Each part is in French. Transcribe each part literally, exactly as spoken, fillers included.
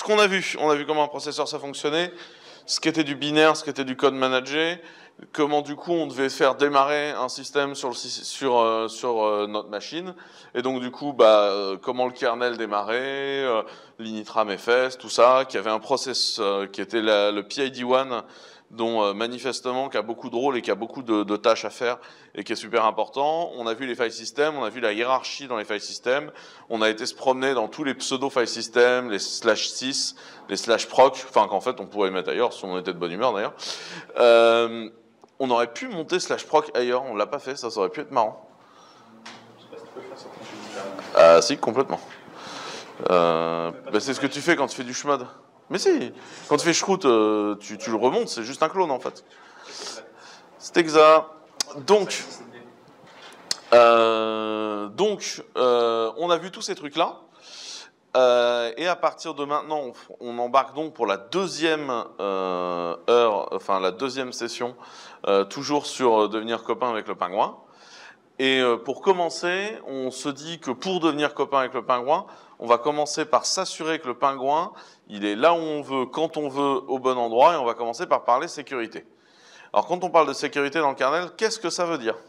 qu'on a vu, on a vu comment un processeur ça fonctionnait, ce qu'était du binaire, ce qu'était du code managé, comment du coup on devait faire démarrer un système sur, le, sur, euh, sur euh, notre machine, et donc du coup bah, euh, comment le kernel démarrait, euh, l'initram F S, tout ça, qui avait un process euh, qui était la, le P I D un, dont euh, manifestement qui a beaucoup de rôles et qui a beaucoup de, de tâches à faire et qui est super important. On a vu les file systems, on a vu la hiérarchie dans les file systems, on a été se promener dans tous les pseudo file systems, les slash six, les slash proc, enfin qu'en fait on pourrait mettre ailleurs si on était de bonne humeur d'ailleurs. Euh, on aurait pu monter slash proc ailleurs, on l'a pas fait, ça, ça aurait pu être marrant. Je sais pas si tu peux faire ça. Ah si, complètement. Euh, bah, c'est ce que tu fais quand tu fais du shmod. Mais si, quand tu fais shroot, euh, tu, tu le remontes, c'est juste un clone en fait. C'est exact. Donc, euh, donc euh, on a vu tous ces trucs-là. Euh, et à partir de maintenant, on, on embarque donc pour la deuxième euh, heure, enfin la deuxième session, euh, toujours sur euh, devenir copain avec le pingouin. Et euh, pour commencer, on se dit que pour devenir copain avec le pingouin, on va commencer par s'assurer que le pingouin, il est là où on veut, quand on veut, au bon endroit, et on va commencer par parler sécurité. Alors quand on parle de sécurité dans le kernel, qu'est-ce que ça veut dire?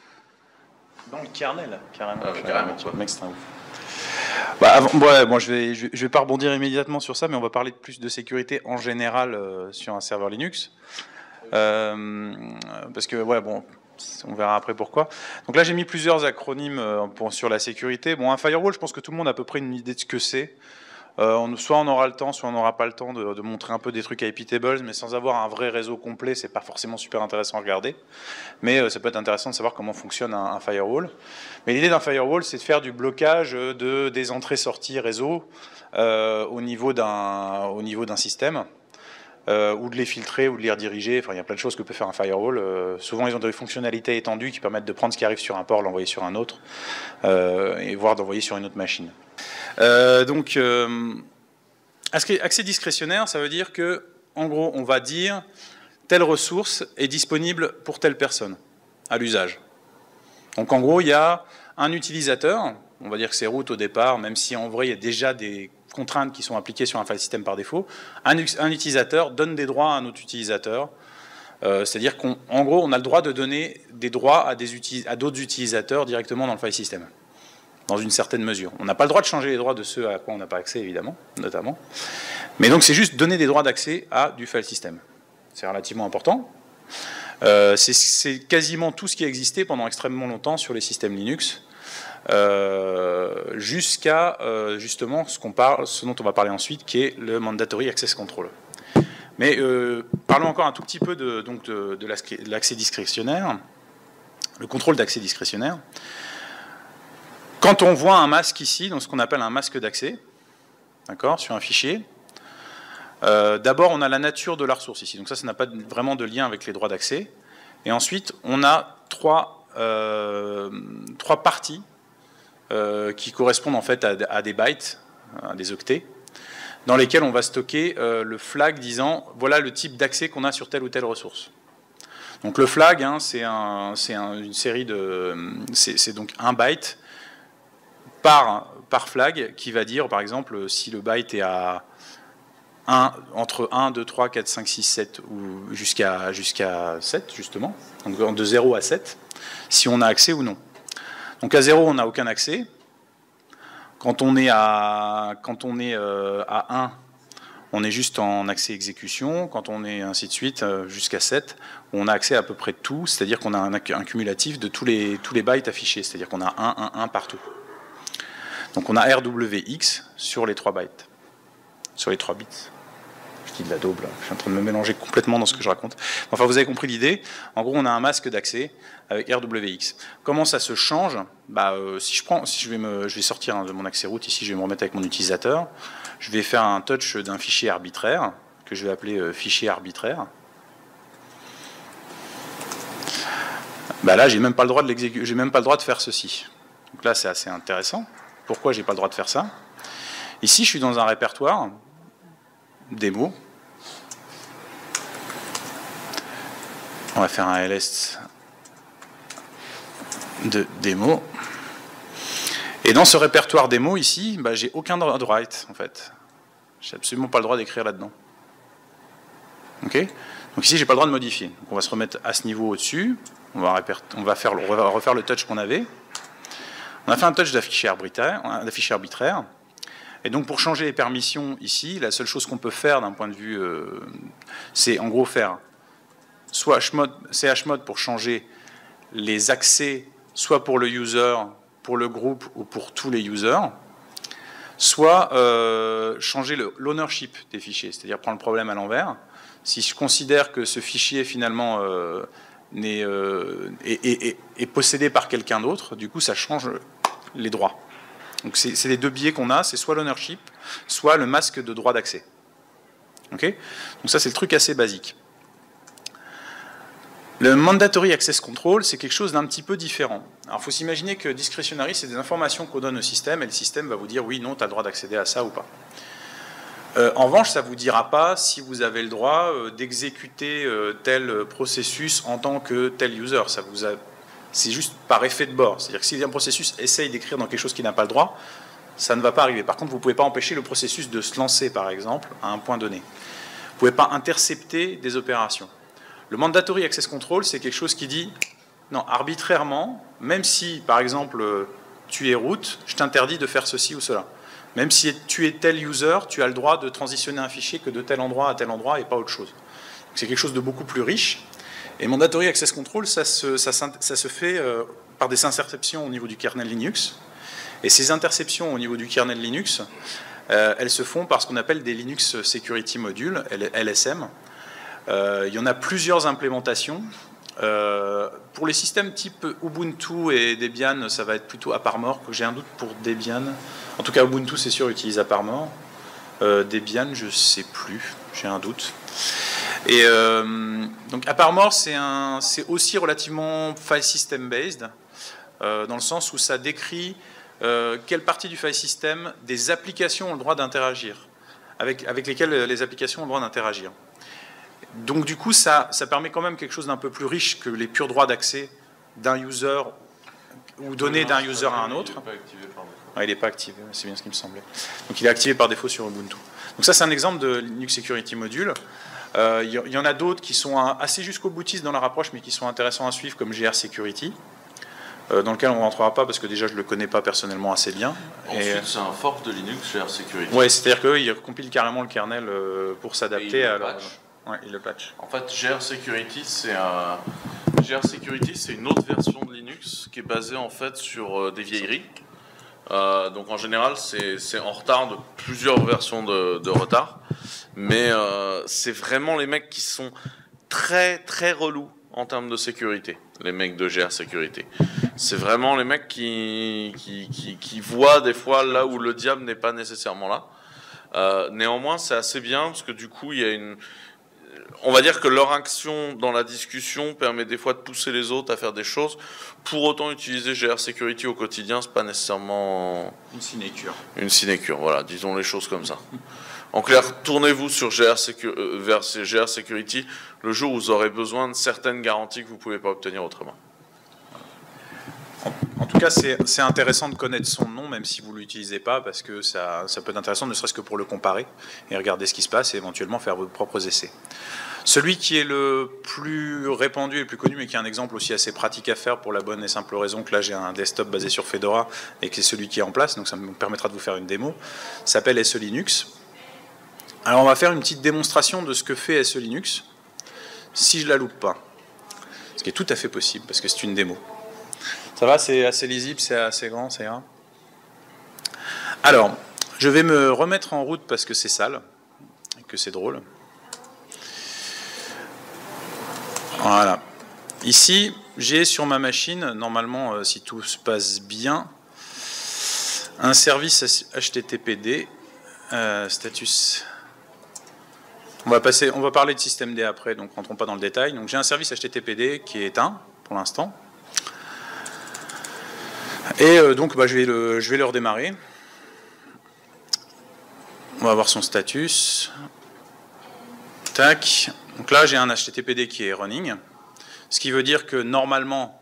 Dans le kernel, carrément. Ah, carrément, quoi. Le mec, c'est un ouf. Bah, avant, ouais, bon, je vais, je, je vais pas rebondir immédiatement sur ça, mais on va parler plus de sécurité en général euh, sur un serveur Linux, euh, parce que ouais, bon, on verra après pourquoi. Donc là, j'ai mis plusieurs acronymes euh, pour, sur la sécurité. Bon, un firewall, je pense que tout le monde a à peu près une idée de ce que c'est. Euh, on, soit on aura le temps, soit on n'aura pas le temps de, de montrer un peu des trucs à I P tables, mais sans avoir un vrai réseau complet, c'est pas forcément super intéressant à regarder. Mais euh, ça peut être intéressant de savoir comment fonctionne un, un firewall. Mais l'idée d'un firewall, c'est de faire du blocage de, des entrées-sorties réseau euh, au niveau d'un au niveau d'un système, euh, ou de les filtrer, ou de les rediriger. Enfin, il y a plein de choses que peut faire un firewall. Euh, souvent, ils ont des fonctionnalités étendues qui permettent de prendre ce qui arrive sur un port, l'envoyer sur un autre, euh, et voire d'envoyer sur une autre machine. Euh, donc, euh, accès discrétionnaire, ça veut dire que, en gros, on va dire telle ressource est disponible pour telle personne à l'usage. Donc, en gros, il y a un utilisateur, on va dire que c'est root au départ, même si en vrai, il y a déjà des contraintes qui sont appliquées sur un file system par défaut. Un, un utilisateur donne des droits à un autre utilisateur. Euh, C'est-à-dire qu'en gros, on a le droit de donner des droits à d'autres utilisateurs directement dans le file system, dans une certaine mesure. On n'a pas le droit de changer les droits de ceux à quoi on n'a pas accès, évidemment, notamment. Mais donc, c'est juste donner des droits d'accès à du file system. C'est relativement important. Euh, c'est quasiment tout ce qui a existé pendant extrêmement longtemps sur les systèmes Linux, euh, jusqu'à euh, justement ce, qu'on parle, ce dont on va parler ensuite, qui est le Mandatory Access Control. Mais euh, parlons encore un tout petit peu de, donc de, de l'accès discrétionnaire, le contrôle d'accès discrétionnaire. Quand on voit un masque ici, donc ce qu'on appelle un masque d'accès, d'accord, sur un fichier, euh, d'abord on a la nature de la ressource ici, donc ça, ça n'a pas vraiment de lien avec les droits d'accès. Et ensuite, on a trois, euh, trois parties euh, qui correspondent en fait à, à des bytes, à des octets, dans lesquels on va stocker euh, le flag disant voilà le type d'accès qu'on a sur telle ou telle ressource. Donc le flag, hein, c'est un, un, une série de, c'est donc un byte par, par flag qui va dire, par exemple, si le byte est à un, entre un, deux, trois, quatre, cinq, six, sept, ou jusqu'à jusqu'à sept, justement, donc de zéro à sept, si on a accès ou non. Donc à zéro, on n'a aucun accès. Quand on est à, quand on est à un, on est juste en accès exécution. Quand on est ainsi de suite jusqu'à sept, on a accès à peu près de tout, c'est-à-dire qu'on a un, un cumulatif de tous les, tous les bytes affichés, c'est-à-dire qu'on a un, un, un partout. Donc on a R W X sur les trois bytes, sur les trois bits. Je dis de la daube, là. Je suis en train de me mélanger complètement dans ce que je raconte. Enfin, vous avez compris l'idée. En gros, on a un masque d'accès avec R W X. Comment ça se change? Bah, euh, si je prends, si je vais me, je vais sortir de mon accès root ici, je vais me remettre avec mon utilisateur. Je vais faire un touch d'un fichier arbitraire que je vais appeler euh, fichier arbitraire. Bah là, j'ai même pas le droit de l'exécuter. J'ai même pas le droit de faire ceci. Donc là, c'est assez intéressant. Pourquoi j'ai pas le droit de faire ça? Ici, je suis dans un répertoire démo. On va faire un ls de démo. Et dans ce répertoire démo ici, bah, j'ai aucun droit de write en fait. J'ai absolument pas le droit d'écrire là-dedans. Ok? Donc ici, j'ai pas le droit de modifier. Donc on va se remettre à ce niveau au-dessus. On va, on va, faire, on va refaire le touch qu'on avait. On a fait un touch d'affichage arbitraire, arbitraire. Et donc pour changer les permissions ici, la seule chose qu'on peut faire d'un point de vue, euh, c'est en gros faire soit chmod, chmod pour changer les accès, soit pour le user, pour le groupe ou pour tous les users, soit euh, changer l'ownership des fichiers, c'est-à-dire prendre le problème à l'envers. Si je considère que ce fichier finalement euh, est, euh, est, est, est possédé par quelqu'un d'autre, du coup ça change les droits. Donc c'est les deux biais qu'on a, c'est soit l'ownership, soit le masque de droit d'accès. Okay? Donc ça c'est le truc assez basique. Le mandatory access control, c'est quelque chose d'un petit peu différent. Alors il faut s'imaginer que discretionary, c'est des informations qu'on donne au système, et le système va vous dire oui, non, tu as le droit d'accéder à ça ou pas. Euh, en revanche, ça ne vous dira pas si vous avez le droit euh, d'exécuter euh, tel processus en tant que tel user. Ça vous a... C'est juste par effet de bord. C'est-à-dire que si un processus essaye d'écrire dans quelque chose qui n'a pas le droit, ça ne va pas arriver. Par contre, vous ne pouvez pas empêcher le processus de se lancer, par exemple, à un point donné. Vous ne pouvez pas intercepter des opérations. Le mandatory access control, c'est quelque chose qui dit, non, arbitrairement, même si, par exemple, tu es root, je t'interdis de faire ceci ou cela. Même si tu es tel user, tu as le droit de transitionner un fichier que de tel endroit à tel endroit et pas autre chose. C'est quelque chose de beaucoup plus riche. Et mandatory access control, ça se, ça, ça se fait euh, par des interceptions au niveau du kernel Linux. Et ces interceptions au niveau du kernel Linux, euh, elles se font par ce qu'on appelle des Linux Security Modules, L S M. Euh, il y en a plusieurs implémentations. Euh, pour les systèmes type Ubuntu et Debian, ça va être plutôt AppArmor. J'ai un doute pour Debian. En tout cas, Ubuntu, c'est sûr, utilise AppArmor. Euh, Debian, je ne sais plus. J'ai un doute. Et euh, donc AppArmor, c'est aussi relativement file system based, euh, dans le sens où ça décrit euh, quelle partie du file system des applications ont le droit d'interagir, avec, avec lesquelles les applications ont le droit d'interagir. Donc du coup, ça, ça permet quand même quelque chose d'un peu plus riche que les purs droits d'accès d'un user ou donné d'un user à un autre. Il n'est pas activé, c'est bien ce qui me semblait. Donc il est activé par défaut sur Ubuntu. Donc ça, c'est un exemple de Linux Security Module. Euh, il y en a d'autres qui sont assez jusqu'au boutiste dans leur approche, mais qui sont intéressants à suivre, comme G R Security, euh, dans lequel on ne rentrera pas parce que déjà je ne le connais pas personnellement assez bien. Ensuite, c'est un fork de Linux, G R Security. Oui, c'est-à-dire qu'il compile carrément le kernel euh, pour s'adapter à leur... Ouais, il le patch. En fait, G R Security, c'est un... G R Security, c'est une autre version de Linux qui est basée en fait sur euh, des vieilleries. Euh, donc en général, c'est en retard de plusieurs versions de, de retard. Mais euh, c'est vraiment les mecs qui sont très très relous en termes de sécurité, les mecs de G R Security. C'est vraiment les mecs qui, qui, qui, qui voient des fois là où le diable n'est pas nécessairement là. Euh, néanmoins, c'est assez bien parce que du coup, il y a une... On va dire que leur action dans la discussion permet des fois de pousser les autres à faire des choses. Pour autant, utiliser G R Security au quotidien, c'est pas nécessairement une sinécure. Une sinécure, voilà, disons les choses comme ça. En clair, tournez-vous sur G R Secu euh, vers G R Security le jour où vous aurez besoin de certaines garanties que vous ne pouvez pas obtenir autrement. En, en tout cas, c'est intéressant de connaître son nom, même si vous ne l'utilisez pas, parce que ça, ça peut être intéressant, ne serait-ce que pour le comparer, et regarder ce qui se passe, et éventuellement faire vos propres essais. Celui qui est le plus répandu et le plus connu, mais qui est un exemple aussi assez pratique à faire pour la bonne et simple raison que là j'ai un desktop basé sur Fedora, et que c'est celui qui est en place, donc ça me permettra de vous faire une démo, s'appelle S E Linux. Alors on va faire une petite démonstration de ce que fait S E Linux, si je la loupe pas. Ce qui est tout à fait possible, parce que c'est une démo. Ça va, c'est assez lisible, c'est assez grand, c'est ira. Alors, je vais me remettre en route parce que c'est sale, et que c'est drôle. Voilà. Ici, j'ai sur ma machine, normalement, euh, si tout se passe bien, un service H T T P D, euh, status... On va, passer, on va parler de système D après, donc rentrons pas dans le détail. Donc j'ai un service H T T P D qui est éteint pour l'instant. Et euh, donc bah, je, vais le, je vais le redémarrer. On va voir son status. Tac. Donc là j'ai un H T T P D qui est running. Ce qui veut dire que normalement,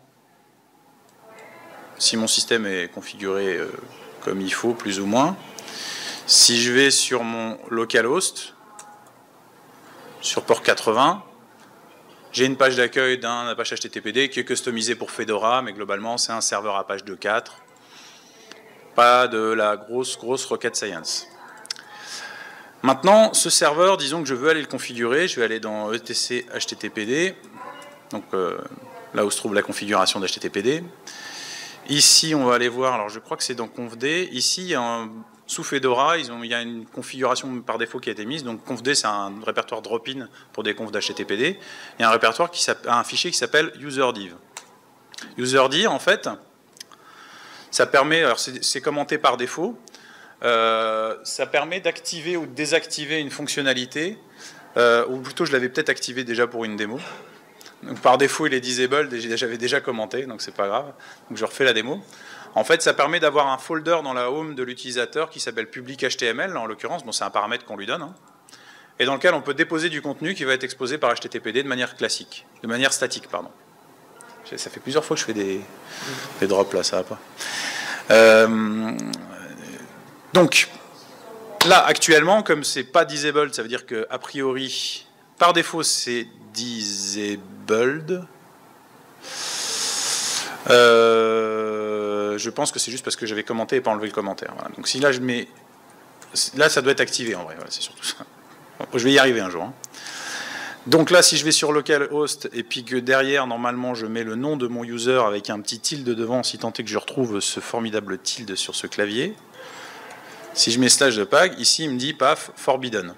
si mon système est configuré euh, comme il faut, plus ou moins, Si je vais sur mon localhost, sur port quatre-vingts, j'ai une page d'accueil d'un Apache H T T P D qui est customisé pour Fedora, mais globalement c'est un serveur Apache deux point quatre. Pas de la grosse, grosse rocket science. Maintenant, ce serveur, disons que je veux aller le configurer, je vais aller dans E T C H T T P D, donc euh, là où se trouve la configuration d'H T T P D. Ici, on va aller voir, alors je crois que c'est dans confd. Ici, il y a un, sous Fedora, ils ont, il y a une configuration par défaut qui a été mise. Donc confd, c'est un répertoire drop-in pour des confs d'H T T P D. Il y a un répertoire qui un fichier qui s'appelle userdiv. Userdiv, en fait, ça permet, alors c'est commenté par défaut, euh, ça permet d'activer ou de désactiver une fonctionnalité, euh, ou plutôt je l'avais peut-être activé déjà pour une démo. Donc, par défaut, il est disabled, et j'avais déjà commenté, donc c'est pas grave. Donc je refais la démo. En fait, ça permet d'avoir un folder dans la home de l'utilisateur qui s'appelle public H T M L, en l'occurrence, bon, c'est un paramètre qu'on lui donne, hein, et dans lequel on peut déposer du contenu qui va être exposé par H T T P D de manière classique, de manière statique, pardon. Ça fait plusieurs fois que je fais des, des drops là, ça va pas. Euh, donc, là, actuellement, comme c'est pas disabled, ça veut dire que a priori, par défaut, c'est disabled. Euh, je pense que c'est juste parce que j'avais commenté et pas enlevé le commentaire. Voilà. Donc si là je mets, là ça doit être activé en vrai. Voilà, c'est surtout ça. Bon, je vais y arriver un jour. Hein. Donc là, si je vais sur localhost et puis que derrière, normalement, je mets le nom de mon user avec un petit tilde devant, si tant est que je retrouve ce formidable tilde sur ce clavier. Si je mets slash de pag, ici, il me dit, paf, forbidden.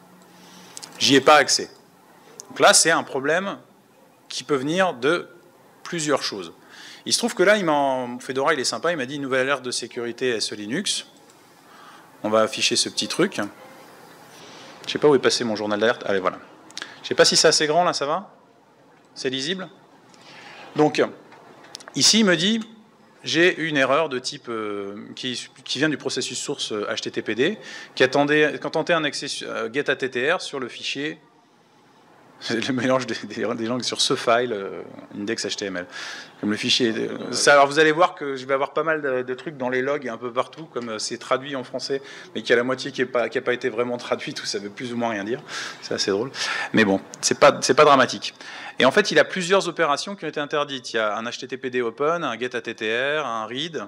J'y ai pas accès. Donc là, c'est un problème qui peut venir de plusieurs choses. Il se trouve que là, il Fedora, il est sympa, il m'a dit, une nouvelle alerte de sécurité S E Linux. On va afficher ce petit truc. Je ne sais pas où est passé mon journal d'alerte. Allez, voilà. Je ne sais pas si c'est assez grand, là, ça va? C'est lisible? Donc, ici, il me dit, j'ai une erreur de type euh, qui, qui vient du processus source H T T P D, qui attendait, qui tentait un accès euh, get-attr sur le fichier, le mélange des, des, des langues sur ce file, euh, index H T M L, comme le fichier. Euh, ça, alors, vous allez voir que je vais avoir pas mal de, de trucs dans les logs et un peu partout, comme euh, c'est traduit en français, mais qu'il y a la moitié qui n'a pas, pas été vraiment traduit, tout ça veut plus ou moins rien dire. C'est assez drôle. Mais bon, c'est pas, c'est pas dramatique. Et en fait, il a plusieurs opérations qui ont été interdites. Il y a un H T T P D open, un get-attr, un read.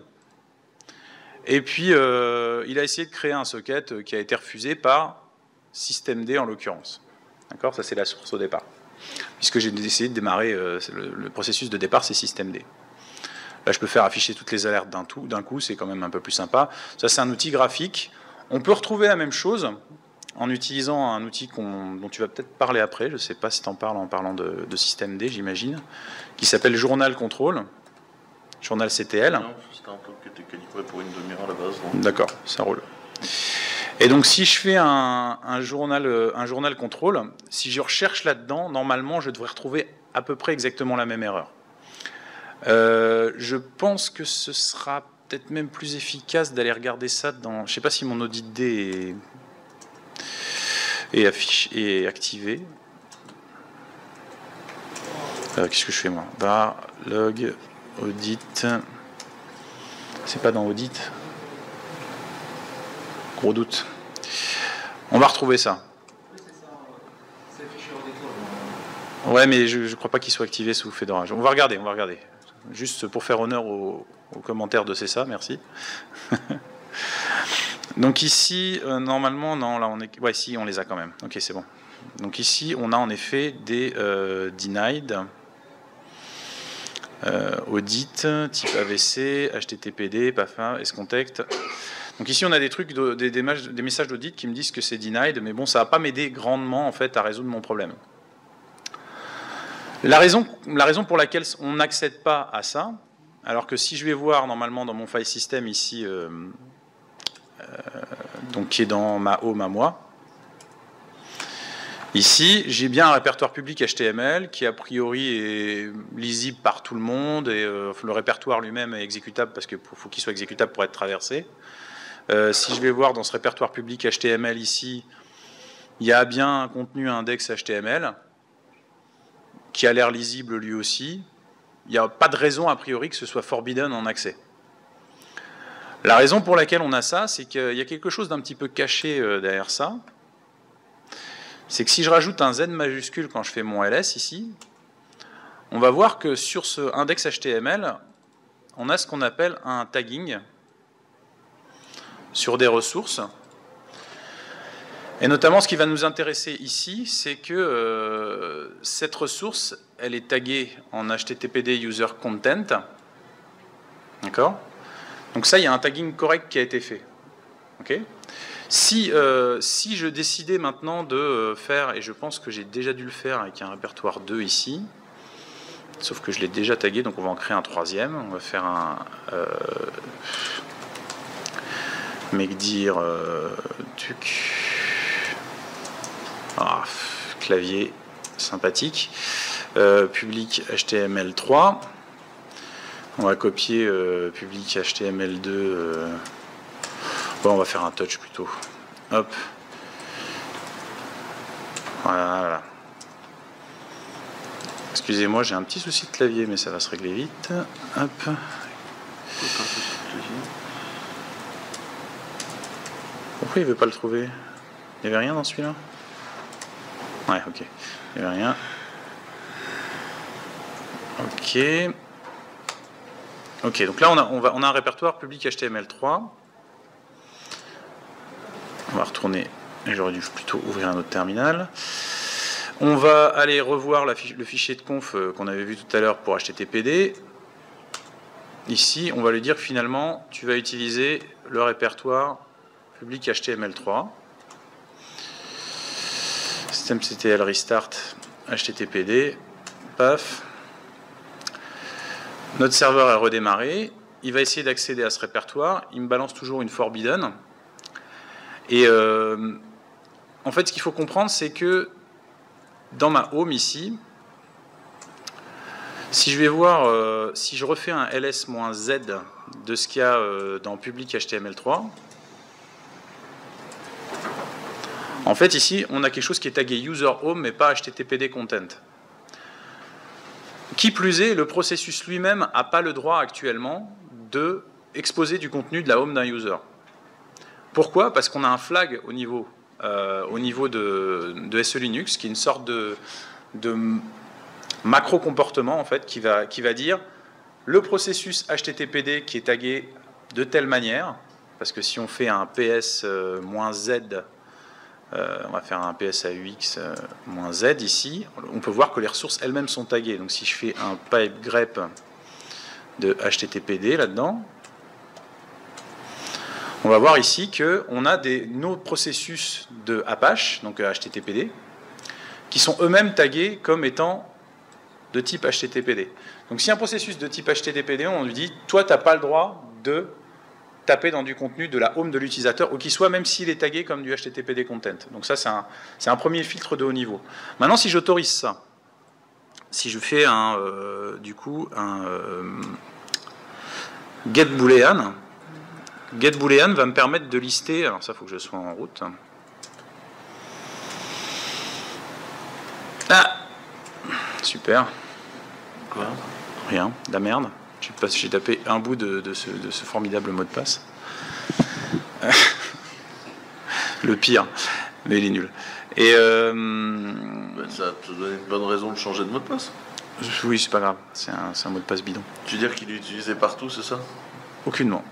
Et puis, euh, il a essayé de créer un socket qui a été refusé par systemd en l'occurrence. D'accord, ça c'est la source au départ. Puisque j'ai essayé de démarrer, euh, le, le processus de départ, c'est systemd. Là, je peux faire afficher toutes les alertes d'un d'un coup, c'est quand même un peu plus sympa. Ça, c'est un outil graphique. On peut retrouver la même chose en utilisant un outil qu'on, dont tu vas peut-être parler après. Je ne sais pas si tu en parles en parlant de, de systemd, j'imagine, qui s'appelle Journal Control, Journal C T L. Non, c'était un truc qui était calibré pour une demi-heure à la base. D'accord, ça roule. Et donc, si je fais un, un, journal, un journal contrôle, si je recherche là-dedans, normalement, je devrais retrouver à peu près exactement la même erreur. Euh, je pense que ce sera peut-être même plus efficace d'aller regarder ça dans... Je ne sais pas si mon audit D est, est, affiché, est activé. Euh, Qu'est-ce que je fais, moi? Var, log, audit... C'est pas dans audit. Gros doute. On va retrouver ça. Ouais, mais je ne crois pas qu'il soit activé sous Fedora. On va regarder, on va regarder. Juste pour faire honneur aux, aux commentaires de C S A, merci. Donc ici, euh, normalement, non, là on est... Ouais, si, on les a quand même. Ok, c'est bon. Donc ici, on a en effet des euh, denied, euh, audit, type A V C, H T T P D, P A F A, escontect. Donc ici, on a des trucs, de, des, des, des messages d'audit qui me disent que c'est denied, mais bon, ça ne va pas m'aider grandement en fait à résoudre mon problème. La raison, la raison pour laquelle on n'accède pas à ça, alors que si je vais voir normalement dans mon file system ici, euh, euh, donc qui est dans ma home à moi, ici, j'ai bien un répertoire public H T M L qui a priori est lisible par tout le monde et euh, le répertoire lui-même est exécutable parce qu'il faut qu'il soit exécutable pour être traversé. Euh, si je vais voir dans ce répertoire public H T M L ici, il y a bien un contenu index H T M L qui a l'air lisible lui aussi. Il n'y a pas de raison a priori que ce soit forbidden en accès. La raison pour laquelle on a ça, c'est qu'il y a quelque chose d'un petit peu caché derrière ça. C'est que si je rajoute un Z majuscule quand je fais mon L S ici, on va voir que sur ce index H T M L, on a ce qu'on appelle un tagging sur des ressources. Et notamment, ce qui va nous intéresser ici, c'est que euh, cette ressource, elle est taguée en H T T P D user content. D'accord ? Donc ça, il y a un tagging correct qui a été fait. Okay ? Si, euh, si je décidais maintenant de faire, et je pense que j'ai déjà dû le faire avec un répertoire deux ici, sauf que je l'ai déjà tagué, donc on va en créer un troisième. On va faire un euh, make dire euh, tuc. Ah, clavier sympathique. Euh, public H T M L trois. On va copier euh, public H T M L deux. Euh... Bon, on va faire un touch plutôt. Hop. Voilà. voilà. Excusez-moi, j'ai un petit souci de clavier, mais ça va se régler vite. Hop. Pourquoi il ne veut pas le trouver? Il n'y avait rien dans celui-là? Ouais, ok. Il n'y avait rien. Ok. Ok, donc là, on a, on va, on a un répertoire public H T M L trois. On va retourner, et j'aurais dû plutôt ouvrir un autre terminal. On va aller revoir la fiche, le fichier de conf qu'on avait vu tout à l'heure pour H T T P D. Ici, on va lui dire que finalement, tu vas utiliser le répertoire public H T M L trois. systemctl restart H T T P D. Paf. Notre serveur est redémarré. Il va essayer d'accéder à ce répertoire. Il me balance toujours une forbidden. Et euh, en fait, ce qu'il faut comprendre, c'est que dans ma home ici, si je vais voir, euh, si je refais un ls-z de ce qu'il y a euh, dans public H T M L trois, en fait ici, on a quelque chose qui est tagué user home, mais pas H T T P D content. Qui plus est, le processus lui-même n'a pas le droit actuellement de exposer du contenu de la home d'un user. Pourquoi? Parce qu'on a un flag au niveau, euh, au niveau de, de S E Linux, qui est une sorte de, de macro-comportement en fait, qui va, qui va dire le processus H T T P D qui est tagué de telle manière, parce que si on fait un P S-Z, euh, on va faire un P S A U X-Z ici, on peut voir que les ressources elles-mêmes sont taguées. Donc si je fais un pipe grep de H T T P D là-dedans, on va voir ici qu'on a des, nos processus de Apache, donc H T T P D, qui sont eux-mêmes tagués comme étant de type H T T P D. Donc si un processus de type H T T P D, on lui dit, toi, tu n'as pas le droit de taper dans du contenu de la home de l'utilisateur, ou qu'il soit, même s'il est tagué comme du H T T P D content. Donc ça, c'est un, c'est un premier filtre de haut niveau. Maintenant, si j'autorise ça, si je fais un, euh, du coup, un euh, get boolean, get boolean va me permettre de lister, alors ça, il faut que je sois en route. Ah, super. Quoi? Rien, de la merde. J'ai tapé un bout de, de, ce, de ce formidable mot de passe. Le pire, mais il est nul. Et euh, ben ça te donne une bonne raison de changer de mot de passe. Oui, c'est pas grave, c'est un, un mot de passe bidon. Tu veux dire qu'il est utilisé partout, c'est ça? Aucunement.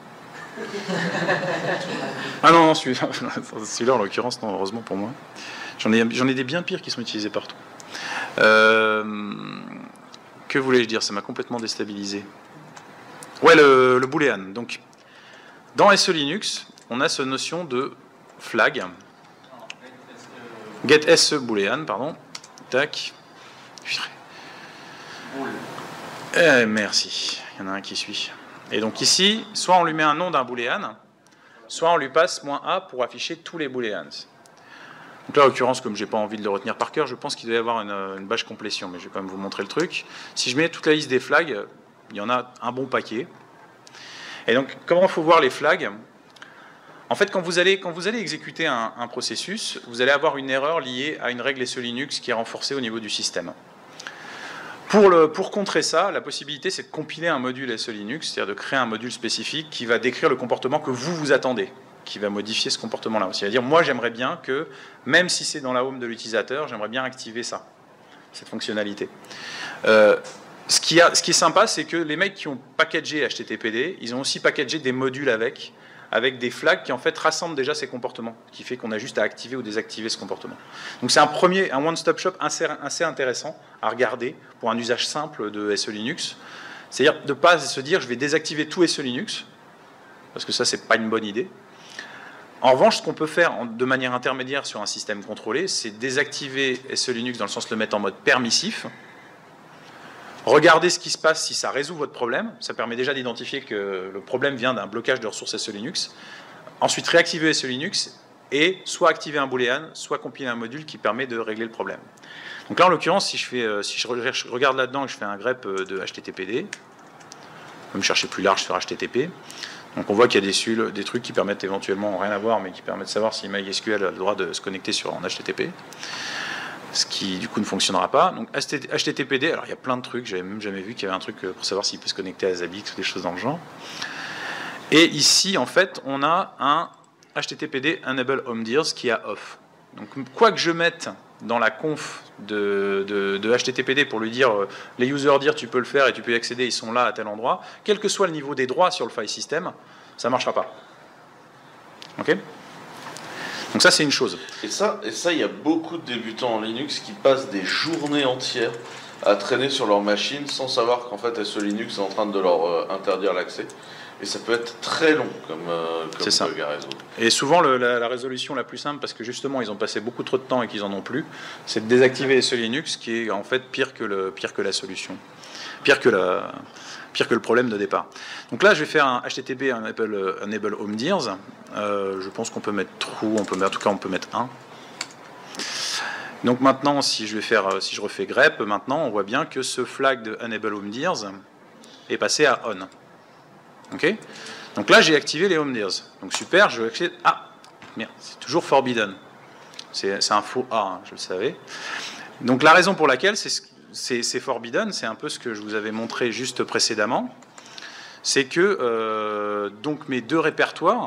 Ah non, non, celui-là, celui-là en l'occurrence, non, heureusement pour moi. J'en ai, j'en ai des bien pires qui sont utilisés partout. Euh, que voulais-je dire? Ça m'a complètement déstabilisé. Ouais, le, le boolean. Donc, dans S E Linux, on a cette notion de flag. Get S E boolean, pardon. Tac. Eh, merci. Il y en a un qui suit. Et donc ici, soit on lui met un nom d'un boolean, soit on lui passe "-a" pour afficher tous les booleans. Donc là, en l'occurrence, comme je n'ai pas envie de le retenir par cœur, je pense qu'il doit y avoir une, une bâche complétion, mais je vais quand même vous montrer le truc. Si je mets toute la liste des flags, il y en a un bon paquet. Et donc, comment il faut voir les flags? En fait, quand vous allez, quand vous allez exécuter un, un processus, vous allez avoir une erreur liée à une règle S E Linux qui est renforcée au niveau du système. Pour, le, pour contrer ça, la possibilité, c'est de compiler un module S E Linux, c'est-à-dire de créer un module spécifique qui va décrire le comportement que vous vous attendez, qui va modifier ce comportement-là. C'est-à-dire, moi, j'aimerais bien que, même si c'est dans la home de l'utilisateur, j'aimerais bien activer ça, cette fonctionnalité. Euh, ce, qui a, ce qui est sympa, c'est que les mecs qui ont packagé H T T P D, ils ont aussi packagé des modules avec, avec des flags qui en fait rassemblent déjà ces comportements, qui fait qu'on a juste à activer ou désactiver ce comportement. Donc c'est un premier, un one-stop shop assez, assez intéressant à regarder pour un usage simple de S E Linux. C'est-à-dire de ne pas se dire je vais désactiver tout S E Linux, parce que ça c'est pas une bonne idée. En revanche, ce qu'on peut faire de manière intermédiaire sur un système contrôlé, c'est désactiver S E Linux dans le sens de le mettre en mode permissif. Regardez ce qui se passe si ça résout votre problème. Ça permet déjà d'identifier que le problème vient d'un blocage de ressources S E Linux. Ensuite, réactiver S E Linux et soit activer un booléen, soit compiler un module qui permet de régler le problème. Donc là, en l'occurrence, si je, fais, si je regarde là-dedans et que je fais un grep de H T T P D, je peux me chercher plus large sur H T T P. Donc on voit qu'il y a des, des trucs qui permettent éventuellement, rien à voir, mais qui permettent de savoir si MySQL a le droit de se connecter sur en H T T P. Ce qui du coup ne fonctionnera pas. Donc H T T P D, alors il y a plein de trucs, j'avais même jamais vu qu'il y avait un truc pour savoir s'il peut se connecter à Zabbix ou des choses dans le genre. Et ici, en fait, on a un H T T P D Enable Homedears qui a off. Donc quoi que je mette dans la conf de, de, de H T T P D pour lui dire euh, les users dire tu peux le faire et tu peux y accéder, ils sont là à tel endroit, quel que soit le niveau des droits sur le file system, ça ne marchera pas. Ok ? Donc ça, c'est une chose. Et ça, et ça, il y a beaucoup de débutants en Linux qui passent des journées entières à traîner sur leur machine sans savoir qu'en fait S E Linux est en train de leur euh, interdire l'accès. Et ça peut être très long comme, euh, comme bug à résoudre. Et souvent, le, la, la résolution la plus simple, parce que justement, ils ont passé beaucoup trop de temps et qu'ils n'en ont plus, c'est de désactiver S E Linux, qui est en fait pire que, le, pire que la solution. Pire que la... pire que le problème de départ. Donc là, je vais faire un H T T P Enable, enable Homedears. Euh, je pense qu'on peut mettre true, on peut mettre, en tout cas, on peut mettre un. Donc maintenant, si je vais faire, si je refais grep, maintenant, on voit bien que ce flag de Enable Homedears est passé à on. Ok ? Donc là, j'ai activé les Homedears. Donc super, je vais accéder. Ah, merde, c'est toujours forbidden. C'est un faux A, hein, je le savais. Donc la raison pour laquelle c'est c'est forbidden, c'est un peu ce que je vous avais montré juste précédemment, c'est que euh, donc mes deux répertoires,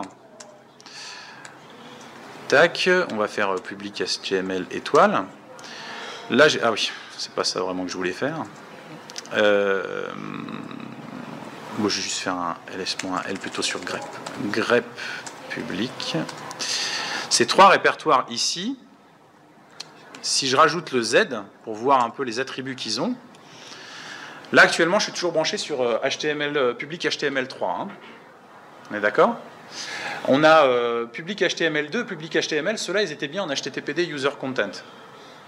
tac, on va faire public H T M L étoile. Là, j'ai, ah oui, c'est pas ça vraiment que je voulais faire. Euh, moi, je vais juste faire un ls.l plutôt sur grep. Grep public. Ces trois répertoires ici. Si je rajoute le Z, pour voir un peu les attributs qu'ils ont, là actuellement je suis toujours branché sur H T M L, public H T M L trois. Hein. On est d'accord ? On a euh, public H T M L deux, public H T M L, ceux-là ils étaient bien en H T T P D user content. Okay ?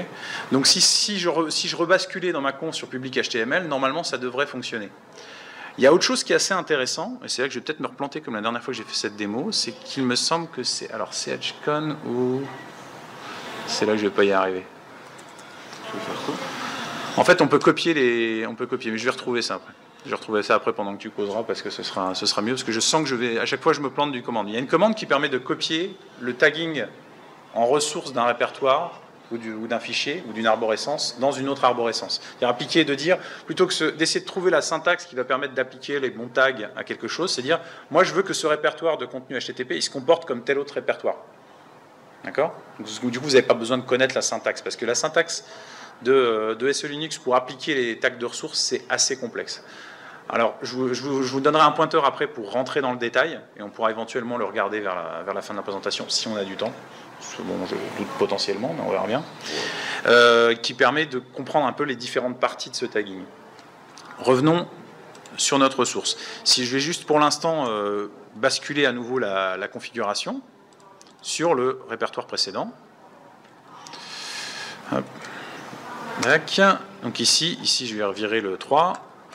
Donc si, si, je re, si je rebasculais dans ma conf sur public H T M L, normalement ça devrait fonctionner. Il y a autre chose qui est assez intéressant, et c'est là que je vais peut-être me replanter comme la dernière fois que j'ai fait cette démo, c'est qu'il me semble que c'est alors chcon ou... C'est là que je ne vais pas y arriver. Je vais faire quoi ? En fait, on peut copier les, on peut copier, mais je vais retrouver ça après. Je vais retrouver ça après pendant que tu causeras parce que ce sera, ce sera mieux parce que je sens que je vais, à chaque fois, je me plante du commande. Il y a une commande qui permet de copier le tagging en ressource d'un répertoire ou d'un fichier ou d'une arborescence dans une autre arborescence. C'est-à-dire appliquer, de dire plutôt que d'essayer de trouver la syntaxe qui va permettre d'appliquer les bons tags à quelque chose, c'est dire, moi, je veux que ce répertoire de contenu H T T P, il se comporte comme tel autre répertoire. D'accord ? Du coup, vous n'avez pas besoin de connaître la syntaxe, parce que la syntaxe de, de S E Linux pour appliquer les tags de ressources, c'est assez complexe. Alors, je vous, je, vous, je vous donnerai un pointeur après pour rentrer dans le détail, et on pourra éventuellement le regarder vers la, vers la fin de la présentation, si on a du temps. Bon, je doute potentiellement, mais on verra bien. Euh, qui permet de comprendre un peu les différentes parties de ce tagging. Revenons sur notre ressource. Si je vais juste pour l'instant euh, basculer à nouveau la, la configuration, sur le répertoire précédent. Hop. Donc ici, ici, je vais revirer le trois.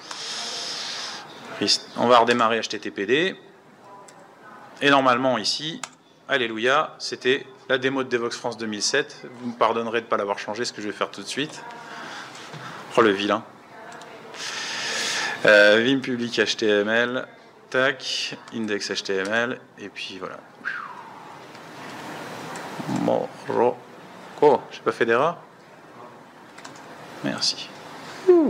On va redémarrer H T T P D. Et normalement, ici, alléluia, c'était la démo de Devoxx France deux mille sept. Vous me pardonnerez de ne pas l'avoir changé, ce que je vais faire tout de suite. Oh, le vilain. Euh, Vim public H T M L. Tac. Index H T M L. Et puis voilà. Morocco. J'ai pas fait d'erreur? Merci. Ouh.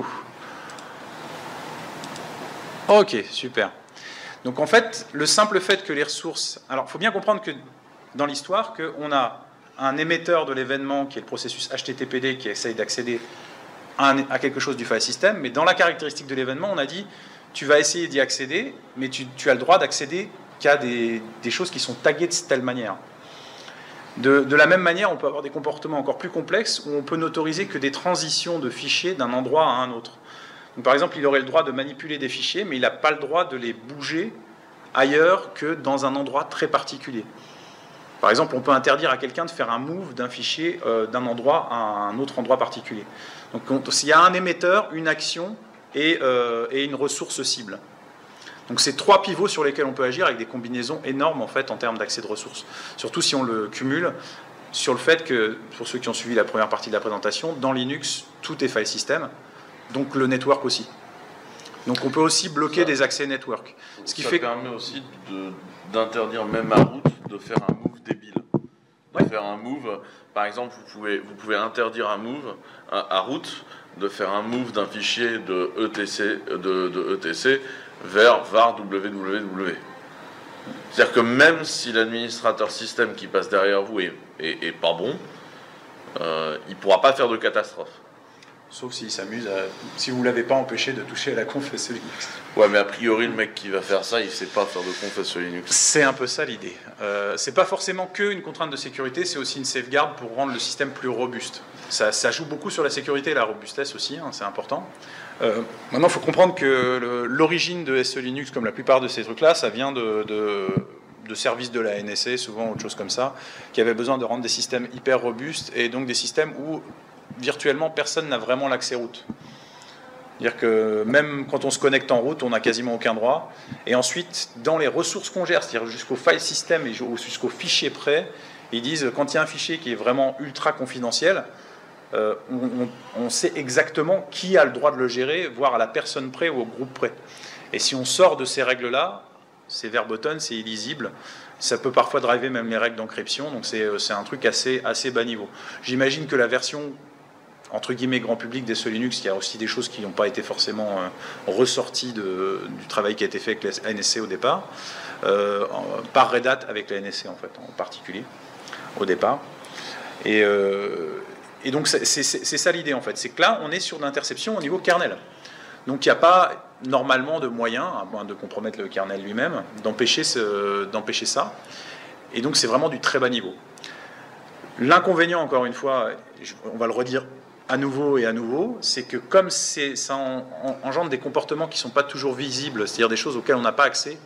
Ok, super. Donc en fait, le simple fait que les ressources... Alors, il faut bien comprendre que dans l'histoire, qu'on a un émetteur de l'événement qui est le processus H T T P D qui essaye d'accéder à, à quelque chose du file system, mais dans la caractéristique de l'événement, on a dit, tu vas essayer d'y accéder, mais tu, tu as le droit d'accéder qu'à des, des choses qui sont taguées de telle manière. De, de la même manière, on peut avoir des comportements encore plus complexes où on peut n'autoriser que des transitions de fichiers d'un endroit à un autre. Donc, par exemple, il aurait le droit de manipuler des fichiers, mais il n'a pas le droit de les bouger ailleurs que dans un endroit très particulier. Par exemple, on peut interdire à quelqu'un de faire un move d'un fichier euh, d'un endroit à un autre endroit particulier. Donc, s'il y a un émetteur, une action et, euh, et une ressource cible. Donc, c'est trois pivots sur lesquels on peut agir avec des combinaisons énormes en fait en termes d'accès de ressources. Surtout si on le cumule sur le fait que, pour ceux qui ont suivi la première partie de la présentation, dans Linux, tout est file system, donc le network aussi. Donc, on peut aussi bloquer ça, des accès network. Ce qui ça fait permet aussi d'interdire même à root de faire un move débile. De ouais. faire un move, par exemple, vous pouvez, vous pouvez interdire un move à, à root de faire un move d'un fichier de E T C, de, de E T C vers var W W W. C'est-à-dire que même si l'administrateur système qui passe derrière vous est, est, est pas bon, euh, il ne pourra pas faire de catastrophe. Sauf s'il s'amuse à... Si vous ne l'avez pas empêché de toucher à la conf S E Linux. Ouais, mais a priori, le mec qui va faire ça, il ne sait pas faire de conf S E Linux. C'est un peu ça l'idée. Euh, c'est pas forcément qu'une contrainte de sécurité, c'est aussi une safeguard pour rendre le système plus robuste. Ça, ça joue beaucoup sur la sécurité et la robustesse aussi, hein, c'est important. Euh, maintenant, il faut comprendre que l'origine de S E Linux, comme la plupart de ces trucs-là, ça vient de... de de services de la N S A, souvent autre chose comme ça, qui avaient besoin de rendre des systèmes hyper robustes et donc des systèmes où virtuellement personne n'a vraiment l'accès route. C'est-à-dire que même quand on se connecte en route, on n'a quasiment aucun droit. Et ensuite, dans les ressources qu'on gère, c'est-à-dire jusqu'au file system et jusqu'au fichier prêt, ils disent quand il y a un fichier qui est vraiment ultra confidentiel, euh, on, on sait exactement qui a le droit de le gérer, voire à la personne près ou au groupe près. Et si on sort de ces règles-là, c'est verboten, c'est illisible. Ça peut parfois driver même les règles d'encryption, donc c'est un truc assez, assez bas niveau. J'imagine que la version, entre guillemets, grand public des S E Linux, il y a aussi des choses qui n'ont pas été forcément euh, ressorties de, du travail qui a été fait avec la N S A au départ, euh, par Red Hat avec la N S A en fait, en particulier, au départ. Et, euh, et donc c'est ça l'idée en fait, c'est que là, on est sur l'interception au niveau kernel. Donc il n'y a pas normalement de moyen, à moins de compromettre le kernel lui-même, d'empêcher ce, d'empêcher ça. Et donc c'est vraiment du très bas niveau. L'inconvénient, encore une fois, on va le redire à nouveau et à nouveau, c'est que comme ça engendre des comportements qui ne sont pas toujours visibles, c'est-à-dire des choses auxquelles on n'a pas accès,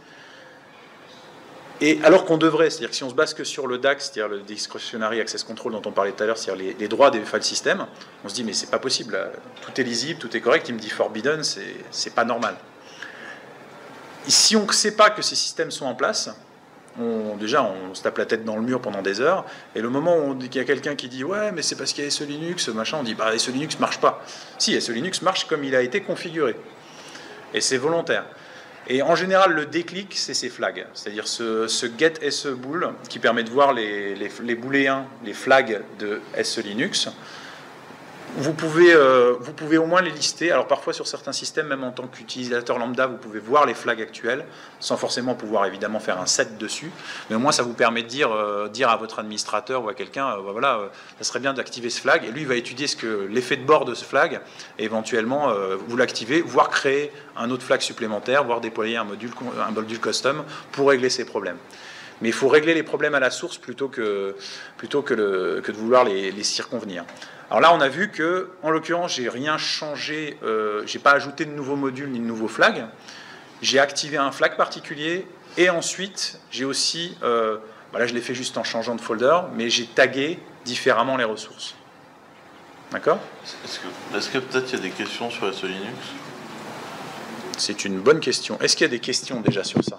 et alors qu'on devrait, c'est-à-dire que si on se base que sur le D A C, c'est-à-dire le Discretionary Access Control dont on parlait tout à l'heure, c'est-à-dire les, les droits des file systems, on se dit mais c'est pas possible, tout est lisible, tout est correct, il me dit forbidden, c'est pas normal. Et si on ne sait pas que ces systèmes sont en place, on, déjà on se tape la tête dans le mur pendant des heures, et le moment où il y a quelqu'un qui dit ouais mais c'est parce qu'il y a S E Linux, machin, on dit bah S E Linux marche pas. Si, S E Linux marche comme il a été configuré, et c'est volontaire. Et en général, le déclic, c'est ces flags, c'est-à-dire ce, ce get S E bool qui permet de voir les, les, les booléens, les flags de S E Linux. Vous pouvez, euh, vous pouvez au moins les lister. Alors parfois sur certains systèmes, même en tant qu'utilisateur lambda, vous pouvez voir les flags actuels, sans forcément pouvoir évidemment faire un set dessus. Mais au moins ça vous permet de dire, euh, dire à votre administrateur ou à quelqu'un, euh, bah, voilà, euh, ça serait bien d'activer ce flag. Et lui il va étudier ce que l'effet de bord de ce flag, et éventuellement euh, vous l'activez, voire créer un autre flag supplémentaire, voire déployer un module, un module custom pour régler ces problèmes. Mais il faut régler les problèmes à la source plutôt que, plutôt que, le, que de vouloir les, les circonvenir. Alors là, on a vu que, en l'occurrence, j'ai rien changé, euh, j'ai pas ajouté de nouveaux modules ni de nouveaux flags. J'ai activé un flag particulier et ensuite, j'ai aussi, euh, bah là je l'ai fait juste en changeant de folder, mais j'ai tagué différemment les ressources. D'accord ? Est-ce que, est-ce que peut-être il y a des questions sur S E Linux ? C'est une bonne question. Est-ce qu'il y a des questions déjà sur ça ?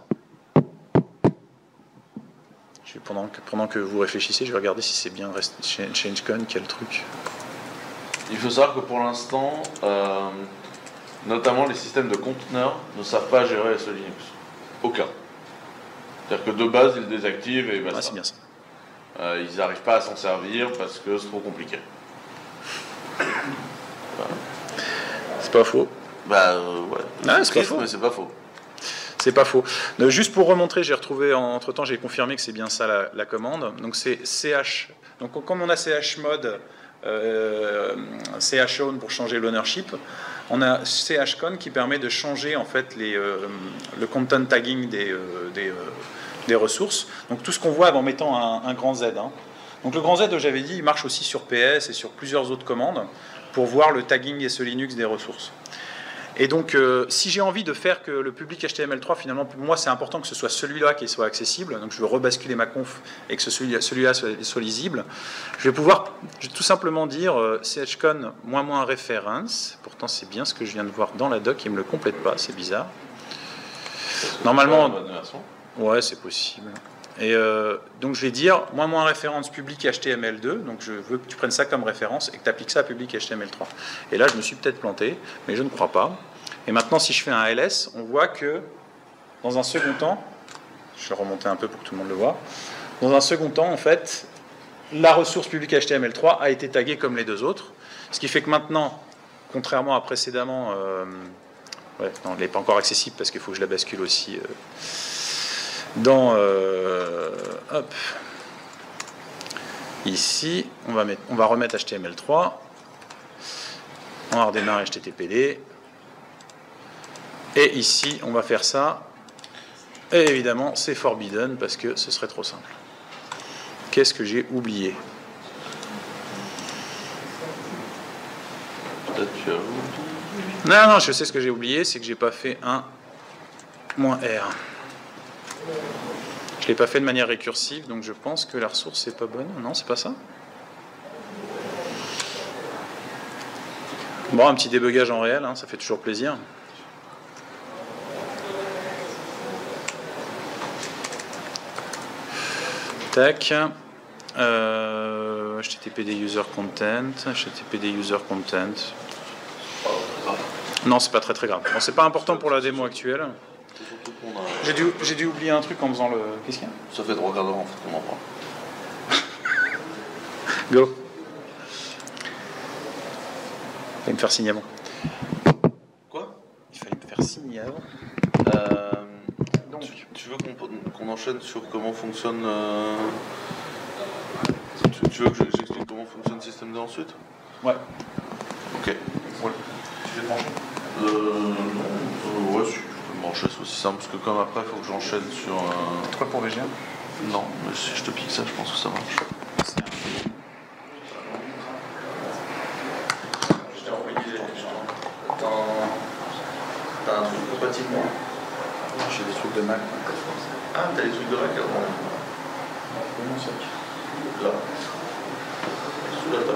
Je vais, pendant, que, pendant que vous réfléchissez, je vais regarder si c'est bien ChangeCon, quel truc. Il faut savoir que pour l'instant, euh, notamment les systèmes de conteneurs ne savent pas gérer S E Linux. Aucun. C'est-à-dire que de base, ils le désactivent et basta. Ah, c'est bien ça. Euh, ils n'arrivent pas à s'en servir parce que c'est trop compliqué. Voilà. C'est pas faux. Bah euh, ouais. Ah, c'est pas faux. Mais c'est pas faux. C'est pas faux. Euh, juste pour remontrer, j'ai retrouvé, entre temps, j'ai confirmé que c'est bien ça la, la commande. Donc c'est ch. Donc comme on a chmod, euh, chown pour changer l'ownership, on a chcon qui permet de changer en fait les, euh, le content tagging des, euh, des, euh, des ressources. Donc tout ce qu'on voit en mettant un, un grand Z. Hein. Donc le grand Z, j'avais dit, il marche aussi sur P S et sur plusieurs autres commandes pour voir le tagging S E Linux des ressources. Et donc, euh, si j'ai envie de faire que le public H T M L trois, finalement, pour moi, c'est important que ce soit celui-là qui soit accessible. Donc, je veux rebasculer ma conf et que celui-là celui soit, soit lisible. Je vais pouvoir je vais tout simplement dire euh, chcon moins moins référence. Pourtant, c'est bien ce que je viens de voir dans la doc. Il ne me le complète pas. C'est bizarre. Normalement, ouais, c'est possible. Et euh, donc, je vais dire moins moins référence public H T M L deux. Donc, je veux que tu prennes ça comme référence et que tu appliques ça à public H T M L trois. Et là, je me suis peut-être planté, mais je ne crois pas. Et maintenant, si je fais un L S, on voit que dans un second temps, je vais remonter un peu pour que tout le monde le voit, dans un second temps, en fait, la ressource publique H T M L trois a été taguée comme les deux autres, ce qui fait que maintenant, contrairement à précédemment, euh, ouais, non, elle n'est pas encore accessible parce qu'il faut que je la bascule aussi euh, dans, euh, hop, ici, on va, mettre, on va remettre H T M L trois, on va redémarrer H T T P D. Et ici, on va faire ça. Et évidemment, c'est forbidden parce que ce serait trop simple. Qu'est-ce que j'ai oublié? Peut-être tu as oublié. Non, non, je sais ce que j'ai oublié, c'est que j'ai pas fait un moins R. Je l'ai pas fait de manière récursive, donc je pense que la ressource n'est pas bonne. Non, c'est pas ça. Bon, un petit débugage en réel, hein, ça fait toujours plaisir. Tac. Euh, H T T P D user content. H T T P D user content. Non, c'est pas très très grave. Bon, c'est pas important pour la démo actuelle. J'ai dû, j'ai dû oublier un truc en faisant le. Qu'est-ce qu'il y a? Ça fait trois quarts d'heure en fait qu'on en parle. Go. Il fallait me faire signer avant. Quoi? Il fallait me faire signer avant. Euh, Donc, tu, tu veux qu'on qu'on enchaîne sur comment fonctionne. Euh... Tu, tu veux que j'explique comment fonctionne le système D ensuite? Ouais. Ok. Ouais. Tu veux te brancher? Euh. Non. Euh, ouais, si, je peux me brancher, c'est aussi simple parce que comme après, il faut que j'enchaîne sur. Euh... Quoi pour V G A? Non, mais si je te pique ça, je pense que ça marche. Je t'ai envoyé. T'as un truc compatible, moi? J'ai des trucs de Mac. Ah, t'as des trucs de Mac alors? Non, mon sac. Là. Sous la table.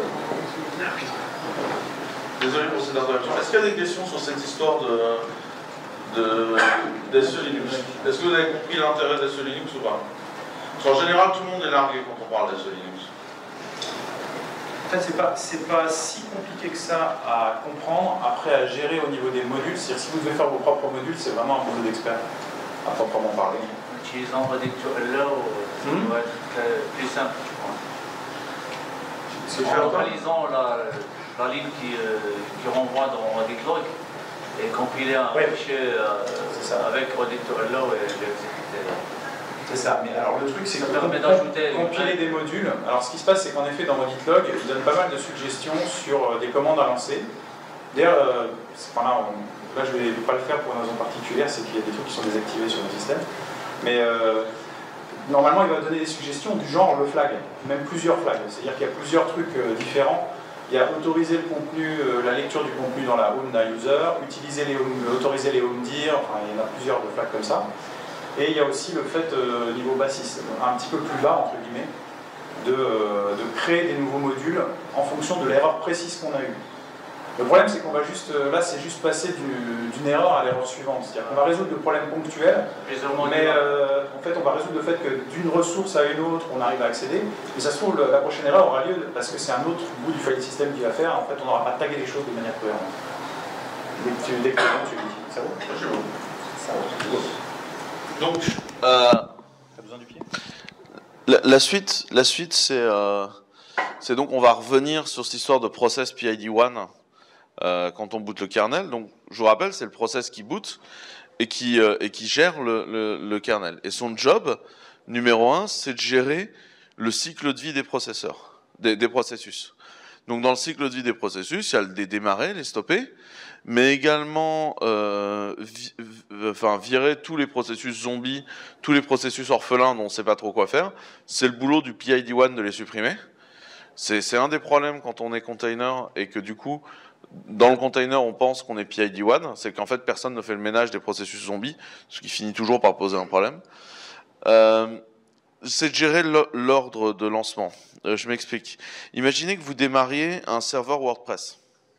Désolé pour cette interruption. Est-ce qu'il y a des questions sur cette histoire de, de, d'S E Linux? Est-ce que vous avez compris l'intérêt d'S E Linux ou pas? Parce qu'en général, tout le monde est largué quand on parle d'S E Linux. En fait, c'est pas, c'est pas si compliqué que ça à comprendre, après à gérer au niveau des modules. C'est-à-dire si vous devez faire vos propres modules, c'est vraiment un boulot d'expert, à proprement parler. En utilisant Redector Allow, ça hmm. doit être plus simple, je crois. C'est En localisant la, la ligne qui, euh, qui renvoie dans Redector et compiler un ouais. fichier euh, avec Redector Allow et l'exécuter. C'est ça, mais alors le truc c'est que permet d'ajouter compiler des modules. Alors ce qui se passe c'est qu'en effet dans Moditlog, il donne pas mal de suggestions sur des commandes à lancer. D'ailleurs, euh, enfin là, on, là je vais pas le faire pour une raison particulière, c'est qu'il y a des trucs qui sont désactivés sur le système. Mais euh, normalement il va donner des suggestions du genre le flag, même plusieurs flags. C'est-à-dire qu'il y a plusieurs trucs euh, différents. Il y a autoriser le contenu, euh, la lecture du contenu dans la home d'un user, utiliser les home, autoriser les home dir, enfin il y en a plusieurs de flags comme ça. Et il y a aussi le fait, euh, niveau bassiste, un petit peu plus bas, entre guillemets, de, euh, de créer des nouveaux modules en fonction de l'erreur précise qu'on a eue. Le problème, c'est qu'on va juste, là, c'est juste passer d'une erreur à l'erreur suivante. C'est-à-dire qu'on va résoudre le problème ponctuel, mais euh, en fait, on va résoudre le fait que d'une ressource à une autre, on arrive à accéder. Et ça se trouve, la prochaine erreur aura lieu parce que c'est un autre bout du file system qui va faire. En fait, on n'aura pas tagué les choses de manière cohérente. Dès que tu, dès que tu le dis. Ça va? C'est bon. Ça va. Donc, euh, t'as besoin du pied? La, la suite, la suite, c'est, euh, c'est donc on va revenir sur cette histoire de process P I D un euh, quand on boot le kernel. Donc, je vous rappelle, c'est le process qui boot et qui, euh, et qui gère le, le, le kernel. Et son job, numéro un, c'est de gérer le cycle de vie des processeurs, des, des processus. Donc, dans le cycle de vie des processus, il y a les démarrer, les stopper, mais également euh, vi enfin, virer tous les processus zombies, tous les processus orphelins dont on ne sait pas trop quoi faire. C'est le boulot du P I D un de les supprimer. C'est un des problèmes quand on est container et que du coup, dans le container, on pense qu'on est P I D un, c'est qu'en fait, personne ne fait le ménage des processus zombies, ce qui finit toujours par poser un problème. Euh, c'est de gérer l'ordre de lancement. Euh, je m'explique. Imaginez que vous démarriez un serveur WordPress.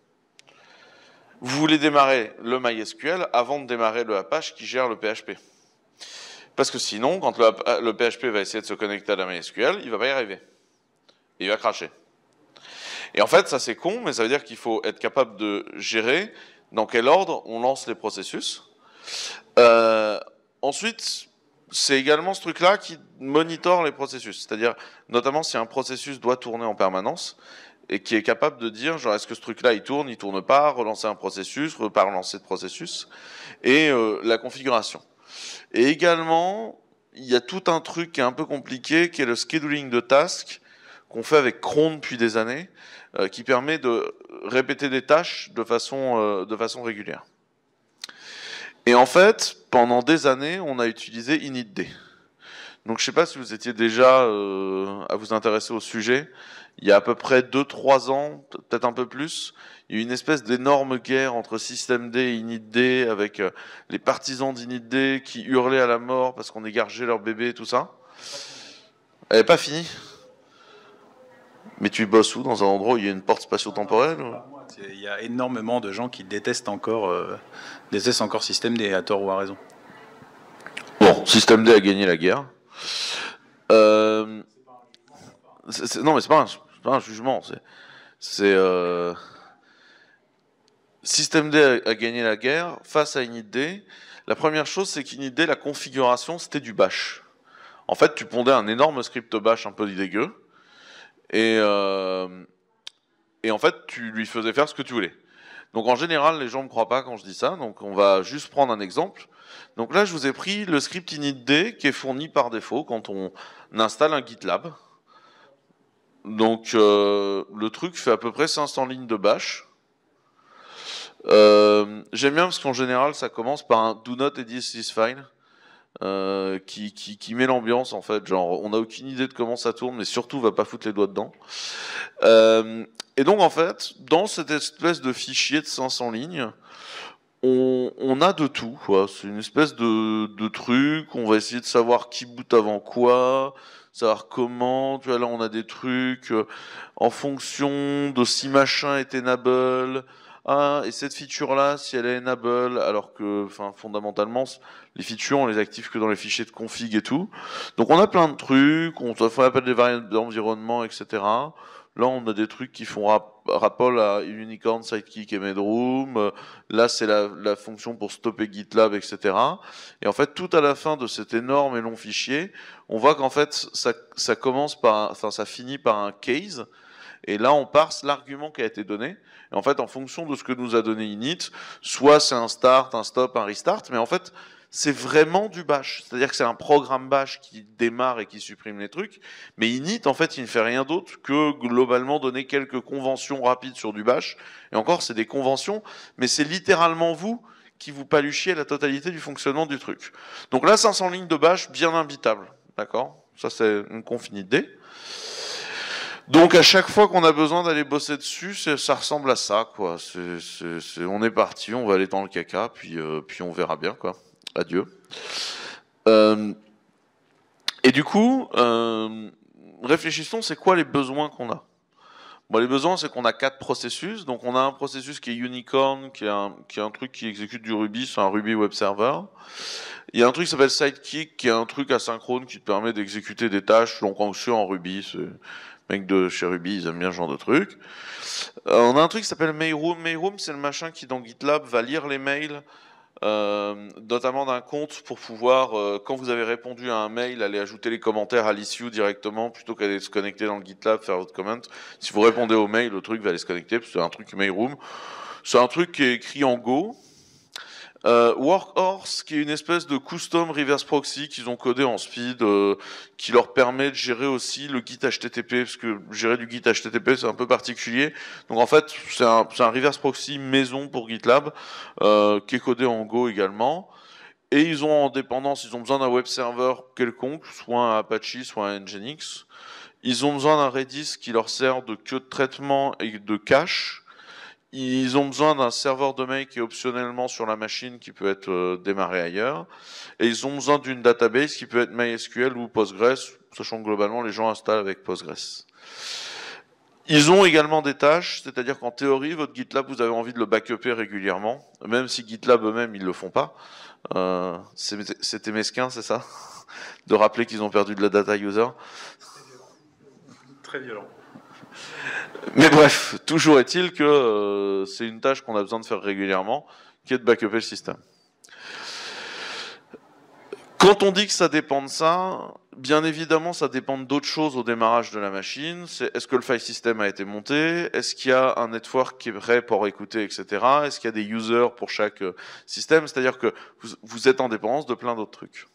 Vous voulez démarrer le MySQL avant de démarrer le Apache qui gère le P H P. Parce que sinon, quand le, le P H P va essayer de se connecter à la MySQL, il ne va pas y arriver. Il va cracher. Et en fait, ça c'est con, mais ça veut dire qu'il faut être capable de gérer dans quel ordre on lance les processus. Euh, ensuite, c'est également ce truc-là qui monitore les processus. C'est-à-dire, notamment si un processus doit tourner en permanence, et qui est capable de dire, genre, est-ce que ce truc-là, il tourne, il tourne pas, relancer un processus, pas relancer de processus, et euh, la configuration. Et également, il y a tout un truc qui est un peu compliqué, qui est le scheduling de tasks, qu'on fait avec cron depuis des années, euh, qui permet de répéter des tâches de façon, euh, de façon régulière. Et en fait, pendant des années, on a utilisé initd. Donc je ne sais pas si vous étiez déjà euh, à vous intéresser au sujet. Il y a à peu près deux trois ans, peut-être un peu plus, il y a eu une espèce d'énorme guerre entre systemd et initd, avec euh, les partisans d'initd qui hurlaient à la mort parce qu'on égorgeait leur bébé et tout ça. Elle n'est pas finie. Mais tu bosses où? Dans un endroit où il y a une porte spatio-temporelle? Il y a énormément de gens qui détestent encore, euh, détestent encore systemd à tort ou à raison. Bon, systemd a gagné la guerre. Euh, c est, c est, non, mais c'est pas, pas un jugement. C'est euh, systemd a, a gagné la guerre face à initd. La première chose, c'est qu'initd, la configuration, c'était du bash. En fait, tu pondais un énorme script bash un peu dégueu. Et, euh, et en fait, tu lui faisais faire ce que tu voulais. Donc en général, les gens ne me croient pas quand je dis ça. Donc on va juste prendre un exemple. Donc là, je vous ai pris le script initd qui est fourni par défaut quand on installe un GitLab. Donc euh, le truc fait à peu près cinq cents lignes de bash. Euh, J'aime bien parce qu'en général, ça commence par un do not edit this file. Euh, qui, qui, qui met l'ambiance en fait, genre on n'a aucune idée de comment ça tourne, mais surtout on va pas foutre les doigts dedans. Euh, et donc en fait, dans cette espèce de fichier de cinq cents lignes, on, on a de tout, quoi. C'est une espèce de, de truc, on va essayer de savoir qui boot avant quoi, savoir comment, tu vois là on a des trucs euh, en fonction de si machin est enable. Ah, et cette feature-là, si elle est enable, alors que, enfin, fondamentalement, les features, on les active que dans les fichiers de config et tout. Donc, on a plein de trucs, on fait appel des variables d'environnement, et cetera. Là, on a des trucs qui font rap rappel à Unicorn, Sidekick et Medroom. Là, c'est la, la fonction pour stopper GitLab, et cetera. Et en fait, tout à la fin de cet énorme et long fichier, on voit qu'en fait, ça, ça commence par, enfin, ça finit par un case. Et là, on parse l'argument qui a été donné. Et en fait, en fonction de ce que nous a donné init, soit c'est un start, un stop, un restart, mais en fait, c'est vraiment du bash. C'est-à-dire que c'est un programme bash qui démarre et qui supprime les trucs. Mais init, en fait, il ne fait rien d'autre que globalement donner quelques conventions rapides sur du bash. Et encore, c'est des conventions, mais c'est littéralement vous qui vous paluchiez la totalité du fonctionnement du truc. Donc là, cinq cents lignes de bash, bien imbitable. D'accord? Ça, c'est une conf initd. Donc à chaque fois qu'on a besoin d'aller bosser dessus, ça ressemble à ça, quoi. C'est, c'est, c'est, on est parti, on va aller dans le caca, puis, euh, puis on verra bien, quoi. Adieu. Euh, et du coup, euh, réfléchissons, c'est quoi les besoins qu'on a? Bon, les besoins, c'est qu'on a quatre processus. Donc on a un processus qui est Unicorn, qui est un, qui est un truc qui exécute du Ruby, c'est un Ruby Web Server. Il y a un truc qui s'appelle Sidekick, qui est un truc asynchrone qui te permet d'exécuter des tâches longues en Ruby. C'est mec de chez Ruby, ils aiment bien ce genre de truc. Euh, on a un truc qui s'appelle Mayroom. Mayroom, c'est le machin qui, dans GitLab, va lire les mails, euh, notamment d'un compte, pour pouvoir, euh, quand vous avez répondu à un mail, aller ajouter les commentaires à l'issue directement, plutôt qu'aller se connecter dans le GitLab, faire votre comment. Si vous répondez au mail, le truc va aller se connecter, parce que c'est un truc Mayroom. C'est un truc qui est écrit en Go. Euh, Workhorse, qui est une espèce de custom reverse proxy qu'ils ont codé en speed, euh, qui leur permet de gérer aussi le Git H T T P, parce que gérer du Git H T T P c'est un peu particulier. Donc en fait, c'est un, c'est un reverse proxy maison pour GitLab, euh, qui est codé en Go également. Et ils ont en dépendance, ils ont besoin d'un web server quelconque, soit un Apache, soit un Nginx. Ils ont besoin d'un Redis qui leur sert de queue de traitement et de cache. Ils ont besoin d'un serveur de mail qui est optionnellement sur la machine, qui peut être euh, démarré ailleurs. Et ils ont besoin d'une database qui peut être MySQL ou Postgres, sachant que globalement les gens installent avec Postgres. Ils ont également des tâches, c'est-à-dire qu'en théorie, votre GitLab, vous avez envie de le backuper régulièrement, même si GitLab eux-mêmes, ils le font pas. Euh, C'était mesquin, c'est ça? De rappeler qu'ils ont perdu de la data user. Très violent. Mais bref, toujours est-il que euh, c'est une tâche qu'on a besoin de faire régulièrement, qui est de backuper le système. Quand on dit que ça dépend de ça, bien évidemment, ça dépend d'autres choses au démarrage de la machine. C'est est-ce que le file system a été monté? Est-ce qu'il y a un network qui est prêt pour écouter, et cetera. Est-ce qu'il y a des users pour chaque système? C'est-à-dire que vous, vous êtes en dépendance de plein d'autres trucs.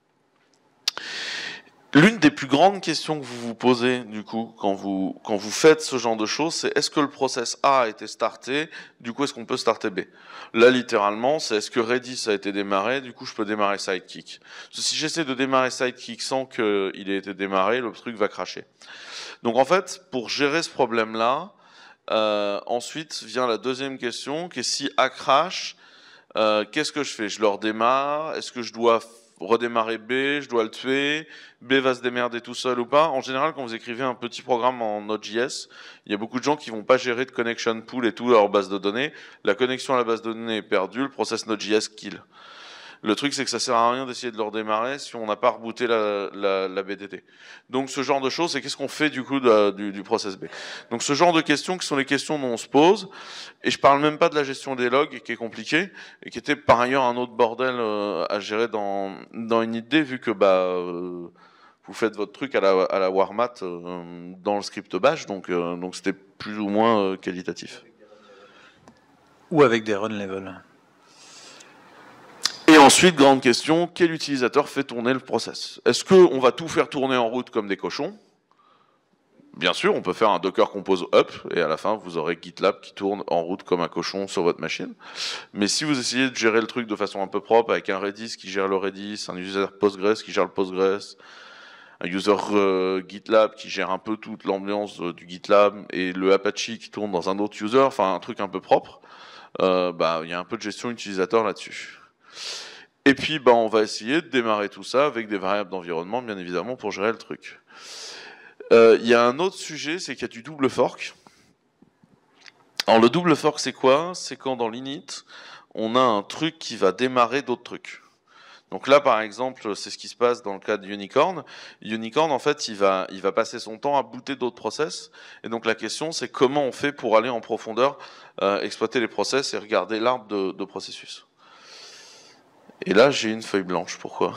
L'une des plus grandes questions que vous vous posez, du coup, quand vous, quand vous faites ce genre de choses, c'est est-ce que le process A a été starté, du coup, est-ce qu'on peut starter B? Là, littéralement, c'est est-ce que Redis a été démarré, du coup, je peux démarrer Sidekick. Si j'essaie de démarrer Sidekick sans qu'il ait été démarré, le truc va cracher. Donc, en fait, pour gérer ce problème-là, euh, ensuite vient la deuxième question, qui est si A crash, euh, qu'est-ce que je fais? Je le redémarre? Est-ce que je dois redémarrer B, je dois le tuer, B va se démerder tout seul ou pas? En général, quand vous écrivez un petit programme en Node.js, il y a beaucoup de gens qui vont pas gérer de connection pool et tout à leur base de données. La connexion à la base de données est perdue, le process Node.js kill. Le truc, c'est que ça sert à rien d'essayer de le redémarrer si on n'a pas rebooté la, la, la B T T. Donc, ce genre de choses, c'est qu'est-ce qu'on fait du coup de, du, du process B. Donc, ce genre de questions qui sont les questions dont on se pose. Et je parle même pas de la gestion des logs, qui est compliquée, et qui était par ailleurs un autre bordel euh, à gérer dans, dans Initd, vu que bah, euh, vous faites votre truc à la, à la Warmat euh, dans le script bash, donc euh, donc c'était plus ou moins euh, qualitatif. Ou avec des run level. Et ensuite, grande question, quel utilisateur fait tourner le process? Est-ce qu'on va tout faire tourner en route comme des cochons? Bien sûr, on peut faire un Docker Compose up, et à la fin, vous aurez GitLab qui tourne en route comme un cochon sur votre machine. Mais si vous essayez de gérer le truc de façon un peu propre, avec un Redis qui gère le Redis, un user Postgres qui gère le Postgres, un user euh, GitLab qui gère un peu toute l'ambiance euh, du GitLab, et le Apache qui tourne dans un autre user, enfin un truc un peu propre, euh, bah, il y a un peu de gestion utilisateur là-dessus. Et puis, bah, on va essayer de démarrer tout ça avec des variables d'environnement, bien évidemment, pour gérer le truc. Il euh, y a un autre sujet, c'est qu'il y a du double fork. Alors, le double fork, c'est quoi? C'est quand dans l'init, on a un truc qui va démarrer d'autres trucs. Donc là, par exemple, c'est ce qui se passe dans le cas de Unicorn. Unicorn, en fait, il va, il va passer son temps à booter d'autres process. Et donc, la question, c'est comment on fait pour aller en profondeur, euh, exploiter les process et regarder l'arbre de, de processus. Et là, j'ai une feuille blanche. Pourquoi?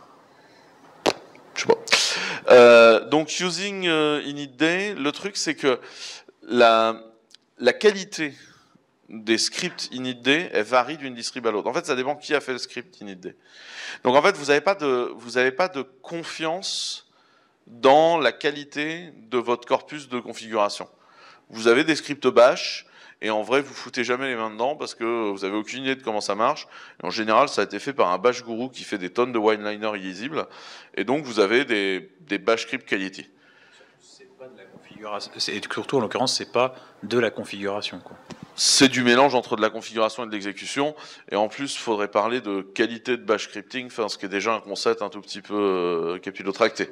Je sais pas. Euh, donc, using euh, initd, le truc, c'est que la, la qualité des scripts initd, elle varie d'une distrib à l'autre. En fait, ça dépend qui a fait le script initd. Donc, en fait, vous n'avez pas de, vous n'avez pas de confiance dans la qualité de votre corpus de configuration. Vous avez des scripts bash, et en vrai, vous foutez jamais les mains dedans parce que vous avez aucune idée de comment ça marche. Et en général, ça a été fait par un bash guru qui fait des tonnes de one-liners illisibles. Et donc, vous avez des, des bash script quality. C'est pas de la configuration. Et surtout, en l'occurrence, c'est pas de la configuration, quoi. C'est du mélange entre de la configuration et de l'exécution. Et en plus, il faudrait parler de qualité de bash scripting, enfin, ce qui est déjà un concept un tout petit peu euh, capillotracté.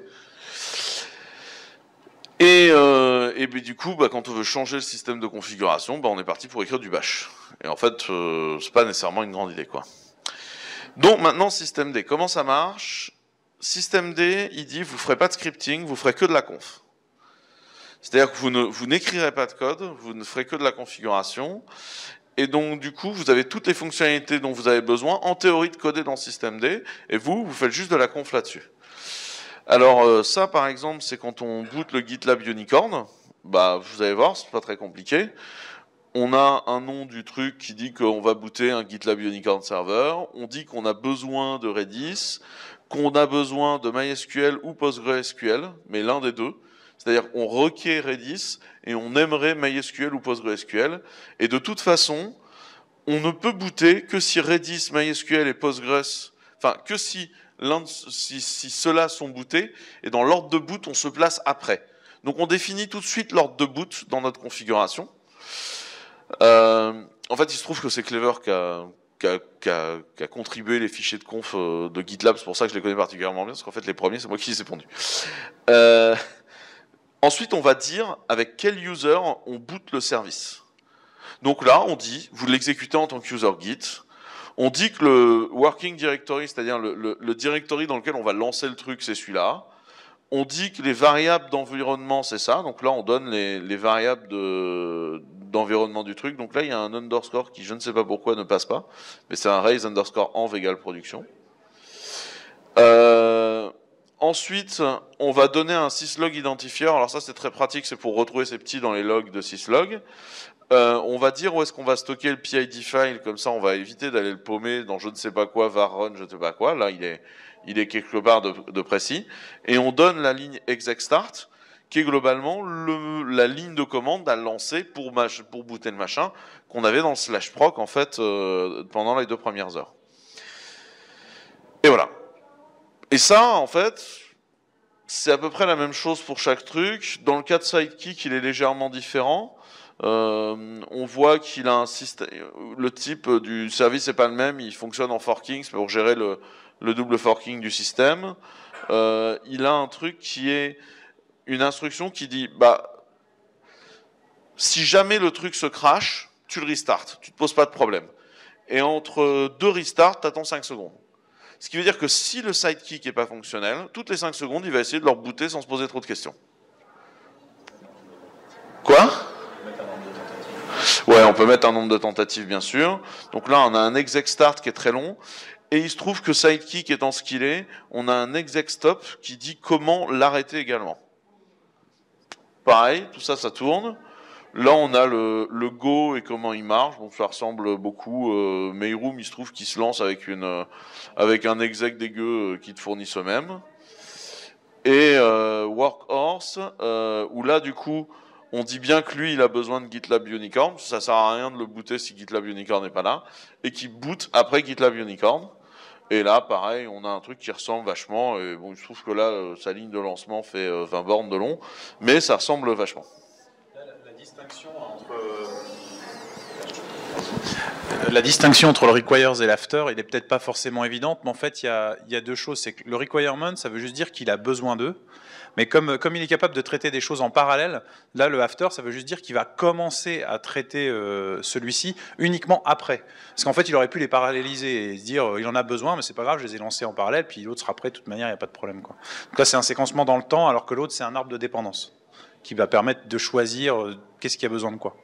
Et, euh, et ben, du coup, bah, quand on veut changer le système de configuration, bah, on est parti pour écrire du bash. Et en fait, euh, c'est pas nécessairement une grande idée, quoi. Donc maintenant, systemd, comment ça marche? Systemd, il dit, vous ferez pas de scripting, vous ferez que de la conf. C'est-à-dire que vous ne, vous n'écrirez pas de code, vous ne ferez que de la configuration. Et donc, du coup, vous avez toutes les fonctionnalités dont vous avez besoin, en théorie, de coder dans systemd, et vous, vous faites juste de la conf là-dessus. Alors euh, ça, par exemple, c'est quand on boot le GitLab Unicorn. Bah, vous allez voir, c'est pas très compliqué. on a un nom du truc qui dit qu'on va booter un GitLab Unicorn Server, on dit qu'on a besoin de Redis, qu'on a besoin de MySQL ou PostgreSQL, mais l'un des deux. C'est-à-dire qu'on requiert Redis et on aimerait MySQL ou PostgreSQL. Et de toute façon, on ne peut booter que si Redis, MySQL et Postgres, enfin que si, l'un, si, si ceux-là sont bootés, et dans l'ordre de boot, on se place après. Donc on définit tout de suite l'ordre de boot dans notre configuration. Euh, en fait, il se trouve que c'est Clever qui a, qui, a, qui, a, qui a contribué les fichiers de conf de GitLab, c'est pour ça que je les connais particulièrement bien, parce qu'en fait les premiers, c'est moi qui les ai pondus. Euh, ensuite, on va dire avec quel user on boot le service. Donc là, on dit, vous l'exécutez en tant que user Git, on dit que le working directory, c'est-à-dire le, le, le directory dans lequel on va lancer le truc, c'est celui-là. On dit que les variables d'environnement, c'est ça. Donc là, on donne les, les variables de, d'environnement du truc. Donc là, il y a un underscore qui, je ne sais pas pourquoi, ne passe pas. Mais c'est un raise underscore env égale production. Euh, ensuite, on va donner un syslog identifier. Alors ça, c'est très pratique. C'est pour retrouver ces petits dans les logs de syslog. Euh, on va dire où est-ce qu'on va stocker le P I D file. Comme ça, on va éviter d'aller le paumer dans je ne sais pas quoi, var run, je ne sais pas quoi. Là, il est... il est quelque part de, de précis, et on donne la ligne exec start, qui est globalement le, la ligne de commande à lancer pour, mach, pour booter le machin, qu'on avait dans le slash proc, en fait, euh, pendant les deux premières heures. Et voilà. Et ça, en fait, c'est à peu près la même chose pour chaque truc. Dans le cas de Sidekick, il est légèrement différent. Euh, on voit qu'il a un système, le type du service n'est pas le même, il fonctionne en forking, c'est pour gérer le le double forking du système. Euh, il a un truc qui est une instruction qui dit, bah, si jamais le truc se crash, tu le restarts, tu te poses pas de problème. Et entre deux restarts, tu attends cinq secondes. Ce qui veut dire que si le sidekick n'est pas fonctionnel, toutes les cinq secondes, il va essayer de le rebooter sans se poser trop de questions. Quoi ? Ouais, on peut mettre un nombre de tentatives, bien sûr. Donc là, on a un exec start qui est très long. Et il se trouve que Sidekick étant ce qu'il est, on a un exec stop qui dit comment l'arrêter également. Pareil, tout ça, ça tourne. Là, on a le, le go et comment il marche. Bon, ça ressemble beaucoup. Euh, Mayroom, il se trouve qu'il se lance avec, une, euh, avec un exec dégueu euh, qui te fournit ce même. Et euh, Workhorse, euh, où là, du coup, on dit bien que lui, il a besoin de GitLab Unicorn. Ça sert à rien de le booter si GitLab Unicorn n'est pas là. Et qui boot après GitLab Unicorn. Et là, pareil, on a un truc qui ressemble vachement. Et bon, je trouve que là, sa ligne de lancement fait vingt bornes de long, mais ça ressemble vachement. La, la distinction entre la distinction entre le requires et l'after, il est peut-être pas forcément évidente, mais en fait, il y a, il y a deux choses. C'est que le requirement, ça veut juste dire qu'il a besoin d'eux. Mais comme, comme il est capable de traiter des choses en parallèle, là, le after, ça veut juste dire qu'il va commencer à traiter euh, celui-ci uniquement après. Parce qu'en fait, il aurait pu les paralléliser et se dire, euh, il en a besoin, mais c'est pas grave, je les ai lancés en parallèle, puis l'autre sera prêt, de toute manière, il n'y a pas de problème, quoi. Donc là, c'est un séquencement dans le temps, alors que l'autre, c'est un arbre de dépendance, qui va permettre de choisir euh, qu'est-ce qui a besoin de quoi.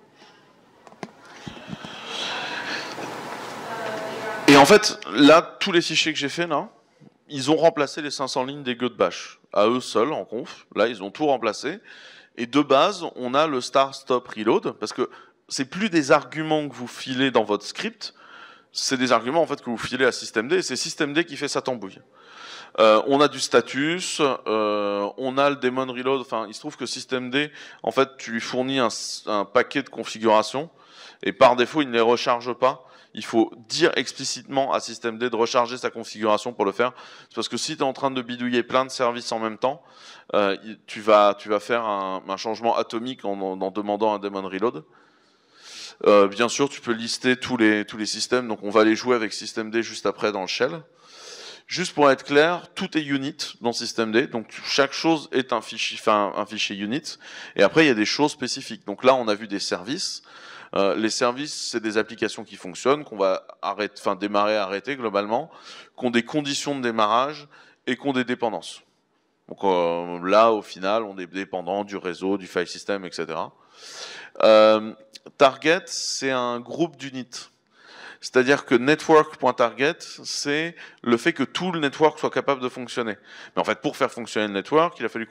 Et en fait, là, tous les fichiers que j'ai faits, là, ils ont remplacé les cinq cents lignes des gueux de bash. À eux seuls, en conf. Là, ils ont tout remplacé. Et de base, on a le start, stop, reload, parce que c'est plus des arguments que vous filez dans votre script, c'est des arguments en fait que vous filez à systemd, et c'est systemd qui fait sa tambouille. Euh, on a du status, euh, on a le daemon reload, enfin, il se trouve que systemd, en fait, tu lui fournis un, un paquet de configurations, et par défaut, il ne les recharge pas. Il faut dire explicitement à systemd de recharger sa configuration pour le faire. C'est parce que si tu es en train de bidouiller plein de services en même temps, euh, tu, vas, tu vas faire un, un changement atomique en, en, en demandant un daemon reload. Euh, bien sûr, tu peux lister tous les, tous les systèmes, donc on va les jouer avec systemd juste après dans le shell. Juste pour être clair, tout est unit dans systemd, donc chaque chose est un fichier, enfin, un fichier unit, et après il y a des choses spécifiques. Donc là, on a vu des services. Euh, les services, c'est des applications qui fonctionnent, qu'on va arrêter, enfin, démarrer, arrêter globalement, qui ont des conditions de démarrage et qui ont des dépendances. Donc euh, là, au final, on est dépendant du réseau, du file system, et cetera. Euh, target, c'est un groupe d'units. C'est-à-dire que network.target, c'est le fait que tout le network soit capable de fonctionner. Mais en fait, pour faire fonctionner le network, il a fallu qu'on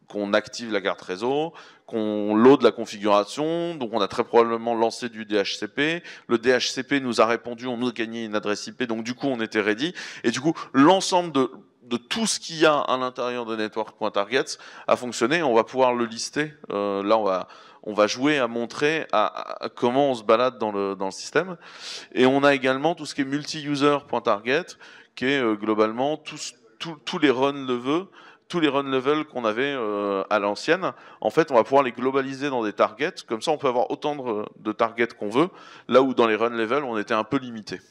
qu'on active la carte réseau, qu'on load la configuration, donc on a très probablement lancé du D H C P, le D H C P nous a répondu, on nous a gagné une adresse I P, donc du coup on était ready, et du coup l'ensemble de, de tout ce qu'il y a à l'intérieur de network.targets a fonctionné, on va pouvoir le lister, euh, là on va, on va jouer à montrer à, à comment on se balade dans le, dans le système, et on a également tout ce qui est multi-user.target, qui est euh, globalement tous, tous, tous les run levels, tous les run levels qu'on avait euh, à l'ancienne, en fait, on va pouvoir les globaliser dans des targets. Comme ça, on peut avoir autant de, de targets qu'on veut, là où dans les run levels, on était un peu limité.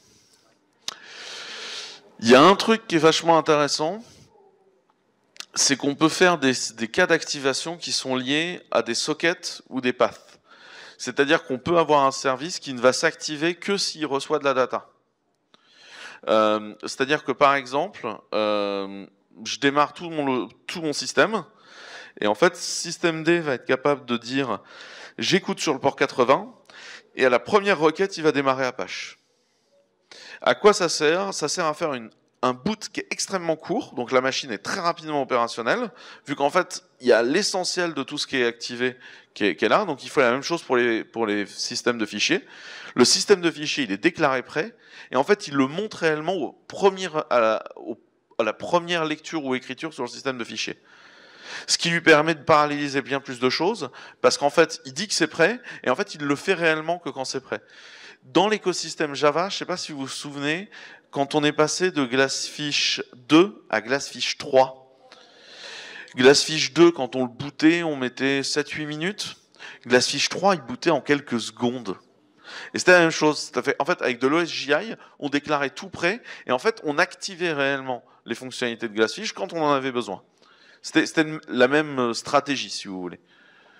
Il y a un truc qui est vachement intéressant, c'est qu'on peut faire des, des cas d'activation qui sont liés à des sockets ou des paths. C'est-à-dire qu'on peut avoir un service qui ne va s'activer que s'il reçoit de la data. Euh, C'est-à-dire que, par exemple, euh, je démarre tout mon, tout mon système, et en fait, systemd va être capable de dire « j'écoute sur le port quatre-vingts », et à la première requête, il va démarrer Apache. À quoi ça sert? Ça sert à faire une, un boot qui est extrêmement court, donc la machine est très rapidement opérationnelle, vu qu'en fait, il y a l'essentiel de tout ce qui est activé qui est, qui est là, donc il faut la même chose pour les, pour les systèmes de fichiers. Le système de fichiers, il est déclaré prêt, et en fait, il le montre réellement au premier, à la, au à la première lecture ou écriture sur le système de fichiers. Ce qui lui permet de paralléliser bien plus de choses, parce qu'en fait, il dit que c'est prêt, et en fait, il le fait réellement que quand c'est prêt. Dans l'écosystème Java, je ne sais pas si vous vous souvenez, quand on est passé de Glassfish deux à Glassfish trois, Glassfish deux, quand on le bootait, on mettait sept huit minutes. Glassfish trois, il bootait en quelques secondes. Et c'était la même chose. En fait, avec de l'O S J I, on déclarait tout prêt, et en fait, on activait réellement les fonctionnalités de Glassfish quand on en avait besoin. C'était la même stratégie, si vous voulez.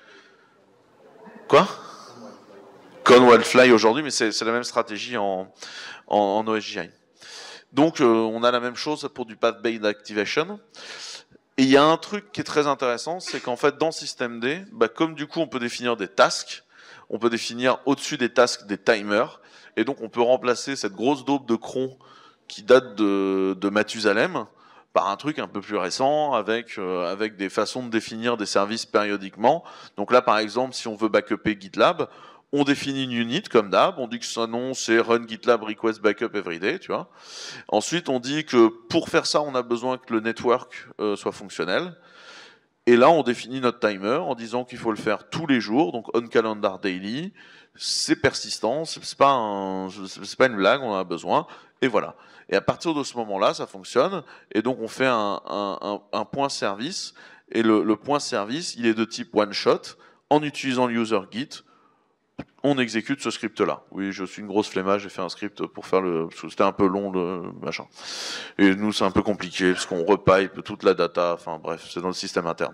Quoi? Conwildfly aujourd'hui, mais c'est la même stratégie en, en, en O S J I. Donc, euh, on a la même chose pour du path-based activation. Et il y a un truc qui est très intéressant, c'est qu'en fait, dans systemd, bah, comme du coup, on peut définir des tasks, on peut définir au-dessus des tasks des timers, et donc on peut remplacer cette grosse daube de cron qui date de, de Mathusalem par un truc un peu plus récent avec, euh, avec des façons de définir des services périodiquement. Donc là, par exemple, si on veut backuper GitLab, on définit une unit comme d'hab, on dit que son nom c'est run GitLab request backup everyday, tu vois. Ensuite, on dit que pour faire ça, on a besoin que le network euh, soit fonctionnel. Et là, on définit notre timer en disant qu'il faut le faire tous les jours, donc on calendar daily. C'est persistant, c'est pas un, c'est pas une blague, on en a besoin. Et voilà. Et à partir de ce moment-là, ça fonctionne. Et donc, on fait un, un, un, un point service. Et le, le point service, il est de type one shot. En utilisant le user git, on exécute ce script-là. Oui, je suis une grosse flemmage, j'ai fait un script pour faire le... parce que c'était un peu long, le machin. Et nous, c'est un peu compliqué, parce qu'on repipe toute la data, enfin bref, c'est dans le système interne.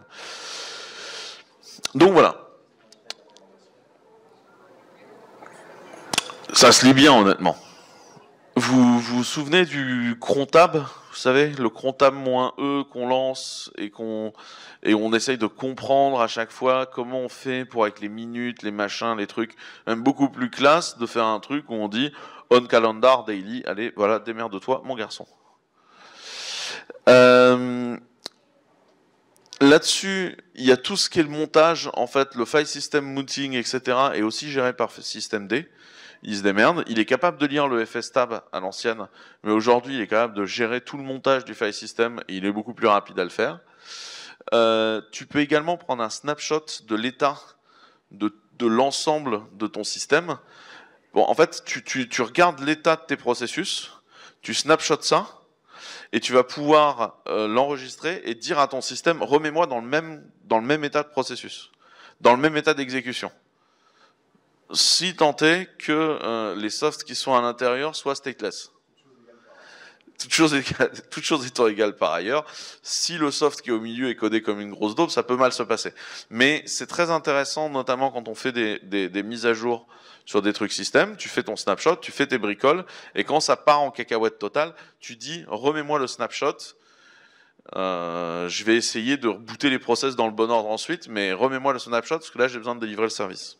Donc voilà. Ça se lit bien, honnêtement. Vous vous souvenez du crontab, vous savez, le crontab-e qu'on lance et qu'on et on essaye de comprendre à chaque fois comment on fait pour avec les minutes, les machins, les trucs, même beaucoup plus classe de faire un truc où on dit on calendar daily, allez, voilà, démerde-toi, mon garçon. Euh, Là-dessus, il y a tout ce qui est le montage, en fait, le file system mounting, et cetera, est aussi géré par systemd. Il se démerde. Il est capable de lire le fstab à l'ancienne, mais aujourd'hui, il est capable de gérer tout le montage du file system et il est beaucoup plus rapide à le faire. Euh, tu peux également prendre un snapshot de l'état de, de l'ensemble de ton système. Bon, en fait, tu, tu, tu regardes l'état de tes processus, tu snapshots ça, et tu vas pouvoir euh, l'enregistrer et dire à ton système, remets-moi dans le même, dans le même état de processus, dans le même état d'exécution. Si tant est que euh, les softs qui sont à l'intérieur soient stateless. Toute chose, égale, toute chose étant égale par ailleurs, si le soft qui est au milieu est codé comme une grosse daube, ça peut mal se passer. Mais c'est très intéressant, notamment quand on fait des, des, des mises à jour sur des trucs système, tu fais ton snapshot, tu fais tes bricoles, et quand ça part en cacahuète totale, tu dis remets-moi le snapshot, euh, je vais essayer de rebooter les process dans le bon ordre ensuite, mais remets-moi le snapshot, parce que là j'ai besoin de délivrer le service.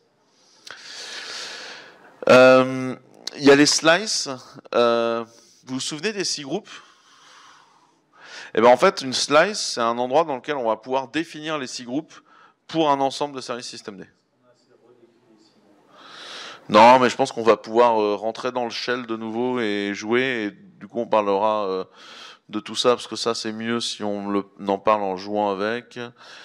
Il euh, y a les slices. Euh, vous vous souvenez des six groupes? Et ben en fait, une slice, c'est un endroit dans lequel on va pouvoir définir les six groupes pour un ensemble de services systemd. Non, mais je pense qu'on va pouvoir euh, rentrer dans le shell de nouveau et jouer, et du coup on parlera euh, de tout ça, parce que ça c'est mieux si on le, en parle en jouant avec,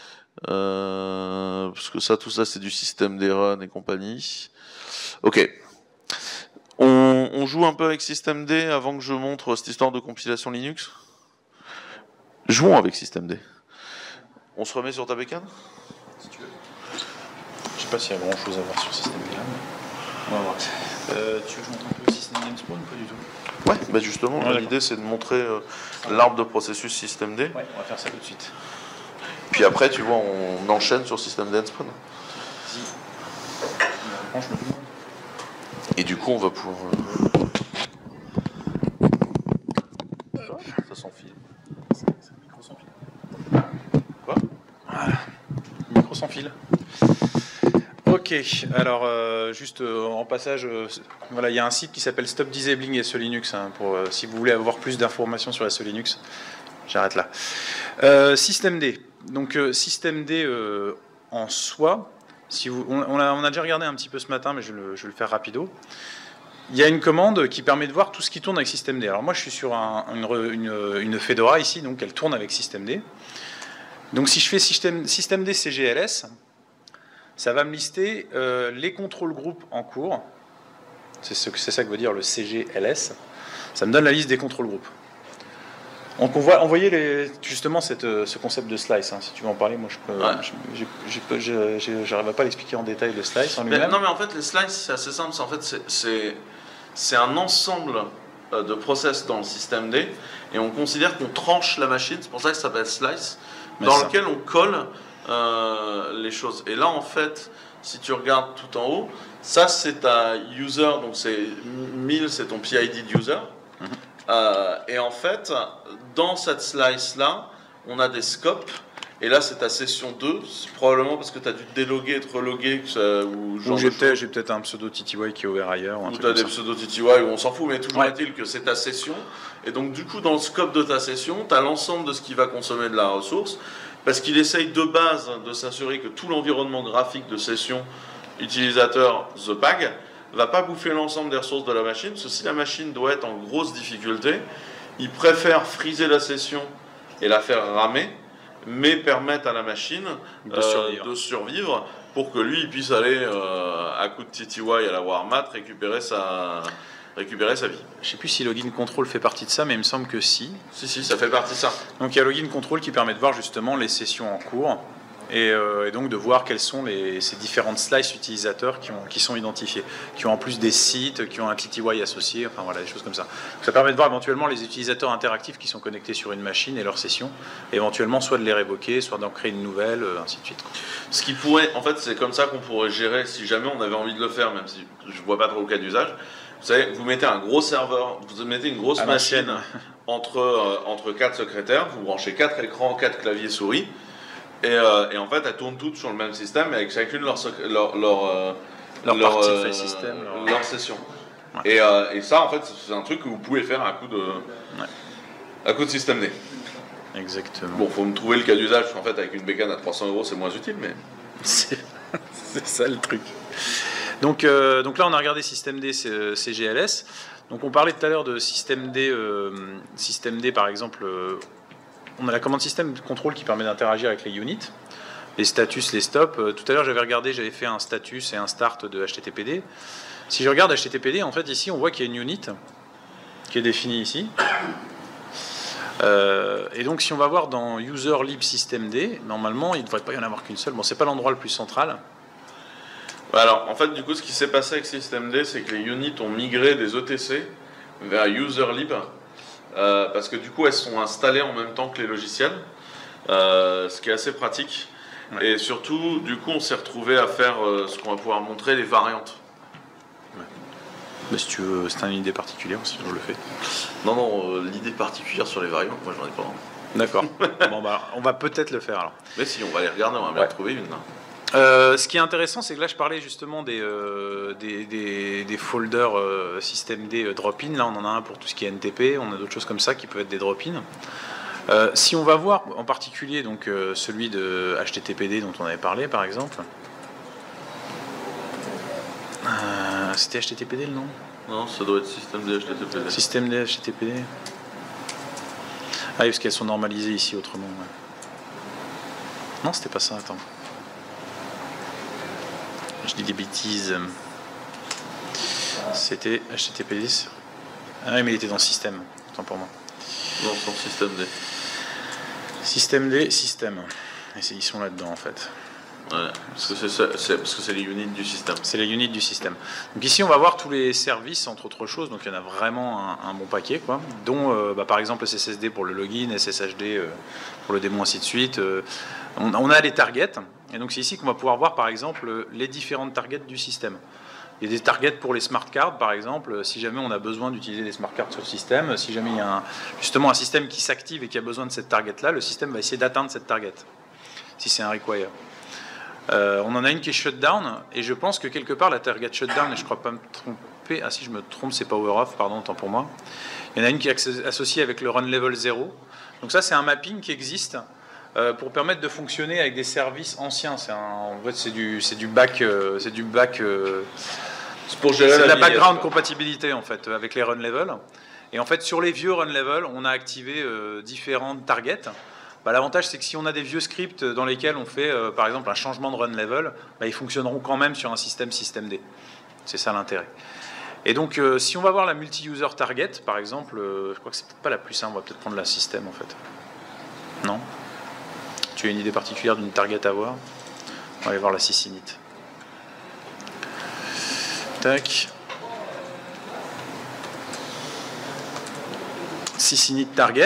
euh, parce que ça, tout ça c'est du systemd run et compagnie. Ok. On, on joue un peu avec systemd avant que je montre cette histoire de compilation Linux. Jouons avec systemd. On se remet sur ta bécane ? Si tu veux. Je sais pas s'il y a grand chose à voir sur systemd là. On va voir. Euh, tu veux que je montre un peu systemd spawn ou pas du tout? Ouais, bah justement, ouais, l'idée c'est de montrer euh, l'arbre de processus systemd. Ouais, on va faire ça tout de suite. Puis après, tu vois, on enchaîne sur systemd spawn. Et du coup, on va pouvoir. Euh... Ça s'enfile. C'est un micro sans fil. Quoi? Voilà. Micro sans fil. Ok, alors euh, juste euh, en passage, euh, voilà, il y a un site qui s'appelle Stop Disabling S E Linux, hein, pour, euh, si vous voulez avoir plus d'informations sur S E Linux. J'arrête là. Euh, systemd. Donc euh, systemd euh, en soi, si vous, on, on, a, on a déjà regardé un petit peu ce matin, mais je, le, je vais le faire rapido. Il y a une commande qui permet de voir tout ce qui tourne avec systemd. Alors moi je suis sur un, une, une, une Fedora ici, donc elle tourne avec systemd. Donc si je fais systemd, systemd cgls, ça va me lister euh, les contrôles groupes en cours. C'est ce, ça que veut dire le cgls. Ça me donne la liste des contrôles groupes. Donc on voit, on voyait les, justement cette, ce concept de slice. Hein. Si tu veux en parler, moi je peux, ouais. j'arrive pas à l'expliquer en détail le slice en lui-même. Non mais en fait les slices c'est assez simple. En fait c'est c'est un ensemble de process dans le systemd et on considère qu'on tranche la machine. C'est pour ça que ça s'appelle slice, mais dans lequel on colle Euh, les choses. Et là, en fait, si tu regardes tout en haut, ça c'est ta user, donc c'est mille, c'est ton P I D de user. Mm-hmm. euh, et en fait, dans cette slice-là, on a des scopes. Et là, c'est ta session deux, probablement parce que tu as dû déloguer et te reloguer. Ça, ou ou j'ai peut-être peut un pseudo T T Y qui est ouvert ailleurs. Ou, ou tu as des pseudo T T Y, on s'en fout, mais toujours est-il ouais. que c'est ta session. Et donc, du coup, dans le scope de ta session, tu as l'ensemble de ce qui va consommer de la ressource. Parce qu'il essaye de base de s'assurer que tout l'environnement graphique de session utilisateur The P A G ne va pas bouffer l'ensemble des ressources de la machine. Parce que si la machine doit être en grosse difficulté, il préfère freezer la session et la faire ramer, mais permettre à la machine de, euh, survivre. de survivre pour que lui il puisse aller euh, à coup de T T Y à la Warmat récupérer sa... récupérer sa vie. Je ne sais plus si Login Control fait partie de ça, mais il me semble que si. Si, si, ça fait partie de ça. Donc il y a Login Control qui permet de voir justement les sessions en cours et, euh, et donc de voir quelles sont les, ces différentes slices utilisateurs qui, ont, qui sont identifiés, qui ont en plus des sites, qui ont un T T Y associé, enfin voilà, des choses comme ça. Donc, ça permet de voir éventuellement les utilisateurs interactifs qui sont connectés sur une machine et leurs sessions, et éventuellement soit de les révoquer, soit d'en créer une nouvelle, euh, ainsi de suite. Ce qui pourrait, en fait, c'est comme ça qu'on pourrait gérer si jamais on avait envie de le faire, même si je ne vois pas trop le cas d'usage. Vous savez, vous mettez un gros serveur, vous mettez une grosse à machine entre, euh, entre quatre secrétaires, vous branchez quatre écrans, quatre claviers souris, et, euh, et en fait, elles tournent toutes sur le même système, mais avec chacune leur, leur, leur, euh, leur, leur, partie euh, file system, leur... leur session. Ouais. Et, euh, et ça, en fait, c'est un truc que vous pouvez faire à coup de, ouais. à coup de systemd. Exactement. Bon, faut me trouver le cas d'usage, parce qu'en fait, avec une bécane à trois cents euros, c'est moins utile, mais... c'est ça le truc. Donc, euh, donc là, on a regardé systemd C G L S. Donc, on parlait tout à l'heure de systemd, euh, systemd par exemple. Euh, on a la commande system control qui permet d'interagir avec les units, les status, les stops. Euh, tout à l'heure, j'avais regardé, j'avais fait un status et un start de H T T P D. Si je regarde H T T P D, en fait, ici, on voit qu'il y a une unit qui est définie ici. Euh, et donc, si on va voir dans user lib systemd, normalement, il ne devrait pas y en avoir qu'une seule. Bon, c'est pas l'endroit le plus central. Alors, en fait, du coup, ce qui s'est passé avec systemd, c'est que les units ont migré des E T C vers userlib, euh, parce que du coup, elles sont installées en même temps que les logiciels, euh, ce qui est assez pratique. Ouais. Et surtout, du coup, on s'est retrouvé à faire euh, ce qu'on va pouvoir montrer, les variantes. Ouais. Mais si tu veux, c'est une idée particulière, si je le fais. Non, non, euh, l'idée particulière sur les variantes, moi, j'en ai pas. D'accord. Bon, bah, on va peut-être le faire alors. Mais si, on va les regarder, on va bien ouais. trouver une. Là. Euh, ce qui est intéressant, c'est que là, je parlais justement des, euh, des, des, des folders euh, systemd euh, drop-in. Là, on en a un pour tout ce qui est N T P. On a d'autres choses comme ça qui peuvent être des drop-in. Euh, si on va voir en particulier donc, euh, celui de H T T P D dont on avait parlé par exemple, euh, c'était H T T P D le nom? Non, ça doit être système D H T T P D. Système D H T T P D. Ah oui, parce qu'elles sont normalisées ici autrement. Ouais. Non, c'était pas ça, attends. Je dis des bêtises. C'était H T T P D. Ah oui, mais il était dans système, autant pour moi. Non, c'est dans système D. Système D, système. Et ils sont là-dedans en fait. Ouais, parce que c'est, ça, c'est parce que c'est les units du système. C'est les units du système. Donc ici, on va voir tous les services, entre autres choses. Donc il y en a vraiment un, un bon paquet, quoi. Dont, euh, bah, par exemple, S S S D pour le login, S S H D euh, pour le démon, ainsi de suite. Euh, on, on a les targets. Et donc c'est ici qu'on va pouvoir voir, par exemple, les différentes targets du système. Il y a des targets pour les smart cards, par exemple. Si jamais on a besoin d'utiliser des smart cards sur le système, si jamais il y a un, justement un système qui s'active et qui a besoin de cette target-là, le système va essayer d'atteindre cette target, si c'est un require. Euh, on en a une qui est shutdown, et je pense que quelque part la target shutdown, et je ne crois pas me tromper, ah si je me trompe, c'est power off, pardon, tant pour moi. Il y en a une qui est associée avec le run level zéro. Donc ça, c'est un mapping qui existe euh, pour permettre de fonctionner avec des services anciens. C'est un, en fait, c'est du, c'est du back, euh, c'est du back. Euh, c'est pour gérer c'est la, la la background compatibilité en fait avec les run level. Et en fait, sur les vieux run level, on a activé euh, différentes targets. Bah, l'avantage, c'est que si on a des vieux scripts dans lesquels on fait, euh, par exemple, un changement de run level, bah, ils fonctionneront quand même sur un système système D. C'est ça l'intérêt. Et donc, euh, si on va voir la multi-user target, par exemple, euh, je crois que c'est peut-être pas la plus simple, on va peut-être prendre la système, en fait. Non? Tu as une idée particulière d'une target à voir? On va aller voir la sysinit. Tac. Sysinit target.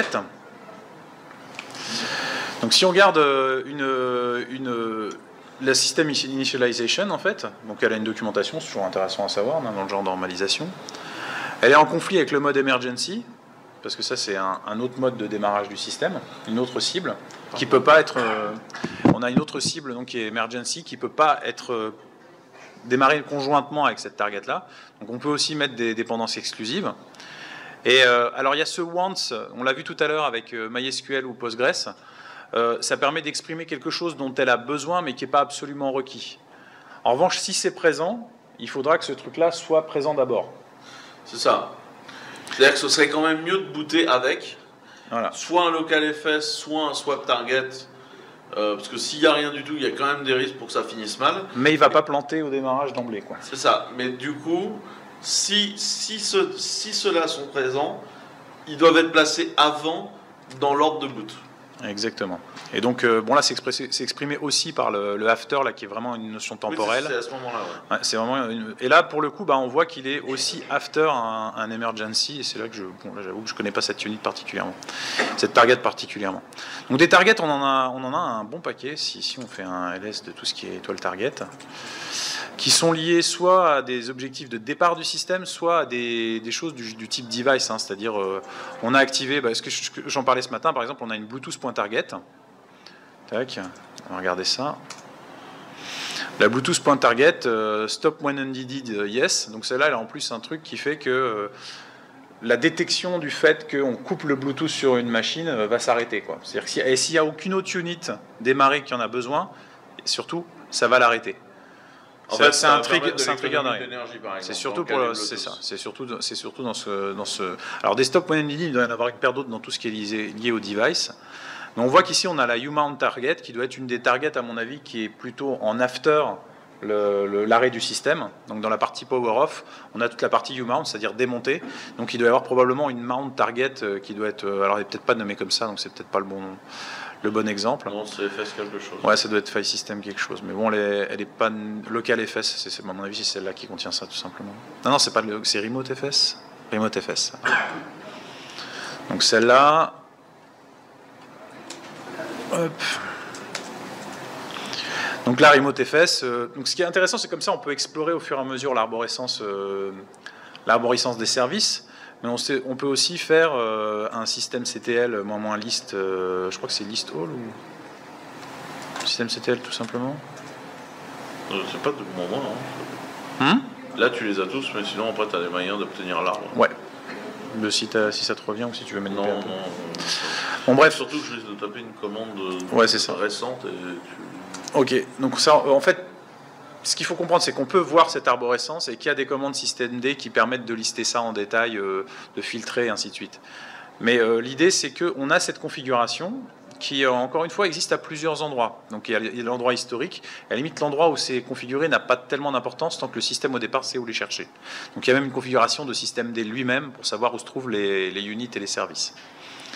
Donc si on regarde une, une, la system initialization, en fait, donc elle a une documentation, c'est toujours intéressant à savoir, dans le genre de normalisation. Elle est en conflit avec le mode emergency, parce que ça c'est un, un autre mode de démarrage du système, une autre cible, qui peut pas être... Euh, on a une autre cible donc, qui est emergency, qui ne peut pas être euh, démarrée conjointement avec cette target-là. Donc on peut aussi mettre des dépendances exclusives. Et euh, alors il y a ce once, on l'a vu tout à l'heure avec euh, MySQL ou Postgres. Euh, ça permet d'exprimer quelque chose dont elle a besoin mais qui n'est pas absolument requis. En revanche, si c'est présent, il faudra que ce truc-là soit présent d'abord. C'est ça. C'est-à-dire que ce serait quand même mieux de booter avec voilà. soit un local F S, soit un swap target, euh, parce que s'il n'y a rien du tout, il y a quand même des risques pour que ça finisse mal. Mais il ne va pas planter au démarrage d'emblée, quoi. C'est ça. Mais du coup, si, si, ce, si ceux-là sont présents, ils doivent être placés avant dans l'ordre de boot. Exactement. Et donc, euh, bon là, c'est exprimé, exprimé aussi par le, le after, là, qui est vraiment une notion temporelle. Oui, c'est à ce moment-là, ouais. Ouais, c'est vraiment une... Et là, pour le coup, bah, on voit qu'il est aussi after un, un emergency, et c'est là que je, bon, là, j'avoue que je connais pas cette unit particulièrement, cette target particulièrement. Donc des targets, on en a, on en a un bon paquet. Si, si on fait un L S de tout ce qui est étoile target, qui sont liés soit à des objectifs de départ du système, soit à des, des choses du, du type device, hein, c'est-à-dire euh, on a activé, bah, ce que j'en parlais ce matin, par exemple, on a une Bluetooth.target. Tac, on va regarder ça. La Bluetooth.target, euh, stop when unneeded, yes. Donc celle-là, elle a en plus un truc qui fait que euh, la détection du fait qu'on coupe le Bluetooth sur une machine euh, va s'arrêter, quoi. C'est-à-dire que si, et s'il n'y a aucune autre unit démarrée qui en a besoin, surtout, ça va l'arrêter. En fait, c'est un trigger, c'est un trigger d'énergie, par exemple. C'est surtout pour, c'est ça. C'est surtout, c'est surtout dans ce, dans ce. Alors des stop when unneeded, il doit y en avoir une paire d'autres dans tout ce qui est lié, lié au device. Mais on voit qu'ici on a la U-mount target qui doit être une des targets à mon avis qui est plutôt en after le, le, l'arrêt du système. Donc dans la partie power off, on a toute la partie U-mount, c'est-à-dire démontée. Donc il doit y avoir probablement une mount target qui doit être. Alors elle n'est peut-être pas nommée comme ça, donc c'est peut-être pas le bon. Le bon exemple. Non, c'est F S quelque chose. Ouais, ça doit être file system quelque chose. Mais bon, elle est, elle est pas local F S. C'est, c'est, à mon avis, c'est celle-là qui contient ça, tout simplement. Non, non, c'est pas le, c'est remote F S. Remote F S. Donc celle-là. Hop. Donc là, remote F S. Euh, donc ce qui est intéressant, c'est comme ça, on peut explorer au fur et à mesure l'arborescence, euh, l'arborescence des services. Mais on, sait, on peut aussi faire euh, un système C T L, moins moins list, euh, je crois que c'est list all ou système C T L tout simplement. Je sais pas de moment. Hein. Hmm Là tu les as tous, mais sinon après tu as des moyens d'obtenir l'arbre. Ouais. De, si, si ça te revient ou si tu veux mettre non, une non, non. Bon, bref. Surtout que je risque de taper une commande ouais, c'est ça. récente. Et tu... Ok, donc ça, en fait, ce qu'il faut comprendre, c'est qu'on peut voir cette arborescence et qu'il y a des commandes systemd qui permettent de lister ça en détail, euh, de filtrer, et ainsi de suite. Mais euh, l'idée, c'est qu'on a cette configuration qui, euh, encore une fois, existe à plusieurs endroits. Donc il y a l'endroit historique, et à la limite, l'endroit où c'est configuré n'a pas tellement d'importance tant que le système, au départ, sait où les chercher. Donc il y a même une configuration de systemd lui-même pour savoir où se trouvent les, les units et les services. D'accord ?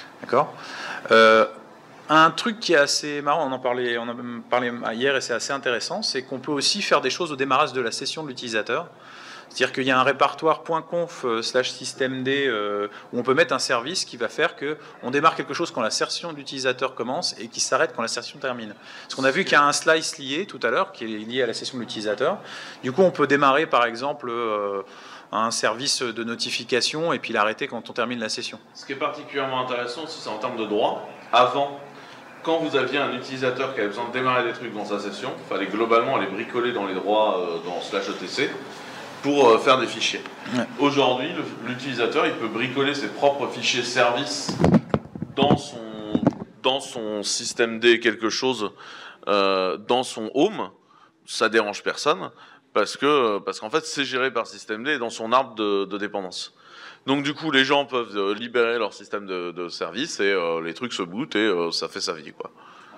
euh, Un truc qui est assez marrant, on en parlait, on en a parlé hier et c'est assez intéressant, c'est qu'on peut aussi faire des choses au démarrage de la session de l'utilisateur. C'est-à-dire qu'il y a un répertoire .conf slash systemd euh, où on peut mettre un service qui va faire qu'on démarre quelque chose quand la session d'utilisateur commence et qui s'arrête quand la session termine. Parce qu'on a vu qu'il y a un slice lié tout à l'heure qui est lié à la session de l'utilisateur. Du coup, on peut démarrer par exemple euh, un service de notification et puis l'arrêter quand on termine la session. Ce qui est particulièrement intéressant aussi, c'est en termes de droit. Avant, quand vous aviez un utilisateur qui avait besoin de démarrer des trucs dans sa session, il fallait globalement aller bricoler dans les droits euh, dans slash etc pour euh, faire des fichiers. Ouais. Aujourd'hui, l'utilisateur, il peut bricoler ses propres fichiers services dans son, dans son systemd quelque chose, euh, dans son home. Ça dérange personne parce que parce qu'en fait, c'est géré par systemd et dans son arbre de, de dépendance. Donc du coup, les gens peuvent libérer leur système de, de service et euh, les trucs se bootent et euh, ça fait sa vie, quoi.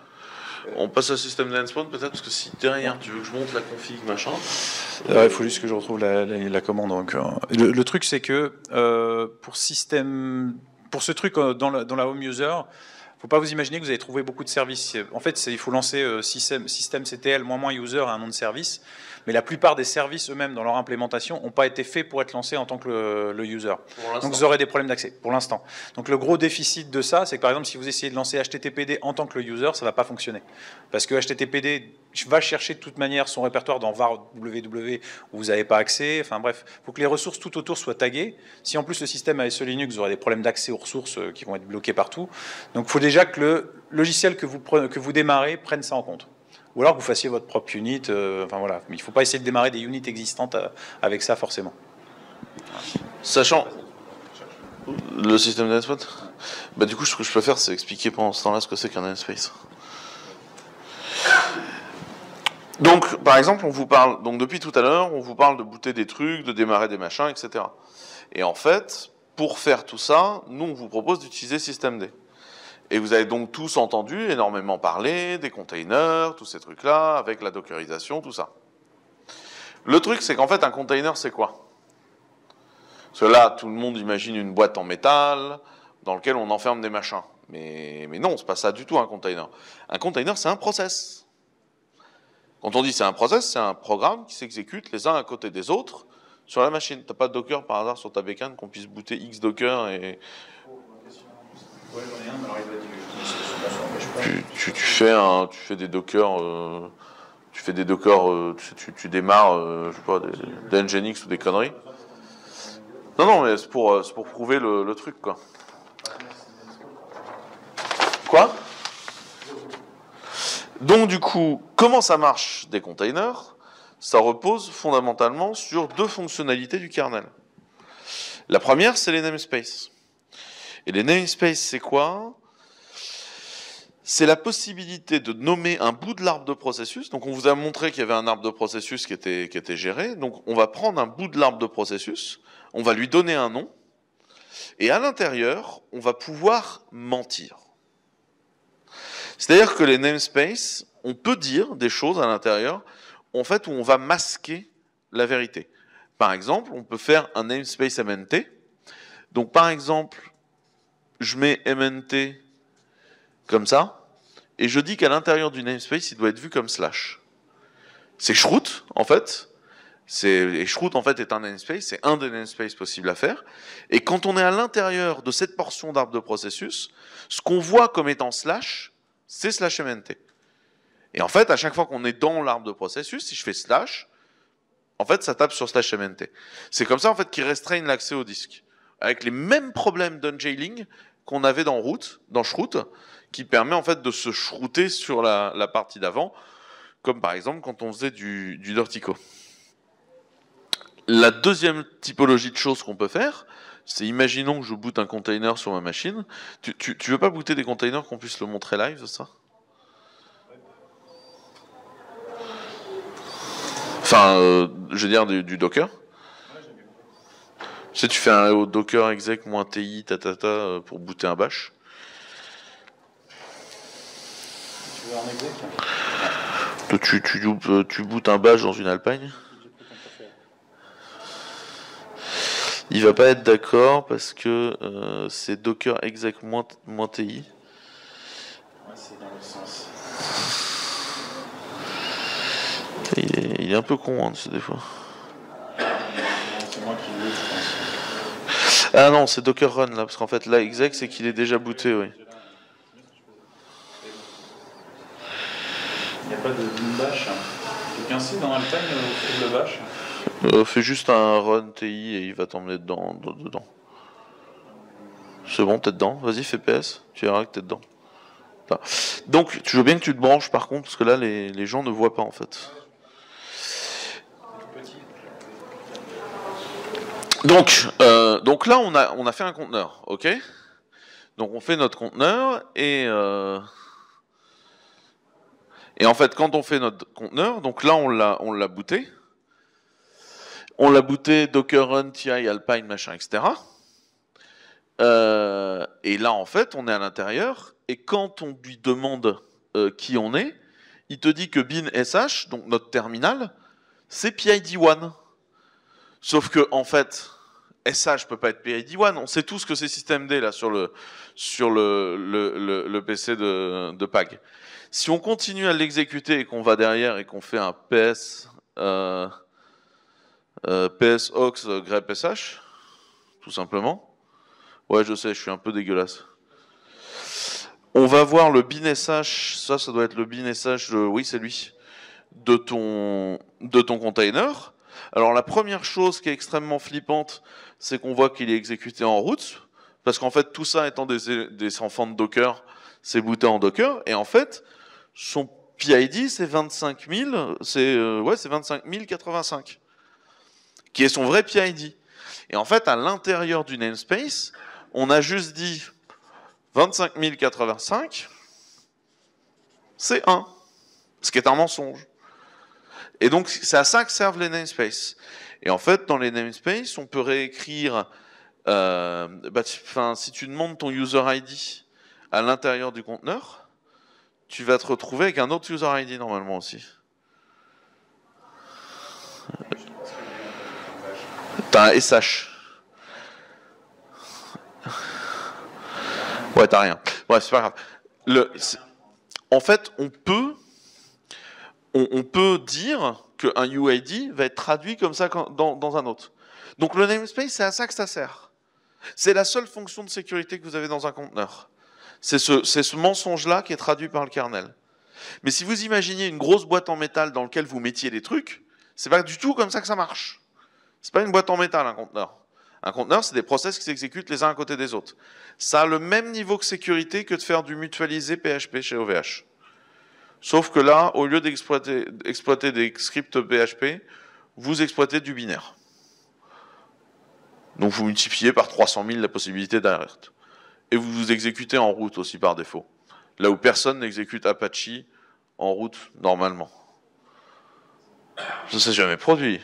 On passe au système d'Enspawn peut-être, parce que si derrière tu veux que je monte la config machin. Alors, il faut juste que je retrouve la, la, la commande. Donc, le, le truc c'est que euh, pour système, pour ce truc dans la, dans la home user, faut pas vous imaginer que vous allez trouver beaucoup de services. En fait, il faut lancer euh, système, systemctl moins moins user à un nom de service. Mais la plupart des services eux-mêmes dans leur implémentation n'ont pas été faits pour être lancés en tant que le, le user. Donc vous aurez des problèmes d'accès pour l'instant. Donc le gros déficit de ça, c'est que par exemple si vous essayez de lancer H T T P D en tant que le user, ça ne va pas fonctionner. Parce que H T T P D va chercher de toute manière son répertoire dans var W W où vous n'avez pas accès. Enfin bref, il faut que les ressources tout autour soient taguées. Si en plus le système A S E Linux, vous aurez des problèmes d'accès aux ressources qui vont être bloquées partout. Donc il faut déjà que le logiciel que vous, prenez, que vous démarrez prenne ça en compte. Ou alors que vous fassiez votre propre unit. Euh, enfin voilà, mais il ne faut pas essayer de démarrer des units existantes euh, avec ça forcément. Sachant le système de namespace, bah du coup ce que je peux faire c'est expliquer pendant ce temps-là ce que c'est qu'un namespace. Donc par exemple on vous parle, donc depuis tout à l'heure on vous parle de booter des trucs, de démarrer des machins, et cetera. Et en fait pour faire tout ça, nous on vous propose d'utiliser systemd. Et vous avez donc tous entendu énormément parler des containers, tous ces trucs-là, avec la dockerisation, tout ça. Le truc, c'est qu'en fait, un container, c'est quoi? Parce que là, tout le monde imagine une boîte en métal dans laquelle on enferme des machins. Mais, mais non, c'est pas ça du tout, un container. Un container, c'est un process. Quand on dit c'est un process, c'est un programme qui s'exécute les uns à côté des autres sur la machine. T'as pas de Docker par hasard sur ta bécane qu'on puisse booter X Docker et... Ouais, j'en ai un, mais alors il doit être tu, tu, tu fais un, tu fais des dockers, euh, tu fais des dockers, euh, tu, tu, tu démarres, euh, je sais pas, des, des Nginx ou des conneries. Non, non, mais c'est pour, c'est pour prouver le, le truc, quoi. Quoi? Donc du coup, comment ça marche des containers? Ça repose fondamentalement sur deux fonctionnalités du kernel. La première, c'est les namespaces. Et les namespaces, c'est quoi? C'est la possibilité de nommer un bout de l'arbre de processus. Donc on vous a montré qu'il y avait un arbre de processus qui était, qui était géré. Donc on va prendre un bout de l'arbre de processus, on va lui donner un nom, et à l'intérieur, on va pouvoir mentir. C'est-à-dire que les namespaces, on peut dire des choses à l'intérieur, en fait, où on va masquer la vérité. Par exemple, on peut faire un namespace M N T. Donc par exemple, je mets M N T comme ça, et je dis qu'à l'intérieur du namespace, il doit être vu comme slash. C'est shroot, en fait. Et shroot, en fait, est un namespace, c'est un des namespaces possibles à faire. Et quand on est à l'intérieur de cette portion d'arbre de processus, ce qu'on voit comme étant slash, c'est slash M N T. Et en fait, à chaque fois qu'on est dans l'arbre de processus, si je fais slash, en fait, ça tape sur slash M N T. C'est comme ça, en fait, qu'ils restreignent l'accès au disque. Avec les mêmes problèmes d'unjailing qu'on avait dans root, dans shroot, qui permet en fait de se shrouter sur la, la partie d'avant, comme par exemple quand on faisait du, du Dirtico. La deuxième typologie de choses qu'on peut faire, c'est imaginons que je boot un container sur ma machine. Tu, tu, tu veux pas booter des containers qu'on puisse le montrer live, c'est ça? Enfin, euh, je veux dire du, du Docker. Tu sais, tu fais un docker exec moins ti tatata pour booter un bash. Tu veux un exec? Tu, tu, tu, tu bootes un bash dans une Alpine. Il va pas être d'accord parce que euh, c'est docker exec moins, moins ti. Ouais, c'est dans le sens. Il est, il est un peu con, hein, des fois. C'est moi qui le je pense. Ah non, c'est docker run là, parce qu'en fait, là, exec, c'est qu'il est déjà booté, oui. Il n'y a pas de d'une bash. Quelqu'un sait dans Alpine euh, le bash? Euh, fais juste un run ti et il va t'emmener dedans, dedans. C'est bon, t'es dedans. Vas-y, fais P S, tu verras que t'es dedans. Là. Donc, tu veux bien que tu te branches par contre, parce que là, les, les gens ne voient pas en fait. Donc, euh, donc là, on a, on a fait un conteneur, ok? Donc, on fait notre conteneur et euh, et en fait, quand on fait notre conteneur, donc là, on l'a, on l'a booté, on l'a booté Docker Run, Ti, Alpine, machin, et cetera. Euh, et là, en fait, on est à l'intérieur et quand on lui demande euh, qui on est, il te dit que bin S H, donc notre terminal, c'est P I D un. Sauf que, en fait, S H peut pas être P I D un. On sait tous que c'est systemd là sur le, sur le, le, le, le P C de, de Pag. Si on continue à l'exécuter et qu'on va derrière et qu'on fait un ps, euh, euh, ps aux grep S H, tout simplement. Ouais, je sais, je suis un peu dégueulasse. On va voir le bin S H, ça, ça doit être le bin S H, de, oui, c'est lui, de ton, de ton container. Alors la première chose qui est extrêmement flippante, c'est qu'on voit qu'il est exécuté en route, parce qu'en fait tout ça étant des, des enfants de Docker, c'est booté en Docker, et en fait son P I D c'est vingt-cinq mille, c'est euh, ouais c'est vingt-cinq mille quatre-vingt-cinq, qui est son vrai P I D. Et en fait à l'intérieur du namespace, on a juste dit vingt-cinq mille quatre-vingt-cinq, c'est un, ce qui est un mensonge. Et donc, c'est à ça que servent les namespaces. Et en fait, dans les namespaces, on peut réécrire... Euh, bah, enfin, si tu demandes ton user I D à l'intérieur du conteneur, tu vas te retrouver avec un autre user I D normalement aussi. T'as un S H. Ouais, t'as rien. Bref, c'est pas grave. Le, en fait, on peut... On, on peut dire qu'un U I D va être traduit comme ça dans, dans un autre. Donc le namespace, c'est à ça que ça sert. C'est la seule fonction de sécurité que vous avez dans un conteneur. C'est ce, c'est ce mensonge-là qui est traduit par le kernel. Mais si vous imaginez une grosse boîte en métal dans laquelle vous mettiez des trucs, c'est pas du tout comme ça que ça marche. C'est pas une boîte en métal, un conteneur. Un conteneur, c'est des process qui s'exécutent les uns à côté des autres. Ça a le même niveau de sécurité que de faire du mutualisé P H P chez O V H. Sauf que là, au lieu d'exploiter exploiter des scripts P H P, vous exploitez du binaire. Donc vous multipliez par trois cent mille la possibilité d'alerte. Et vous vous exécutez en route aussi par défaut. Là où personne n'exécute Apache en route normalement. Ça s'est jamais produit.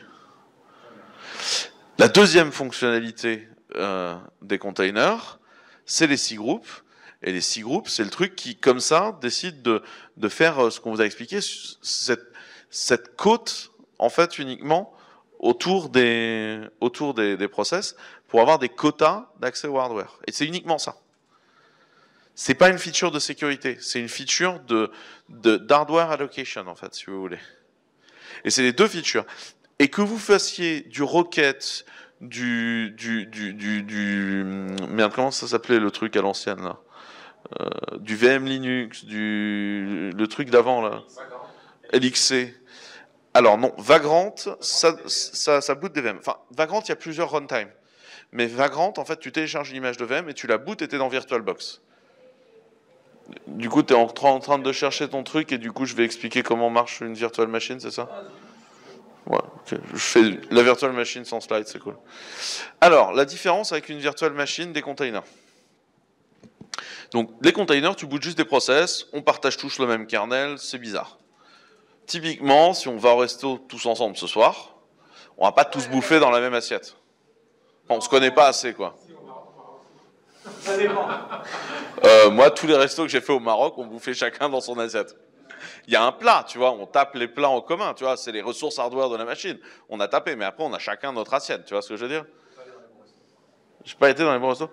La deuxième fonctionnalité euh, des containers, c'est les cgroups. Et les cgroups, c'est le truc qui, comme ça, décide de, de faire ce qu'on vous a expliqué, cette, cette côte, en fait, uniquement autour des, autour des, des process, pour avoir des quotas d'accès au hardware. Et c'est uniquement ça. C'est pas une feature de sécurité, c'est une feature de, de, d'hardware allocation, en fait, si vous voulez. Et c'est les deux features. Et que vous fassiez du Rocket, du, du, du, du, du merde, comment ça s'appelait le truc à l'ancienne, là? Euh, du V M Linux, du le truc d'avant là, L X C. Alors non, Vagrant, ça, ça, ça boot des V M. Enfin, Vagrant, il y a plusieurs runtime. Mais Vagrant, en fait, tu télécharges une image de V M et tu la bootes et t'es dans VirtualBox. Du coup, tu es en, en train de chercher ton truc et du coup, je vais expliquer comment marche une virtual machine, c'est ça? Ouais, okay. Je fais la virtual machine sans slide, c'est cool. Alors, la différence avec une virtual machine des containers. Donc, les containers, tu bootes juste des process, on partage tous le même kernel, c'est bizarre. Typiquement, si on va au resto tous ensemble ce soir, on va pas tous bouffer dans la même assiette. Enfin, on se connaît pas assez, quoi. Ça dépend. Euh, moi, tous les restos que j'ai fait au Maroc, on bouffait chacun dans son assiette. Il y a un plat, tu vois, on tape les plats en commun, tu vois, c'est les ressources hardware de la machine. On a tapé, mais après, on a chacun notre assiette, tu vois ce que je veux dire? J'ai pas été dans les bons restos.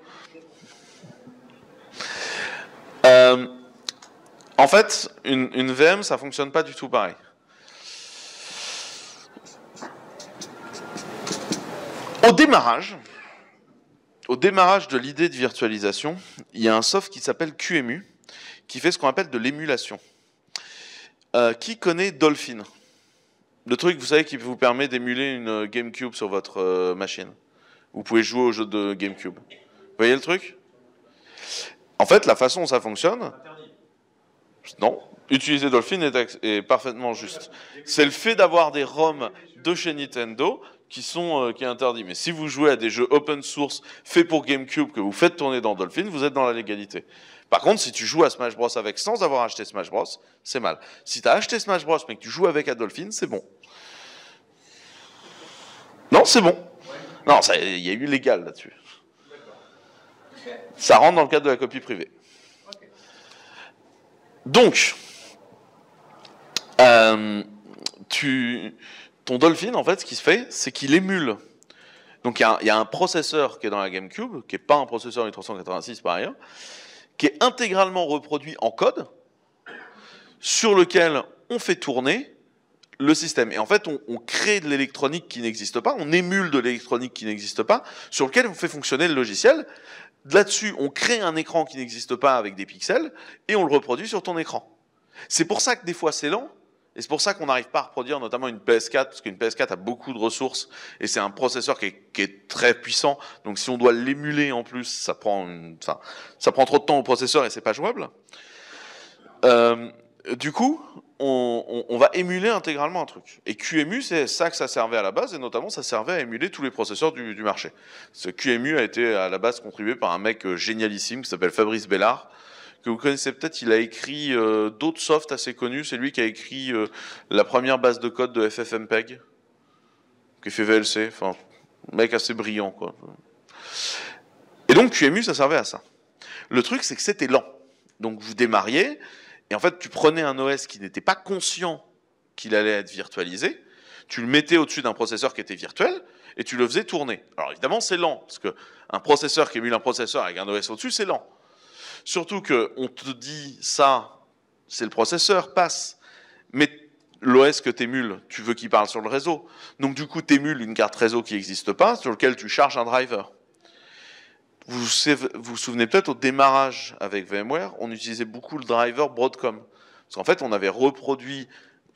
Euh, en fait, une, une V M, ça fonctionne pas du tout pareil. Au démarrage, au démarrage de l'idée de virtualisation, il y a un soft qui s'appelle Q M U, qui fait ce qu'on appelle de l'émulation. Euh, qui connaît Dolphin? Le truc, vous savez, qui vous permet d'émuler une GameCube sur votre euh, machine. Vous pouvez jouer au jeu de GameCube. Vous voyez le truc? En fait, la façon dont ça fonctionne... Non, utiliser Dolphin est, est parfaitement juste. C'est le fait d'avoir des ROM de chez Nintendo qui sont euh, qui est interdit. Mais si vous jouez à des jeux open source faits pour GameCube que vous faites tourner dans Dolphin, vous êtes dans la légalité. Par contre, si tu joues à Smash Bros avec sans avoir acheté Smash Bros, c'est mal. Si tu as acheté Smash Bros mais que tu joues avec à Dolphin, c'est bon. Non, c'est bon. Non, il y a eu légal là-dessus. Ça rentre dans le cadre de la copie privée. Donc, euh, tu, ton Dolphin, en fait, ce qui se fait, c'est qu'il émule. Donc, il y, y a un processeur qui est dans la GameCube, qui n'est pas un processeur i trois cent quatre-vingt-six par ailleurs, qui est intégralement reproduit en code, sur lequel on fait tourner le système. Et en fait, on, on crée de l'électronique qui n'existe pas, on émule de l'électronique qui n'existe pas, sur lequel on fait fonctionner le logiciel. Là-dessus, on crée un écran qui n'existe pas avec des pixels, et on le reproduit sur ton écran. C'est pour ça que des fois c'est lent, et c'est pour ça qu'on n'arrive pas à reproduire notamment une P S quatre, parce qu'une P S quatre a beaucoup de ressources, et c'est un processeur qui est, qui est très puissant, donc si on doit l'émuler en plus, ça prend, une, enfin, ça prend trop de temps au processeur et c'est pas jouable. Euh, du coup, on, on, on va émuler intégralement un truc. Et Q M U, c'est ça que ça servait à la base, et notamment ça servait à émuler tous les processeurs du, du marché. Ce Q M U a été à la base contribué par un mec génialissime qui s'appelle Fabrice Bellard, que vous connaissez peut-être. Il a écrit euh, d'autres softs assez connus. C'est lui qui a écrit euh, la première base de code de F F M P E G, qui fait V L C. Enfin, un mec assez brillant, quoi. Et donc Q M U, ça servait à ça. Le truc, c'est que c'était lent. Donc vous démarriez, et en fait, tu prenais un O S qui n'était pas conscient qu'il allait être virtualisé, tu le mettais au-dessus d'un processeur qui était virtuel, et tu le faisais tourner. Alors évidemment, c'est lent, parce qu'un processeur qui émule un processeur avec un O S au-dessus, c'est lent. Surtout qu'on te dit ça, c'est le processeur, passe, mais l'O S que tu émules, tu veux qu'il parle sur le réseau. Donc du coup, tu émules une carte réseau qui n'existe pas, sur lequel tu charges un driver. Vous vous, vous souvenez peut-être, au démarrage avec VMware, on utilisait beaucoup le driver Broadcom. Parce qu'en fait, on avait reproduit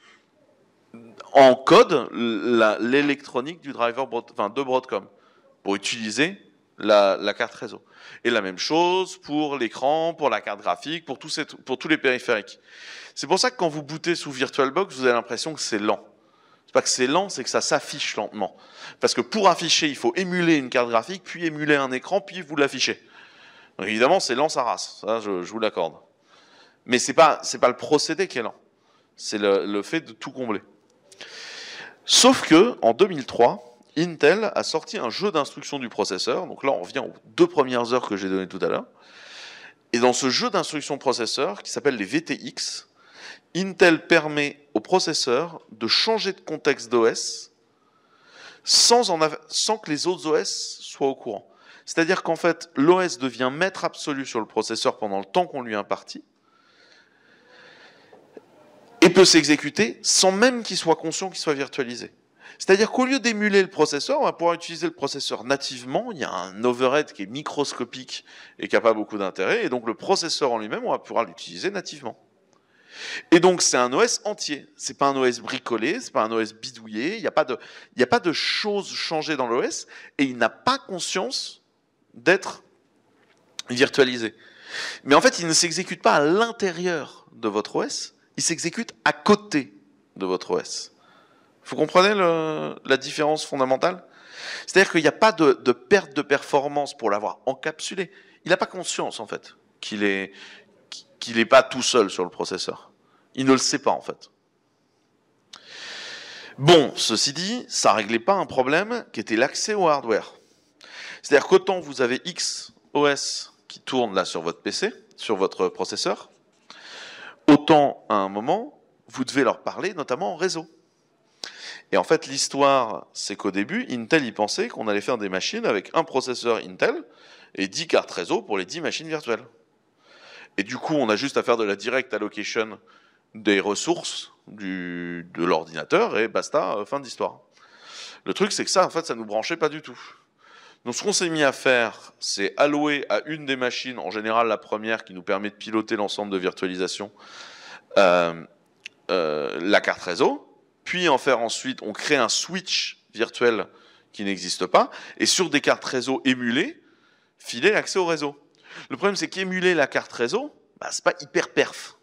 en code l'électronique du driver Broad, enfin, de Broadcom pour utiliser la, la carte réseau. Et la même chose pour l'écran, pour la carte graphique, pour tous, ces, pour tous les périphériques. C'est pour ça que quand vous bootez sous VirtualBox, vous avez l'impression que c'est lent. C'est pas que c'est lent, c'est que ça s'affiche lentement. Parce que pour afficher, il faut émuler une carte graphique, puis émuler un écran, puis vous l'affichez. Donc évidemment, c'est lent, ça race. Ça, je, je vous l'accorde. Mais c'est pas, c'est pas le procédé qui est lent. C'est le, le fait de tout combler. Sauf que, en deux mille trois, Intel a sorti un jeu d'instruction du processeur. Donc là, on revient aux deux premières heures que j'ai données tout à l'heure. Et dans ce jeu d'instruction processeur, qui s'appelle les V T X, Intel permet au processeur de changer de contexte d'O S sans, en sans que les autres O S soient au courant. C'est-à-dire qu'en fait, l'O S devient maître absolu sur le processeur pendant le temps qu'on lui impartit et peut s'exécuter sans même qu'il soit conscient qu'il soit virtualisé. C'est-à-dire qu'au lieu d'émuler le processeur, on va pouvoir utiliser le processeur nativement. Il y a un overhead qui est microscopique et qui n'a pas beaucoup d'intérêt. Et donc le processeur en lui-même, on va pouvoir l'utiliser nativement. Et donc c'est un O S entier. C'est pas un O S bricolé, c'est pas un O S bidouillé. Il n'y a pas de, il n'y a pas de choses changées dans l'O S et il n'a pas conscience d'être virtualisé. Mais en fait, il ne s'exécute pas à l'intérieur de votre O S, il s'exécute à côté de votre O S. Vous comprenez le, la différence fondamentale? C'est-à-dire qu'il n'y a pas de, de perte de performance pour l'avoir encapsulé. Il n'a pas conscience, en fait, qu'il est, qu'il n'est pas tout seul sur le processeur. Il ne le sait pas, en fait. Bon, ceci dit, ça ne réglait pas un problème qui était l'accès au hardware. C'est-à-dire qu'autant vous avez X O S qui tourne là sur votre P C, sur votre processeur, autant à un moment, vous devez leur parler notamment en réseau. Et en fait, l'histoire, c'est qu'au début, Intel y pensait qu'on allait faire des machines avec un processeur Intel et dix cartes réseau pour les dix machines virtuelles. Et du coup, on a juste à faire de la direct allocation des ressources du, de l'ordinateur et basta, fin d'histoire. Le truc, c'est que ça, en fait, ça ne nous branchait pas du tout. Donc ce qu'on s'est mis à faire, c'est allouer à une des machines, en général la première qui nous permet de piloter l'ensemble de virtualisation, euh, euh, la carte réseau, puis en faire ensuite, on crée un switch virtuel qui n'existe pas, et sur des cartes réseau émulées, filer l'accès au réseau. Le problème, c'est qu'émuler la carte réseau, bah, c'est pas hyper perf.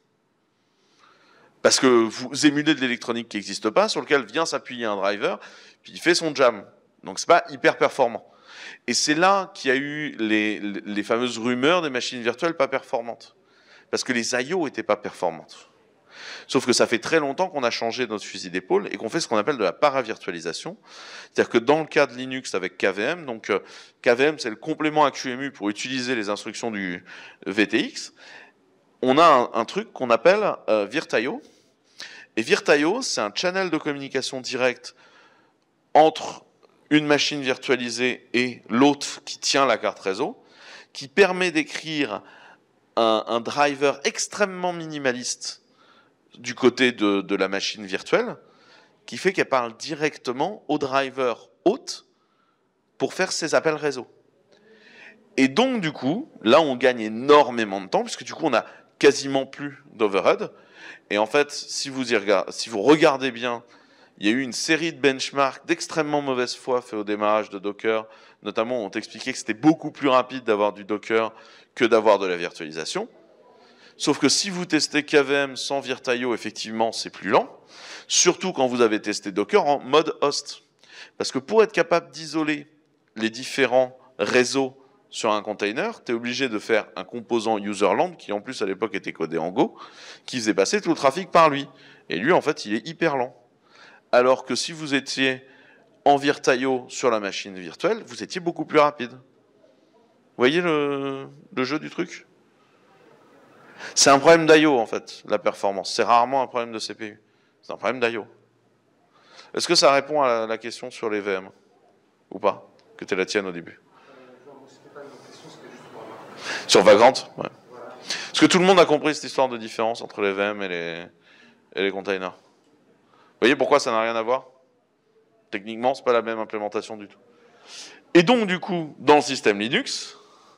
Parce que vous émulez de l'électronique qui n'existe pas, sur lequel vient s'appuyer un driver, puis il fait son jam. Donc c'est pas hyper performant. Et c'est là qu'il y a eu les, les fameuses rumeurs des machines virtuelles pas performantes. Parce que les I O n'étaient pas performantes. Sauf que ça fait très longtemps qu'on a changé notre fusil d'épaule et qu'on fait ce qu'on appelle de la paravirtualisation. C'est-à-dire que dans le cas de Linux avec K V M, donc K V M c'est le complément à Q E M U pour utiliser les instructions du V T X, on a un, un truc qu'on appelle euh, VirtIO. Et VirtIO, c'est un channel de communication directe entre une machine virtualisée et l'autre qui tient la carte réseau, qui permet d'écrire un, un driver extrêmement minimaliste du côté de, de la machine virtuelle, qui fait qu'elle parle directement au driver hôte pour faire ses appels réseau. Et donc, du coup, là, on gagne énormément de temps, puisque du coup, on n'a quasiment plus d'overhead. Et en fait, si vous, y regardez, si vous regardez bien, il y a eu une série de benchmarks d'extrêmement mauvaise foi faits au démarrage de Docker. Notamment, on t'expliquait que c'était beaucoup plus rapide d'avoir du Docker que d'avoir de la virtualisation. Sauf que si vous testez K V M sans VirtIO, effectivement, c'est plus lent. Surtout quand vous avez testé Docker en mode host. Parce que pour être capable d'isoler les différents réseaux sur un container, tu es obligé de faire un composant userland, qui en plus à l'époque était codé en Go, qui faisait passer tout le trafic par lui. Et lui, en fait, il est hyper lent. Alors que si vous étiez en VirtIO sur la machine virtuelle, vous étiez beaucoup plus rapide. Vous voyez le, le jeu du truc? C'est un problème d'I O, en fait, la performance. C'est rarement un problème de C P U. C'est un problème d'I O. Est-ce que ça répond à la, la question sur les V M? Ou pas? Que tu es la tienne au début. Sur Vagrant, ouais. Est-ce que tout le monde a compris cette histoire de différence entre les V M et les, et les containers? Vous voyez pourquoi ça n'a rien à voir? Techniquement, c'est pas la même implémentation du tout. Et donc, du coup, dans le système Linux,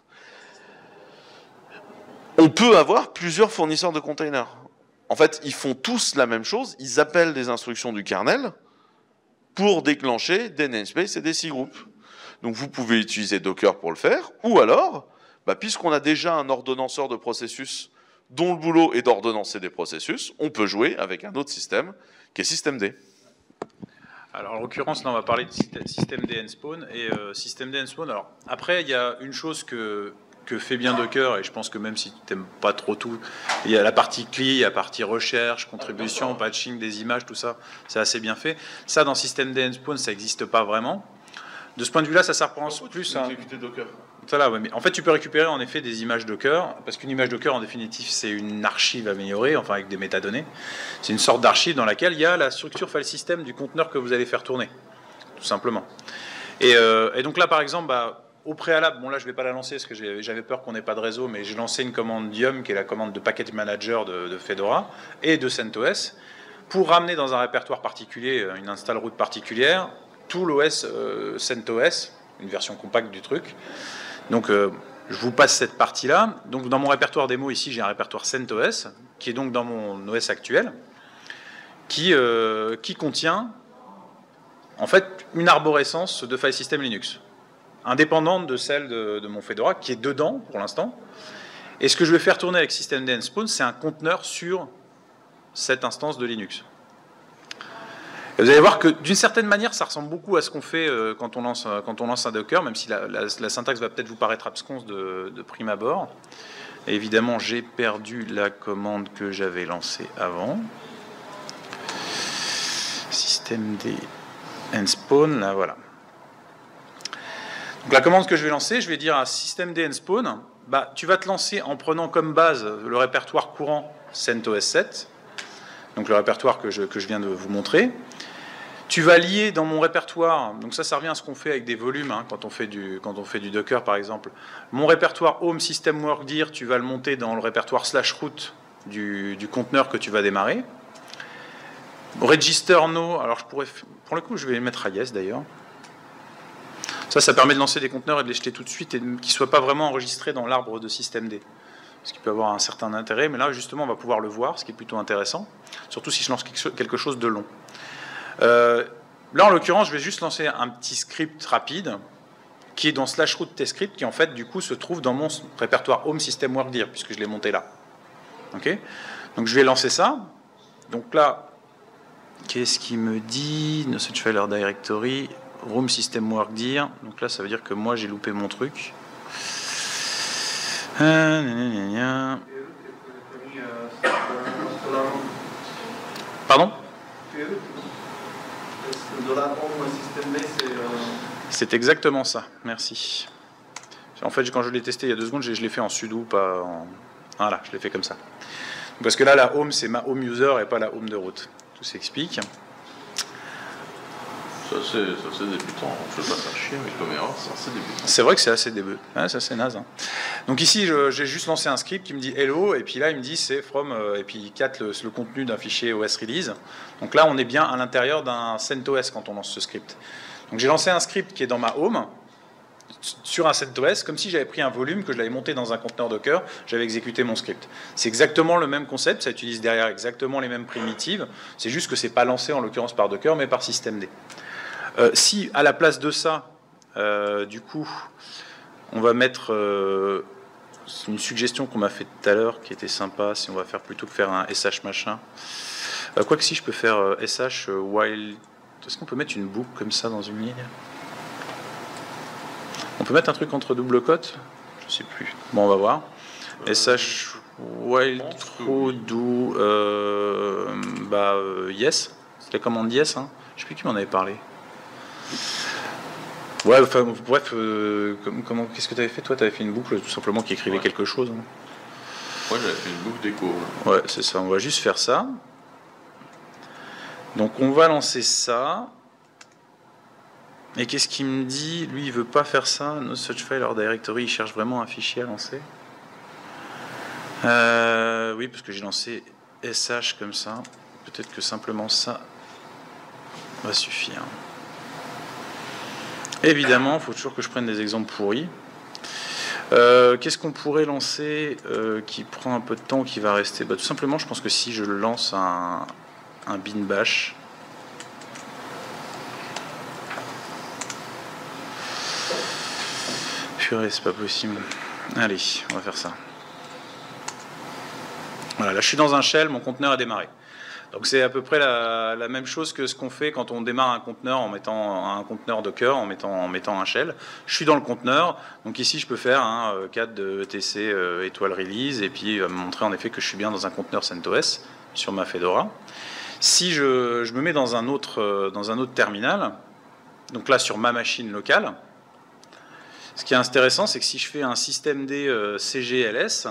on peut avoir plusieurs fournisseurs de containers. En fait, ils font tous la même chose. Ils appellent des instructions du kernel pour déclencher des namespaces et des cgroups. Donc, vous pouvez utiliser Docker pour le faire, ou alors, bah, puisqu'on a déjà un ordonnanceur de processus dont le boulot est d'ordonnancer des processus, on peut jouer avec un autre système qui est systemd. Alors, en l'occurrence, là, on va parler de systemd nspawn. Et euh, systemd nspawn, alors, après, il y a une chose que, que fait bien Docker, et je pense que même si tu n'aimes pas trop tout, il y a la partie C L I, il y a la partie recherche, contribution, patching des images, tout ça, c'est assez bien fait. Ça, dans systemd nspawn, ça n'existe pas vraiment. De ce point de vue-là, ça s'apprend plus à... Docker. Ça là, ouais, mais en fait, tu peux récupérer en effet des images Docker, parce qu'une image Docker, en définitive, c'est une archive améliorée, enfin avec des métadonnées. C'est une sorte d'archive dans laquelle il y a la structure file system du conteneur que vous allez faire tourner, tout simplement. Et, euh, et donc là, par exemple, bah, au préalable, bon là, je ne vais pas la lancer parce que j'avais peur qu'on n'ait pas de réseau, mais j'ai lancé une commande yum, qui est la commande de package manager de, de Fedora et de CentOS, pour ramener dans un répertoire particulier, une install route particulière, tout l'O S euh, CentOS, une version compacte du truc. Donc, euh, je vous passe cette partie-là. Donc, dans mon répertoire démo, ici, j'ai un répertoire CentOS, qui est donc dans mon O S actuel, qui, euh, qui contient, en fait, une arborescence de file system Linux, indépendante de celle de, de mon Fedora, qui est dedans, pour l'instant. Et ce que je vais faire tourner avec systemd nspawn, c'est un conteneur sur cette instance de Linux. Et vous allez voir que d'une certaine manière, ça ressemble beaucoup à ce qu'on fait euh, quand, on lance, quand on lance un Docker, même si la, la, la syntaxe va peut-être vous paraître absconse de, de prime abord. Et évidemment, j'ai perdu la commande que j'avais lancée avant. Systemd nspawn, là voilà. Donc la commande que je vais lancer, je vais dire à systemd nspawn, bah, tu vas te lancer en prenant comme base le répertoire courant CentOS sept, donc le répertoire que je, que je viens de vous montrer. Tu vas lier dans mon répertoire, donc ça, ça revient à ce qu'on fait avec des volumes, hein, quand on fait du, quand on fait du Docker par exemple. Mon répertoire home system workdir, tu vas le monter dans le répertoire slash root du, du conteneur que tu vas démarrer. Register no, alors je pourrais, pour le coup, je vais le mettre à yes d'ailleurs. Ça, ça permet de lancer des conteneurs et de les jeter tout de suite et qu'ils ne soient pas vraiment enregistrés dans l'arbre de systemd. Ce qui peut avoir un certain intérêt, mais là, justement, on va pouvoir le voir, ce qui est plutôt intéressant, surtout si je lance quelque chose de long. Euh, là, en l'occurrence, je vais juste lancer un petit script rapide qui est dans slash root tscript, qui en fait, du coup, se trouve dans mon répertoire home system workdir, puisque je l'ai monté là. Ok ? Donc, je vais lancer ça. Donc là, qu'est-ce qu'il me dit ? No such file or directory, room system workdir. Donc là, ça veut dire que moi, j'ai loupé mon truc. Ah, gna, gna, gna. Pardon ? C'est exactement ça, merci. En fait, quand je l'ai testé il y a deux secondes, je l'ai fait en sudo, pas en... Voilà, je l'ai fait comme ça. Parce que là, la home, c'est ma home user et pas la home de route. Tout s'explique. C'est assez débutant, je ne veux pas faire chier, mais comme erreur, c'est assez débutant. C'est vrai que c'est assez début, ouais, c'est assez naze. Hein. Donc ici, j'ai juste lancé un script qui me dit hello, et puis là, il me dit c'est from, euh, et puis il cat le, le contenu d'un fichier O S release. Donc là, on est bien à l'intérieur d'un CentOS quand on lance ce script. Donc j'ai lancé un script qui est dans ma home, sur un CentOS, comme si j'avais pris un volume, que je l'avais monté dans un conteneur Docker, j'avais exécuté mon script. C'est exactement le même concept, ça utilise derrière exactement les mêmes primitives, c'est juste que c'est pas lancé en l'occurrence par Docker, mais par systemd. Euh, si à la place de ça, euh, du coup, on va mettre euh, une suggestion qu'on m'a fait tout à l'heure qui était sympa, si on va faire plutôt que faire un sh machin. Euh, Quoique si je peux faire euh, sh euh, while. Est-ce qu'on peut mettre une boucle comme ça dans une ligne? On peut mettre un truc entre double cotes? Je sais plus. Bon, on va voir. Euh, sh while true do euh, bah euh, yes. C'est la commande yes. Hein. Je sais plus qui m'en avait parlé. Ouais, enfin, bref, euh, comment, qu'est-ce que tu avais fait? Toi, tu avais fait une boucle tout simplement qui écrivait ouais. quelque chose. Hein. Ouais, j'avais fait une boucle d'écho. Ouais, c'est ça. On va juste faire ça. Donc, on va lancer ça. Et qu'est-ce qu'il me dit? Lui, il veut pas faire ça. No such file or directory. Il cherche vraiment un fichier à lancer. Euh, oui, parce que j'ai lancé sh comme ça. Peut-être que simplement ça va suffire. Évidemment, il faut toujours que je prenne des exemples pourris. Euh, Qu'est-ce qu'on pourrait lancer euh, qui prend un peu de temps, qui va rester bah, tout simplement, je pense que si je lance un, un bin bash, purée, c'est pas possible. Allez, on va faire ça. Voilà, là je suis dans un shell, mon conteneur a démarré. Donc c'est à peu près la, la même chose que ce qu'on fait quand on démarre un conteneur en mettant un conteneur Docker, en mettant, en mettant un shell. Je suis dans le conteneur, donc ici je peux faire un hein, cat de E T C euh, étoile release, et puis il va me montrer en effet que je suis bien dans un conteneur CentOS sur ma Fedora. Si je, je me mets dans un, autre, euh, dans un autre terminal, donc là sur ma machine locale, ce qui est intéressant, c'est que si je fais un systemd euh, cgls,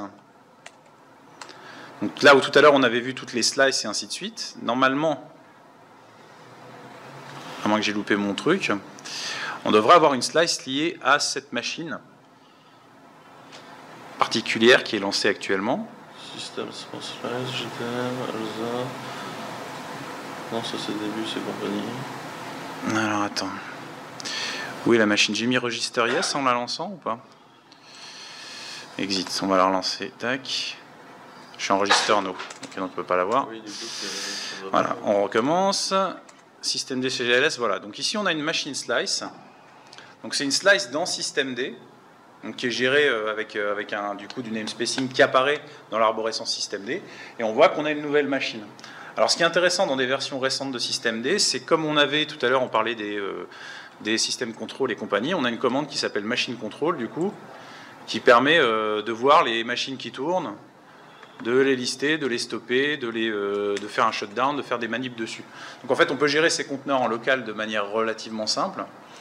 donc là où tout à l'heure on avait vu toutes les slices et ainsi de suite, normalement, à moins que j'ai loupé mon truc, on devrait avoir une slice liée à cette machine particulière qui est lancée actuellement. System slice, G T M, Elsa. Non, ça c'est le début, c'est compagnie. Alors attends. Où est la machine? J'ai mis register yes en la lançant ou pas? Exit, on va la relancer. Tac. Je suis en register no, donc on ne peut pas l'avoir. Oui, voilà, on recommence. Systemd cgls, voilà. Donc ici on a une machine slice. Donc c'est une slice dans systemd, donc qui est gérée avec, avec un, du coup, du namespacing qui apparaît dans l'arborescence systemd. Et on voit qu'on a une nouvelle machine. Alors ce qui est intéressant dans des versions récentes de systemd, c'est comme on avait tout à l'heure, on parlait des, euh, des systèmes contrôle et compagnie, on a une commande qui s'appelle machine control du coup, qui permet euh, de voir les machines qui tournent, de les lister, de les stopper, de, les, euh, de faire un shutdown, de faire des manips dessus. Donc en fait on peut gérer ces conteneurs en local de manière relativement simple.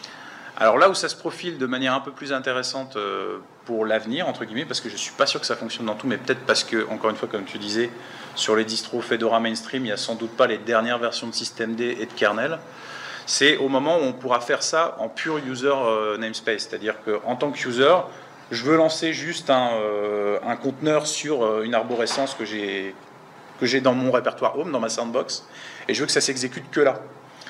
Alors là où ça se profile de manière un peu plus intéressante euh, pour l'avenir, entre guillemets, parce que je ne suis pas sûr que ça fonctionne dans tout, mais peut-être parce que, encore une fois, comme tu disais, sur les distros Fedora Mainstream, il n'y a sans doute pas les dernières versions de systemd et de kernel, c'est au moment où on pourra faire ça en pure user euh, namespace, c'est-à-dire qu'en tant que user, je veux lancer juste un, euh, un conteneur sur euh, une arborescence que j'ai que j'ai dans mon répertoire home, dans ma sandbox, et je veux que ça s'exécute que là,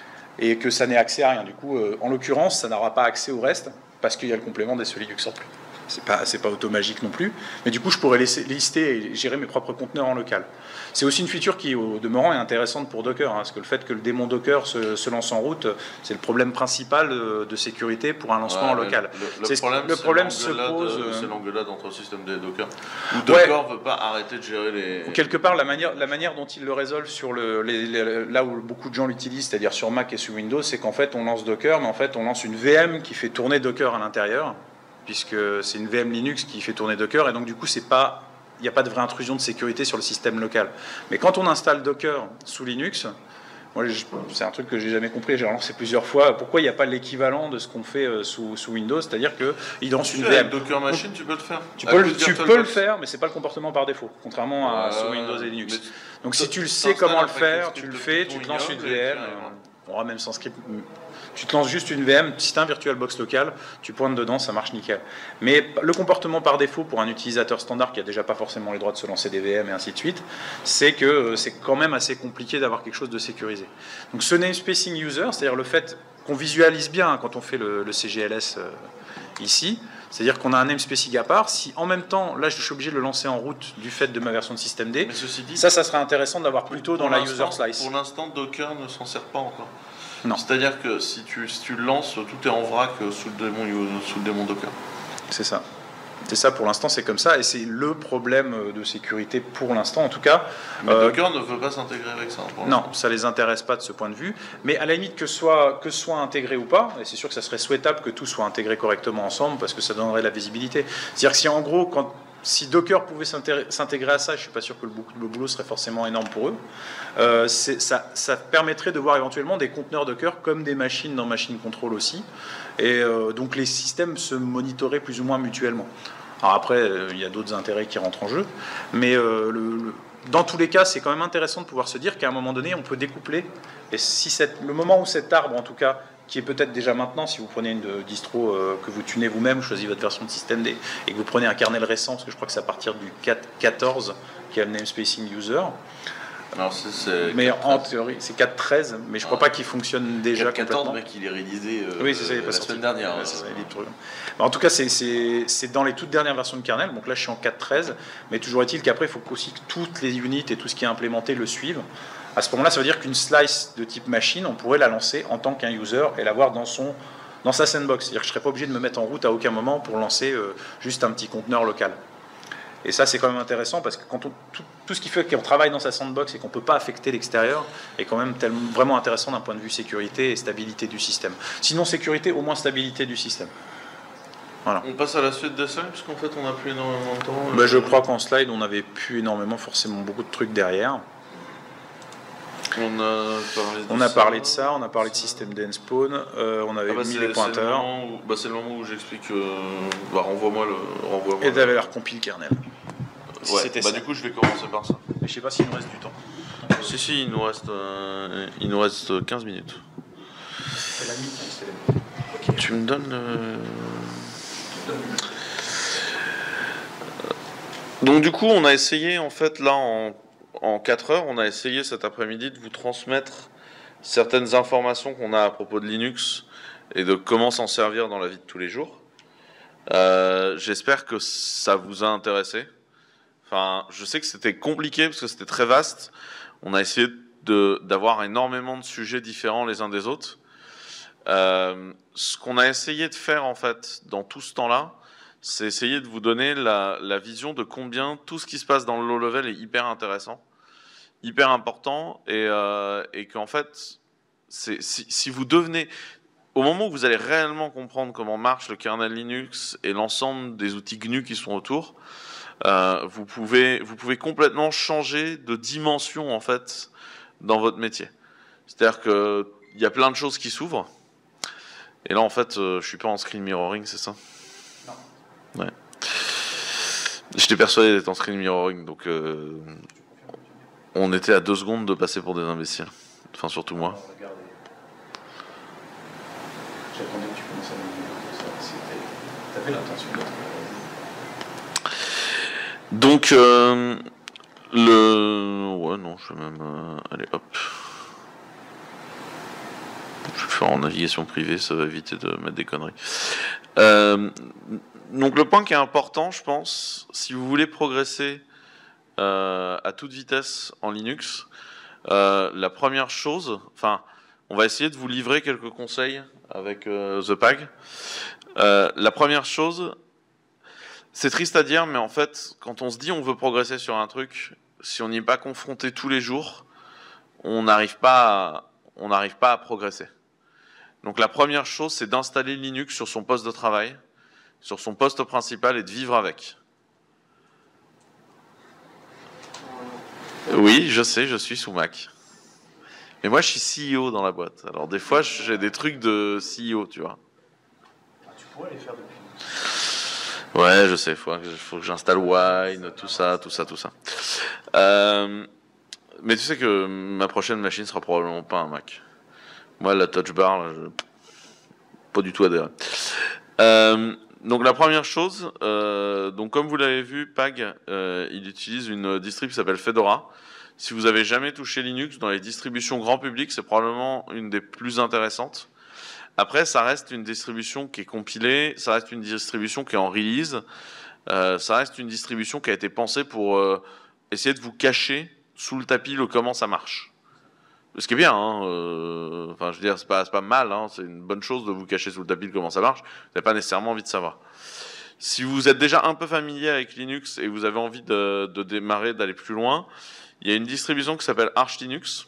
et que ça n'ait accès à rien. Du coup, euh, en l'occurrence, ça n'aura pas accès au reste, parce qu'il y a le complément des Solidux en plus. C'est pas, c'est pas automagique non plus, mais du coup, je pourrais laisser, lister et gérer mes propres conteneurs en local. C'est aussi une feature qui, au demeurant, est intéressante pour Docker, hein, parce que le fait que le démon Docker se, se lance en route, c'est le problème principal de, de sécurité pour un lancement ouais, en local. Le, le, le problème, le problème se pose. De, c'est l'engueulade entre systemd et Docker. Où Docker ne ouais. veut pas arrêter de gérer les. Quelque part, la manière, la manière dont il le résolve sur le, les, les, là où beaucoup de gens l'utilisent, c'est-à-dire sur Mac et sur Windows, c'est qu'en fait, on lance Docker, mais en fait, on lance une V M qui fait tourner Docker à l'intérieur, puisque c'est une V M Linux qui fait tourner Docker, et donc du coup, c'est pas, il n'y a pas de vraie intrusion de sécurité sur le système local. Mais quand on installe Docker sous Linux, moi, c'est un truc que j'ai jamais compris, j'ai relancé plusieurs fois, pourquoi il n'y a pas l'équivalent de ce qu'on fait sous, sous Windows, c'est-à-dire qu'il lance une V M. Docker Machine, tu peux le faire. Tu peux, le, tu peux le faire, mais c'est pas le comportement par défaut, contrairement à euh, sous Windows et Linux. Donc si tu le sais comment le faire, tu le fais, tu te lances une V M, on aura même sans script. Tu te lances juste une V M, si tu as un VirtualBox local, tu pointes dedans, ça marche nickel. Mais le comportement par défaut pour un utilisateur standard qui n'a déjà pas forcément les droits de se lancer des V M et ainsi de suite, c'est que c'est quand même assez compliqué d'avoir quelque chose de sécurisé. Donc ce namespacing user, c'est-à-dire le fait qu'on visualise bien quand on fait le, le C G L S euh, ici, c'est-à-dire qu'on a un namespacing à part. Si en même temps, là je suis obligé de le lancer en route du fait de ma version de systemd, dit, ça, ça serait intéressant d'avoir plutôt dans la user slice. Pour l'instant, Docker ne s'en sert pas encore. Non. C'est-à-dire que si tu, si tu le lances, tout est en vrac sous le démon, sous le démon Docker. C'est ça. C'est ça pour l'instant, c'est comme ça, et c'est le problème de sécurité pour l'instant, en tout cas. Mais euh, Docker ne veut pas s'intégrer avec ça. Non, ça les intéresse pas de ce point de vue. Mais à la limite que soit que soit intégré ou pas, et c'est sûr que ça serait souhaitable que tout soit intégré correctement ensemble, parce que ça donnerait la visibilité. C'est-à-dire que si en gros, quand si Docker pouvait s'intégrer à ça, je ne suis pas sûr que le boulot serait forcément énorme pour eux. Euh, ça, ça permettrait de voir éventuellement des conteneurs Docker comme des machines dans Machine Control aussi. Et euh, donc les systèmes se monitoraient plus ou moins mutuellement. Alors après, euh, il y a d'autres intérêts qui rentrent en jeu. Mais euh, le, le, dans tous les cas, c'est quand même intéressant de pouvoir se dire qu'à un moment donné, on peut découpler. Et si cette, le moment où cet arbre, en tout cas, qui est peut-être déjà maintenant, si vous prenez une distro euh, que vous tunez vous-même, choisissez votre version de systemd et que vous prenez un kernel récent, parce que je crois que c'est à partir du quatre quatorze qui a le namespacing user. Alors c'est, c'est mais en théorie, c'est quatre treize, mais je ne crois ah. pas qu'il fonctionne déjà quatre quatorze, complètement. Mais qu'il est réalisé euh, oui, c'est ça, il est pas la sorti. semaine dernière. Ouais, c'est ça, il est en tout cas, c'est, c'est, c'est dans les toutes dernières versions de kernel, donc là je suis en quatre treize, mais toujours est-il qu'après, il faut aussi que toutes les unités et tout ce qui est implémenté le suivent. À ce moment-là, ça veut dire qu'une slice de type machine, on pourrait la lancer en tant qu'un user et l'avoir dans, son, dans sa sandbox. C'est-à-dire que je ne serais pas obligé de me mettre en route à aucun moment pour lancer euh, juste un petit conteneur local. Et ça, c'est quand même intéressant parce que quand on, tout, tout ce qui fait qu'on travaille dans sa sandbox et qu'on ne peut pas affecter l'extérieur est quand même tellement, vraiment intéressant d'un point de vue sécurité et stabilité du système. Sinon, sécurité, au moins stabilité du système. Voilà. On passe à la suite des slides, puisqu'en fait, on n'a plus énormément de temps. Ben, je crois qu'en slide, on n'avait plus énormément, forcément, beaucoup de trucs derrière. On a parlé de, on a ça, parlé de ça, on a parlé de systemd spawn, euh, on avait ah bah mis les pointeurs. C'est le moment où, bah c'est le moment où j'explique. Euh, bah renvoie-moi le. Renvoie-moi et tu avais la recompile kernel. Si ouais, c'était bah ça. Du coup, je vais commencer par ça. Mais je sais pas s'il nous reste du temps. Si, si, il nous reste, euh, il nous reste quinze minutes. C'est la minute, okay. Tu me donnes le. Donc, du coup, on a essayé, en fait, là, en. En quatre heures, on a essayé cet après-midi de vous transmettre certaines informations qu'on a à propos de Linux et de comment s'en servir dans la vie de tous les jours. Euh, j'espère que ça vous a intéressé. Enfin, je sais que c'était compliqué parce que c'était très vaste. On a essayé de, d'avoir énormément de sujets différents les uns des autres. Euh, ce qu'on a essayé de faire en fait dans tout ce temps-là, c'est essayer de vous donner la, la vision de combien tout ce qui se passe dans le low level est hyper intéressant. hyper important et, euh, et qu'en fait, c'est, si, si vous devenez... Au moment où vous allez réellement comprendre comment marche le kernel Linux et l'ensemble des outils G N U qui sont autour, euh, vous, pouvez, vous pouvez complètement changer de dimension en fait dans votre métier. C'est-à-dire qu'il y a plein de choses qui s'ouvrent. Et là, en fait, euh, je suis pas en screen mirroring, c'est ça? Non. Ouais. J'étais persuadé d'être en screen mirroring, donc euh, on était à deux secondes de passer pour des imbéciles. Enfin, surtout moi. J'attendais que tu commences à me dire ça. T'avais l'intention d'être. Donc, euh, le... Ouais, non, je vais même... Euh... Allez, hop. Je vais faire en navigation privée, ça va éviter de mettre des conneries. Euh, donc, le point qui est important, je pense, si vous voulez progresser euh, à toute vitesse en Linux, euh, la première chose... Enfin, on va essayer de vous livrer quelques conseils avec euh, The Pag. Euh, la première chose... C'est triste à dire, mais en fait, quand on se dit on veut progresser sur un truc, si on n'y est pas confronté tous les jours, on n'arrive pas, à, on n'arrive pas à progresser. Donc la première chose, c'est d'installer Linux sur son poste de travail, sur son poste principal et de vivre avec. Oui, je sais, je suis sous Mac. Mais moi, je suis C E O dans la boîte. Alors des fois, j'ai des trucs de C E O, tu vois. Tu pourrais les faire depuis. Ouais, je sais, il faut, faut que j'installe Wine, tout ça, tout ça, tout ça. Euh, mais tu sais que ma prochaine machine sera probablement pas un Mac. Moi, la Touch Bar, là, je... pas du tout adhéré. Euh, donc la première chose, euh, donc comme vous l'avez vu, Pag, euh, il utilise une distrib qui s'appelle Fedora. Si vous avez jamais touché Linux, dans les distributions grand public, c'est probablement une des plus intéressantes. Après, ça reste une distribution qui est compilée, ça reste une distribution qui est en release, euh, ça reste une distribution qui a été pensée pour euh, essayer de vous cacher sous le tapis le comment ça marche. Ce qui est bien, hein, euh, enfin, je veux dire, c'est pas, c'est pas mal, hein, c'est une bonne chose de vous cacher sous le tapis le comment ça marche. Vous n'avez pas nécessairement envie de savoir. Si vous êtes déjà un peu familier avec Linux et vous avez envie de, de démarrer, d'aller plus loin, il y a une distribution qui s'appelle Arch Linux.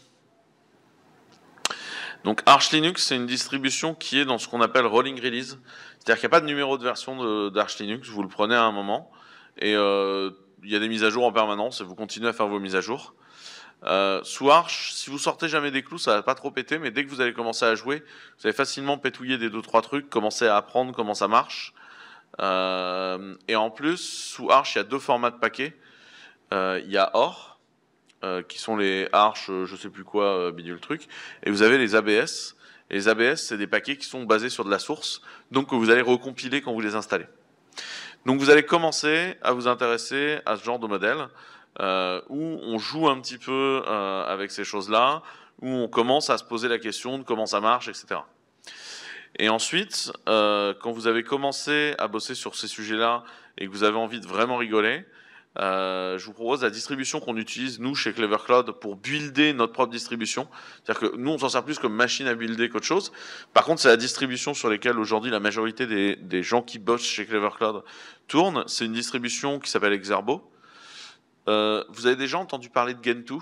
Donc Arch Linux, c'est une distribution qui est dans ce qu'on appelle rolling release. C'est-à-dire qu'il n'y a pas de numéro de version d'Arch Linux, vous le prenez à un moment, et euh, il y a des mises à jour en permanence, et vous continuez à faire vos mises à jour. Euh, sous Arch, si vous sortez jamais des clous, ça va pas trop péter, mais dès que vous allez commencer à jouer, vous allez facilement pétouiller des deux trois trucs, commencer à apprendre comment ça marche. Euh, et en plus, sous Arch, il y a deux formats de paquets. Euh, il y a O R, euh, qui sont les Arch, euh, je sais plus quoi, euh, bidule truc, et vous avez les A B S. Et les A B S, c'est des paquets qui sont basés sur de la source, donc que vous allez recompiler quand vous les installez. Donc vous allez commencer à vous intéresser à ce genre de modèle, euh, où on joue un petit peu euh, avec ces choses-là, où on commence à se poser la question de comment ça marche, et cetera. Et ensuite, euh, quand vous avez commencé à bosser sur ces sujets-là et que vous avez envie de vraiment rigoler, euh, je vous propose la distribution qu'on utilise, nous, chez Clever Cloud, pour builder notre propre distribution. C'est-à-dire que nous, on s'en sert plus comme machine à builder qu'autre chose. Par contre, c'est la distribution sur laquelle, aujourd'hui, la majorité des, des gens qui bossent chez Clever Cloud tournent. C'est une distribution qui s'appelle Exerbo. Euh, vous avez déjà entendu parler de Gentoo?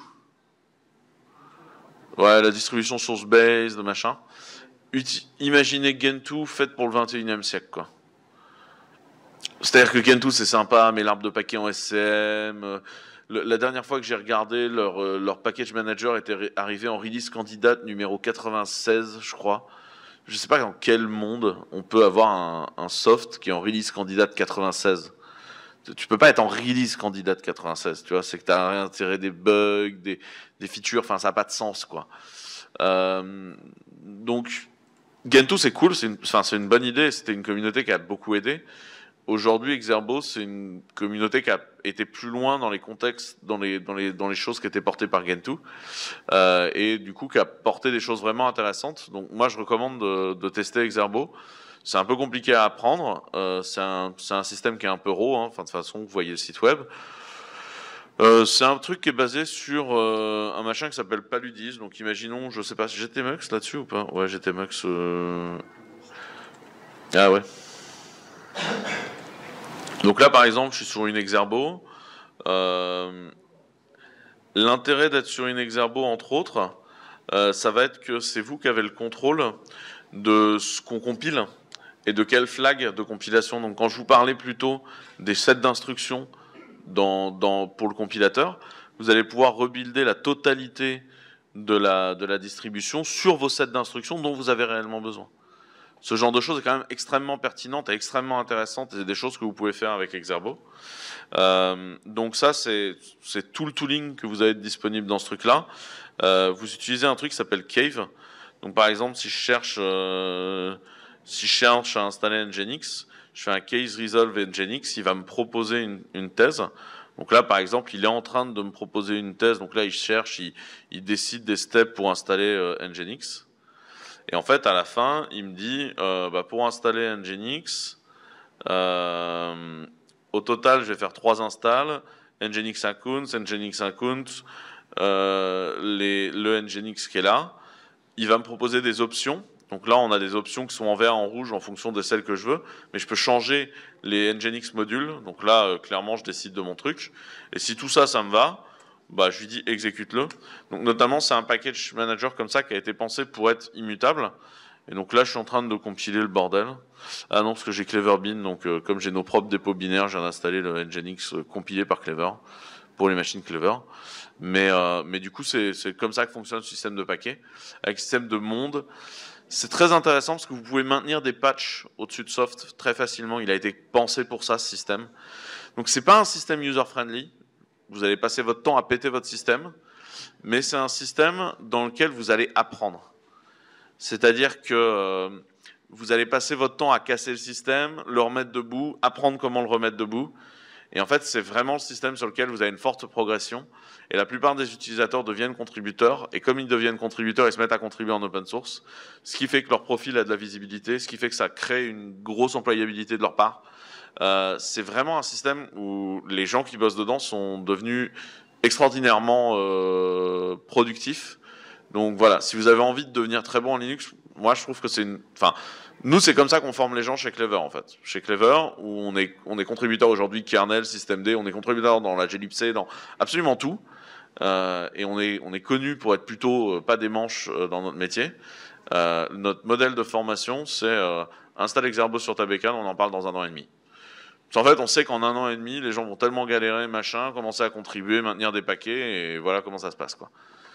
Ouais, la distribution source-based, machin. Uti- imaginez Gentoo faite pour le vingt et unième siècle, quoi. C'est-à-dire que Gentoo, c'est sympa, mais l'arbre de paquets en S C M... Le, la dernière fois que j'ai regardé, leur, euh, leur package manager était arrivé en release candidate numéro quatre-vingt-seize, je crois. Je ne sais pas dans quel monde on peut avoir un, un soft qui est en release candidate quatre-vingt-seize. Tu peux pas être en release candidate quatre-vingt-seize, tu vois, c'est que tu as réintégré des bugs, des, des features, enfin ça n'a pas de sens, quoi. Euh, donc, Gentoo, c'est cool, c'est une, enfin, c'est une bonne idée, c'était une communauté qui a beaucoup aidé. Aujourd'hui, Exerbo, c'est une communauté qui a été plus loin dans les contextes, dans les, dans les, dans les choses qui étaient portées par Gentoo, euh, et du coup qui a porté des choses vraiment intéressantes. Donc moi, je recommande de, de tester Exerbo. C'est un peu compliqué à apprendre, euh, c'est un, c'est un système qui est un peu raw, hein. Enfin, de toute façon, vous voyez le site web. Euh, c'est un truc qui est basé sur euh, un machin qui s'appelle Paludis. Donc imaginons, je sais pas, G T Mux là-dessus ou pas? Ouais, G T Mux. Euh... Ah ouais. Donc là, par exemple, je suis sur une Exerbo. Euh, L'intérêt d'être sur une Exerbo, entre autres, euh, ça va être que c'est vous qui avez le contrôle de ce qu'on compile et de quel flag de compilation. Donc quand je vous parlais plutôt des sets d'instructions dans, dans, pour le compilateur, vous allez pouvoir rebuilder la totalité de la, de la distribution sur vos sets d'instructions dont vous avez réellement besoin. Ce genre de choses est quand même extrêmement pertinente et extrêmement intéressante et c'est des choses que vous pouvez faire avec Exerbo. Euh, donc ça, c'est tout le tooling que vous avez disponible dans ce truc-là. Euh, vous utilisez un truc qui s'appelle Cave. Donc par exemple, si je cherche, euh, si je cherche à installer Nginx, je fais un case resolve Nginx, il va me proposer une, une thèse. Donc là, par exemple, il est en train de me proposer une thèse. Donc là, il cherche, il, il décide des steps pour installer euh, Nginx. Et en fait, à la fin, il me dit, euh, bah, pour installer Nginx, euh, au total, je vais faire trois installs, Nginx account, Nginx account, euh, les, le Nginx qui est là. Il va me proposer des options. Donc là, on a des options qui sont en vert, en rouge, en fonction de celles que je veux. Mais je peux changer les Nginx modules. Donc là, euh, clairement, je décide de mon truc. Et si tout ça, ça me va, bah, je lui dis exécute-le. Donc notamment, c'est un package manager comme ça qui a été pensé pour être immutable. Et donc là, je suis en train de compiler le bordel. Ah non, parce que j'ai Cleverbin, donc euh, comme j'ai nos propres dépôts binaires, j'ai installé le Nginx euh, compilé par Clever pour les machines Clever. Mais, euh, mais du coup, c'est comme ça que fonctionne le système de paquets. Avec le système de monde, c'est très intéressant parce que vous pouvez maintenir des patchs au-dessus de soft très facilement. Il a été pensé pour ça, ce système. Donc c'est pas un système user-friendly. Vous allez passer votre temps à péter votre système, mais c'est un système dans lequel vous allez apprendre. C'est-à-dire que euh, vous allez passer votre temps à casser le système, le remettre debout, apprendre comment le remettre debout. Et en fait, c'est vraiment le système sur lequel vous avez une forte progression. Et la plupart des utilisateurs deviennent contributeurs. Et comme ils deviennent contributeurs, ils se mettent à contribuer en open source. Ce qui fait que leur profil a de la visibilité, ce qui fait que ça crée une grosse employabilité de leur part. Euh, c'est vraiment un système où les gens qui bossent dedans sont devenus extraordinairement euh, productifs. Donc voilà, si vous avez envie de devenir très bon en Linux, moi je trouve que c'est une... Enfin, nous c'est comme ça qu'on forme les gens chez Clever en fait. Chez Clever, où on est, on est contributeur aujourd'hui kernel, systemd, on est contributeur dans la glibc, dans absolument tout. Euh, et on est, on est connu pour être plutôt euh, pas des manches euh, dans notre métier. Euh, notre modèle de formation, c'est euh, installe Exerbo sur ta bécane, on en parle dans un an et demi. En fait, on sait qu'en un an et demi, les gens vont tellement galérer, machin, commencer à contribuer, maintenir des paquets, et voilà comment ça se passe, quoi.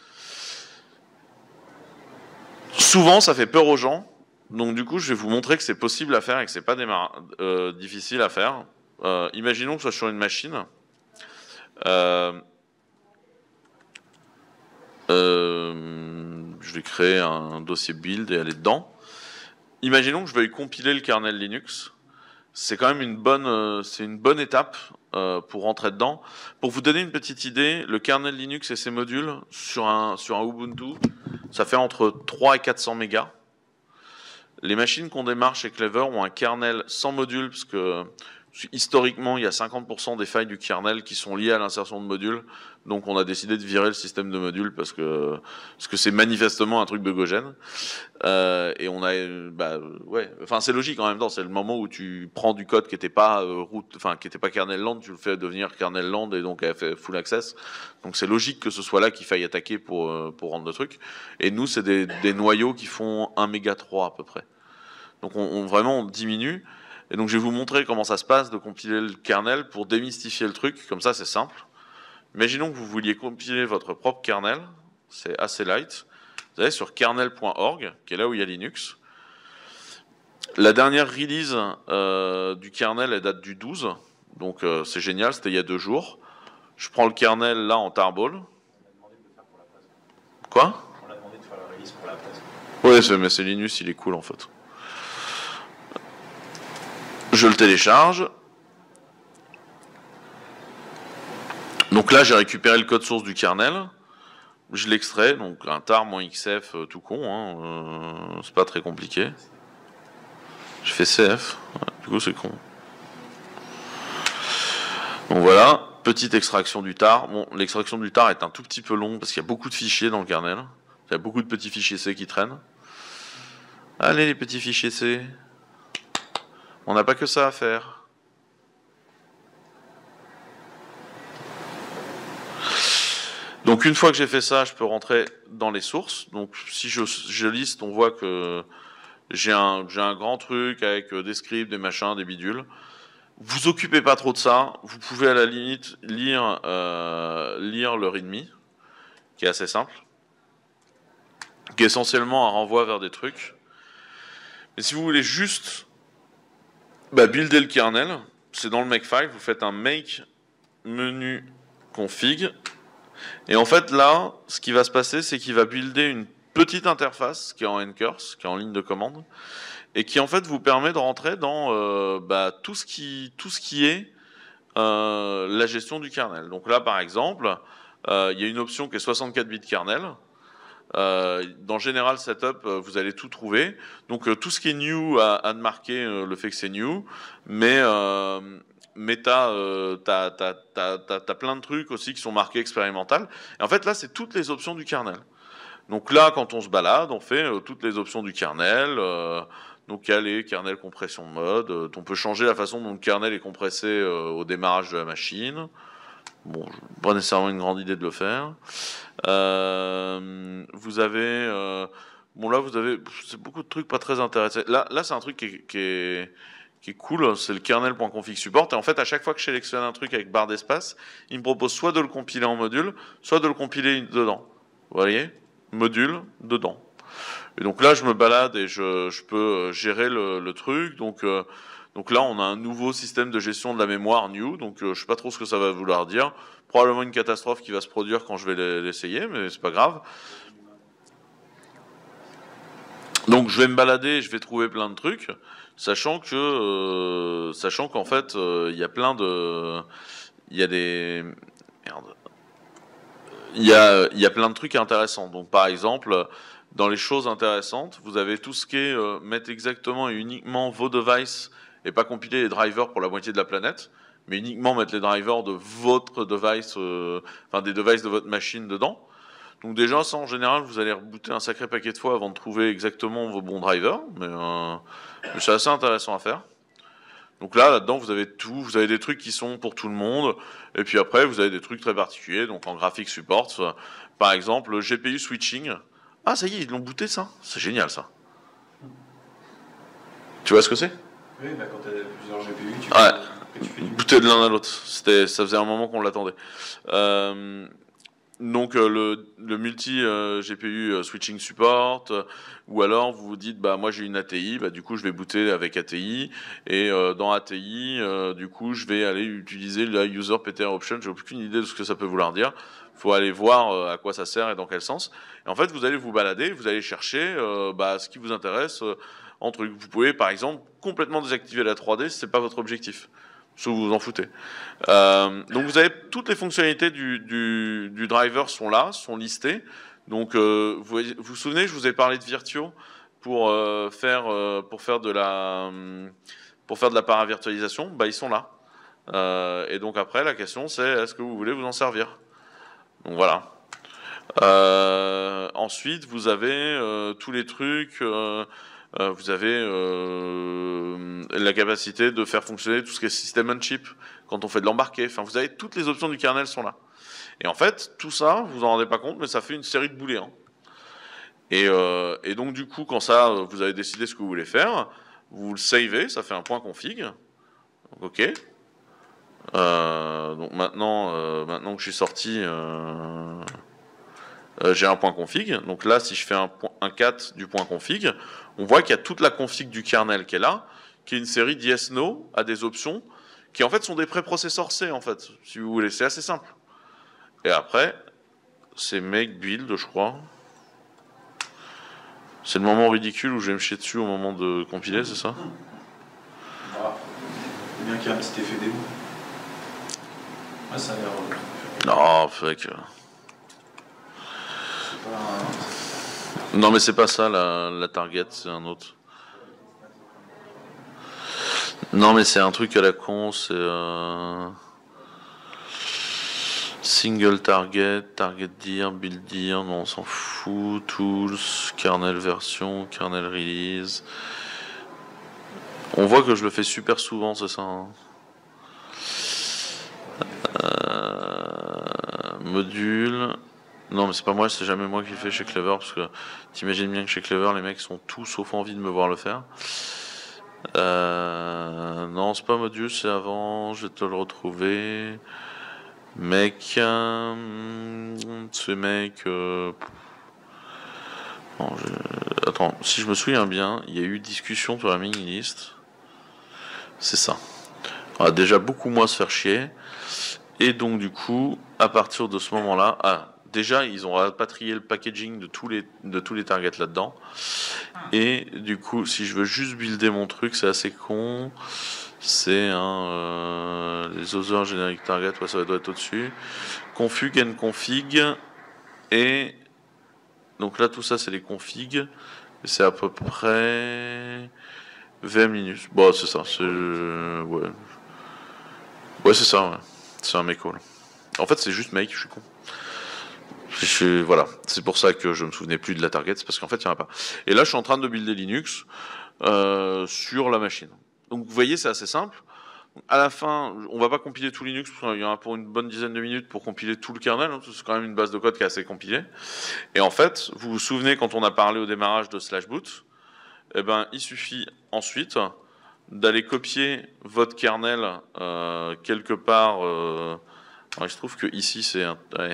Souvent, ça fait peur aux gens, donc du coup, je vais vous montrer que c'est possible à faire et que c'est pas euh, difficile à faire. Euh, imaginons que je sois sur une machine. Euh, euh, je vais créer un dossier build et aller dedans. Imaginons que je veuille compiler le kernel Linux. C'est quand même une bonne, euh, c'est une bonne étape euh, pour rentrer dedans. Pour vous donner une petite idée, le kernel Linux et ses modules sur un, sur un Ubuntu, ça fait entre trois et quatre cents mégas. Les machines qu'on démarre chez Clever ont un kernel sans module, parce que historiquement, il y a cinquante pour cent des failles du kernel qui sont liées à l'insertion de modules. Donc on a décidé de virer le système de modules parce que parce que c'est manifestement un truc bugogène. Euh, et on a, bah ouais, enfin c'est logique en même temps. C'est le moment où tu prends du code qui n'était pas euh, root, enfin qui n'était pas kernel land, tu le fais devenir kernel land et donc elle fait full access. Donc c'est logique que ce soit là qu'il faille attaquer pour euh, pour rendre le truc. Et nous c'est des, des noyaux qui font un méga trois à peu près. Donc on, on vraiment on diminue. Et donc je vais vous montrer comment ça se passe de compiler le kernel pour démystifier le truc. Comme ça c'est simple. Imaginons que vous vouliez compiler votre propre kernel, c'est assez light. Vous allez sur kernel point org, qui est là où il y a Linux. La dernière release euh, du kernel, elle date du douze, donc euh, c'est génial, c'était il y a deux jours. Je prends le kernel là en tarball. Quoi? On l'a demandé de faire la release pour la presse. Oui, mais c'est Linux, il est cool en fait. Je le télécharge. Donc là, j'ai récupéré le code source du kernel, je l'extrais, donc un tar-xf euh, tout con, hein, euh, c'est pas très compliqué. Je fais cf, ouais, du coup c'est con. Donc voilà, petite extraction du tar. Bon, l'extraction du tar est un tout petit peu long parce qu'il y a beaucoup de fichiers dans le kernel. Il y a beaucoup de petits fichiers C qui traînent. Allez les petits fichiers C, on n'a pas que ça à faire. Donc une fois que j'ai fait ça, je peux rentrer dans les sources. Donc si je, je liste, on voit que j'ai un, j'ai un grand truc avec des scripts, des machins, des bidules. Vous occupez pas trop de ça. Vous pouvez à la limite lire, euh, lire le readme, qui est assez simple, qui est essentiellement un renvoi vers des trucs. Mais si vous voulez juste bah, builder le kernel, c'est dans le makefile, vous faites un make menu config. Et en fait, là, ce qui va se passer, c'est qu'il va builder une petite interface qui est en Ncurse, qui est en ligne de commande, et qui en fait vous permet de rentrer dans euh, bah, tout ce qui, tout ce qui est euh, la gestion du kernel. Donc là, par exemple, euh, il y a une option qui est soixante-quatre bits kernel. Euh, dans General Setup, vous allez tout trouver. Donc euh, tout ce qui est new a, a de marquer euh, le fait que c'est new, mais euh, mais t'as euh, t'as, t'as, t'as, t'as, t'as plein de trucs aussi qui sont marqués expérimental. Et en fait là, c'est toutes les options du kernel. Donc là, quand on se balade, on fait euh, toutes les options du kernel. Euh, donc il y a les kernel compression mode. Euh, on peut changer la façon dont le kernel est compressé euh, au démarrage de la machine. Bon, pas nécessairement une grande idée de le faire. Euh, vous avez, euh, bon là vous avez, c'est beaucoup de trucs pas très intéressants. Là, là c'est un truc qui est, qui est, qui est cool, c'est le kernel.config support. Et en fait, à chaque fois que je sélectionne un truc avec barre d'espace, il me propose soit de le compiler en module, soit de le compiler dedans. Vous voyez, module dedans. Et donc là, je me balade et je, je peux gérer le, le truc. Donc euh, Donc là, on a un nouveau système de gestion de la mémoire new, donc euh, je sais pas trop ce que ça va vouloir dire. Probablement une catastrophe qui va se produire quand je vais l'essayer, mais c'est pas grave. Donc je vais me balader, je vais trouver plein de trucs, sachant que, euh, sachant qu'en fait, il euh, y a plein de, il y a des, merde, il y a, il y a plein de trucs intéressants. Donc par exemple, dans les choses intéressantes, vous avez tout ce qui est euh, mettre exactement et uniquement vos devices et pas compiler les drivers pour la moitié de la planète, mais uniquement mettre les drivers de votre device, euh, enfin des devices de votre machine dedans. Donc déjà, ça en général, vous allez rebooter un sacré paquet de fois avant de trouver exactement vos bons drivers, mais, euh, mais c'est assez intéressant à faire. Donc là, là-dedans, vous avez tout, vous avez des trucs qui sont pour tout le monde, et puis après, vous avez des trucs très particuliers, donc en graphic support, par exemple, le G P U switching. Ah, ça y est, ils l'ont booté, ça. C'est génial, ça. Tu vois ce que c'est ? Oui, bah quand tu as plusieurs G P U, tu ouais. fais, tu fais du... booter de l'un à l'autre. C'était, ça faisait un moment qu'on l'attendait. Euh, donc euh, le, le multi euh, G P U euh, switching support, euh, ou alors vous vous dites bah moi j'ai une A T I, bah du coup je vais booter avec A T I, et euh, dans A T I, euh, du coup je vais aller utiliser la user P T R option. J'ai aucune idée de ce que ça peut vouloir dire. Faut aller voir euh, à quoi ça sert et dans quel sens. Et en fait vous allez vous balader, vous allez chercher euh, bah, ce qui vous intéresse. Euh, entre, vous pouvez par exemple complètement désactiver la trois D si c'est pas votre objectif. Si vous vous en foutez. Euh, donc vous avez toutes les fonctionnalités du, du, du driver sont là, sont listées. Donc euh, vous, vous vous souvenez, je vous ai parlé de Virtuo pour euh, faire euh, pour faire de la pour faire de la paravirtualisation. Bah ils sont là. Euh, et donc après la question c'est est-ce que vous voulez vous en servir. Donc voilà. Euh, ensuite vous avez euh, tous les trucs. Euh, Euh, vous avez euh, la capacité de faire fonctionner tout ce qui est system on chip quand on fait de l'embarqué. Enfin, vous avez toutes les options du kernel sont là. Et en fait, tout ça, vous en rendez pas compte, mais ça fait une série de boulets. Hein. Et, euh, et donc du coup, quand ça, vous avez décidé ce que vous voulez faire, vous le savez, ça fait un point config. Donc, ok. Euh, donc maintenant, euh, maintenant que je suis sorti. Euh, Euh, j'ai un point config. Donc là, si je fais un, un cat du point config, on voit qu'il y a toute la config du kernel qui est là, qui est une série d'yes-no à des options, qui en fait sont des préprocesseurs C, en fait, si vous voulez. C'est assez simple. Et après, c'est make build, je crois. C'est le moment ridicule où je vais me chier dessus au moment de compiler, c'est ça ? Ah, c'est bien qu'il y ait un petit effet démo. Ouais, ça a l'air... Non, fait que... Non mais c'est pas ça la, la target, c'est un autre. Non mais c'est un truc à la con, c'est euh... single target, target dir, build dir, non on s'en fout, tools, kernel version, kernel release. On voit que je le fais super souvent, c'est ça. Hein. Euh... Module. Non, mais c'est pas moi, c'est jamais moi qui le fais chez Clever, parce que t'imagines bien que chez Clever, les mecs sont tous sauf envie de me voir le faire. Euh, non, c'est pas Modius, c'est avant, je vais te le retrouver. Mec, euh, ce mec... Euh, non, je, attends, si je me souviens bien, il y a eu discussion sur la mini-list. C'est ça. On va déjà beaucoup moins se faire chier. Et donc du coup, à partir de ce moment-là... Ah, déjà, ils ont rapatrié le packaging de tous les, de tous les targets là-dedans. Et du coup, si je veux juste builder mon truc, c'est assez con. C'est un... Euh, les other generic target, ouais, ça doit être au-dessus. Config and config. Et... Donc là, tout ça, c'est les configs. C'est à peu près... V M Linux. Bon, c'est ça. C'est... Ouais, ouais c'est ça, ouais. C'est un make all. En fait, c'est juste make, je suis con. Je, voilà, c'est pour ça que je me souvenais plus de la target, c'est parce qu'en fait il n'y en a pas. Et là je suis en train de builder Linux euh, sur la machine. Donc vous voyez, c'est assez simple. À la fin, on va pas compiler tout Linux, parce qu'il y en a pour une bonne dizaine de minutes pour compiler tout le kernel, hein, c'est quand même une base de code qui est assez compilée. Et en fait, vous vous souvenez quand on a parlé au démarrage de slash boot, eh ben, il suffit ensuite d'aller copier votre kernel euh, quelque part. Euh, alors, il se trouve que ici c'est un... Ouais.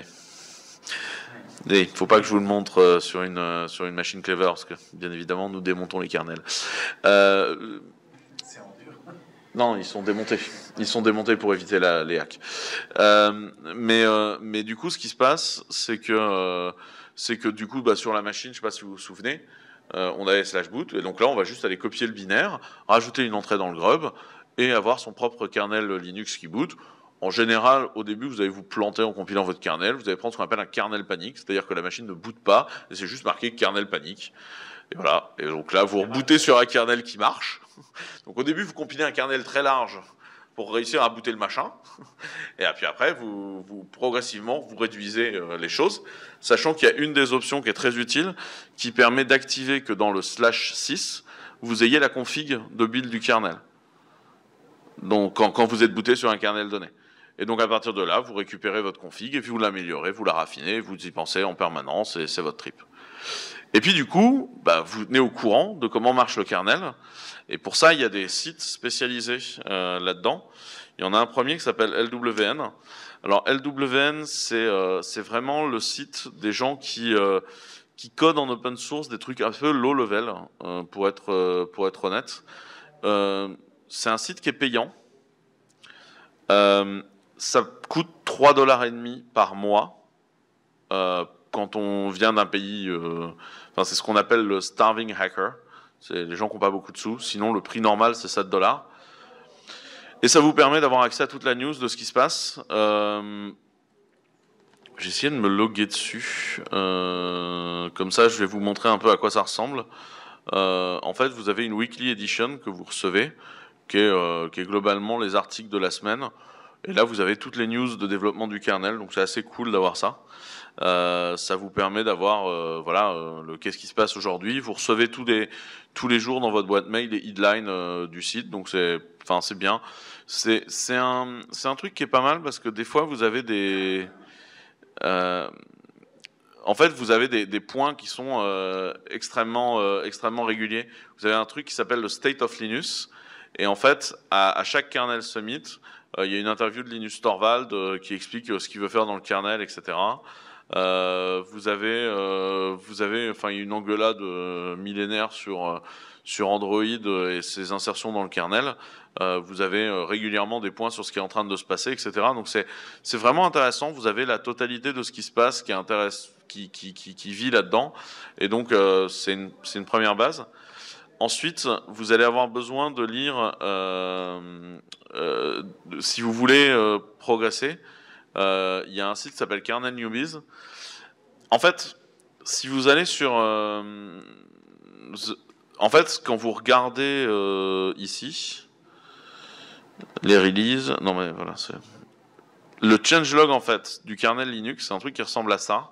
Il ne faut pas que je vous le montre euh, sur, une, euh, sur une machine Clever, parce que, bien évidemment, nous démontons les kernels. Euh, C'est en dur. Non, ils sont démontés. Ils sont démontés pour éviter la, les hacks. Euh, mais, euh, mais du coup, ce qui se passe, c'est que, euh, c'est que du coup, bah, sur la machine, je ne sais pas si vous vous souvenez, euh, on avait slash boot, et donc là, on va juste aller copier le binaire, rajouter une entrée dans le grub, et avoir son propre kernel Linux qui boot. En général, au début, vous allez vous planter en compilant votre kernel. Vous allez prendre ce qu'on appelle un kernel panique, c'est-à-dire que la machine ne boot pas, et c'est juste marqué kernel panique. Et voilà. Et donc là, vous rebootez sur un kernel qui marche. Donc au début, vous compilez un kernel très large pour réussir à booter le machin. Et puis après, vous, vous progressivement, vous réduisez euh, les choses, sachant qu'il y a une des options qui est très utile, qui permet d'activer que dans le slash six, vous ayez la config de build du kernel. Donc quand, quand vous êtes booté sur un kernel donné. Et donc à partir de là, vous récupérez votre config et puis vous l'améliorez, vous la raffinez, vous y pensez en permanence et c'est votre trip. Et puis du coup, bah, vous tenez au courant de comment marche le kernel. Et pour ça, il y a des sites spécialisés euh, là-dedans. Il y en a un premier qui s'appelle L W N. Alors L W N, c'est euh, c'est vraiment le site des gens qui, euh, qui codent en open source des trucs un peu low level, euh, pour, être, euh, pour être honnête. Euh, c'est un site qui est payant. Euh, ça coûte trois dollars et demi par mois euh, quand on vient d'un pays. Euh, enfin, c'est ce qu'on appelle le starving hacker. C'est les gens qui n'ont pas beaucoup de sous. Sinon, le prix normal, c'est sept dollars. Et ça vous permet d'avoir accès à toute la news de ce qui se passe. Euh, J'ai essayé de me loguer dessus. Euh, comme ça, je vais vous montrer un peu à quoi ça ressemble. Euh, en fait, vous avez une weekly edition que vous recevez, qui est, euh, qui est globalement les articles de la semaine. Et là, vous avez toutes les news de développement du kernel, donc c'est assez cool d'avoir ça. Euh, ça vous permet d'avoir euh, voilà, euh, le qu'est-ce qui se passe aujourd'hui. Vous recevez tous les, tous les jours dans votre boîte mail les headlines euh, du site, donc c'est, enfin, c'est bien. C'est, c'est, un, c'est un truc qui est pas mal parce que des fois, vous avez des... Euh, en fait, vous avez des, des points qui sont euh, extrêmement, euh, extrêmement réguliers. Vous avez un truc qui s'appelle le State of Linux. Et en fait, à, à chaque kernel summit, euh, il y a une interview de Linus Torvald euh, qui explique euh, ce qu'il veut faire dans le kernel, et cetera. Euh, vous avez, euh, vous avez, enfin, il y a une engueulade euh, millénaire sur euh, sur Android et ses insertions dans le kernel. Euh, vous avez euh, régulièrement des points sur ce qui est en train de se passer, et cetera. Donc c'est c'est vraiment intéressant. Vous avez la totalité de ce qui se passe, qui intéresse, qui qui qui, qui vit là-dedans. Et donc euh, c'est une c'est une première base. Ensuite, vous allez avoir besoin de lire, euh, euh, si vous voulez euh, progresser, euh, il y a un site qui s'appelle Kernel Newbies. En fait, si vous allez sur... Euh, en fait, quand vous regardez euh, ici, les releases... Non mais voilà, c'est... Le changelog, en fait, du kernel Linux, c'est un truc qui ressemble à ça.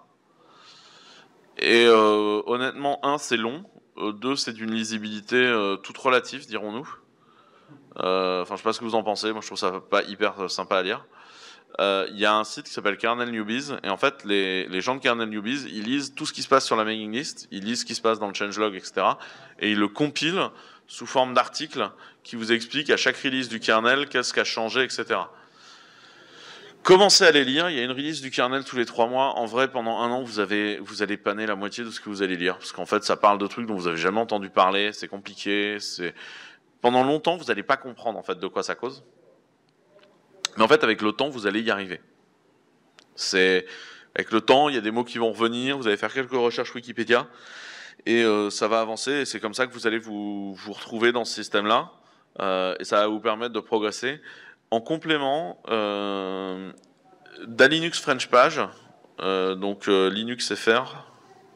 Et euh, honnêtement, un, c'est long. Euh, deux, c'est d'une lisibilité euh, toute relative, dirons-nous. Enfin, euh, je sais pas ce que vous en pensez. Moi, je trouve ça pas hyper sympa à lire. euh, il y a un site qui s'appelle Kernel Newbies, et en fait, les, les gens de Kernel Newbies, ils lisent tout ce qui se passe sur la mailing list, ils lisent ce qui se passe dans le changelog, et cetera, et ils le compilent sous forme d'articles qui vous expliquent à chaque release du kernel qu'est-ce qui a changé, et cetera. Commencez à les lire, il y a une release du kernel tous les trois mois. En vrai, pendant un an, vous, avez, vous allez panner la moitié de ce que vous allez lire. Parce qu'en fait, ça parle de trucs dont vous n'avez jamais entendu parler, c'est compliqué. C'est... Pendant longtemps, vous n'allez pas comprendre en fait, de quoi ça cause. Mais en fait, avec le temps, vous allez y arriver. C'est... Avec le temps, il y a des mots qui vont revenir, vous allez faire quelques recherches Wikipédia, et euh, ça va avancer, et c'est comme ça que vous allez vous, vous retrouver dans ce système-là, euh, et ça va vous permettre de progresser. En complément, euh, d'un Linux French Page, euh, donc euh, Linux F R,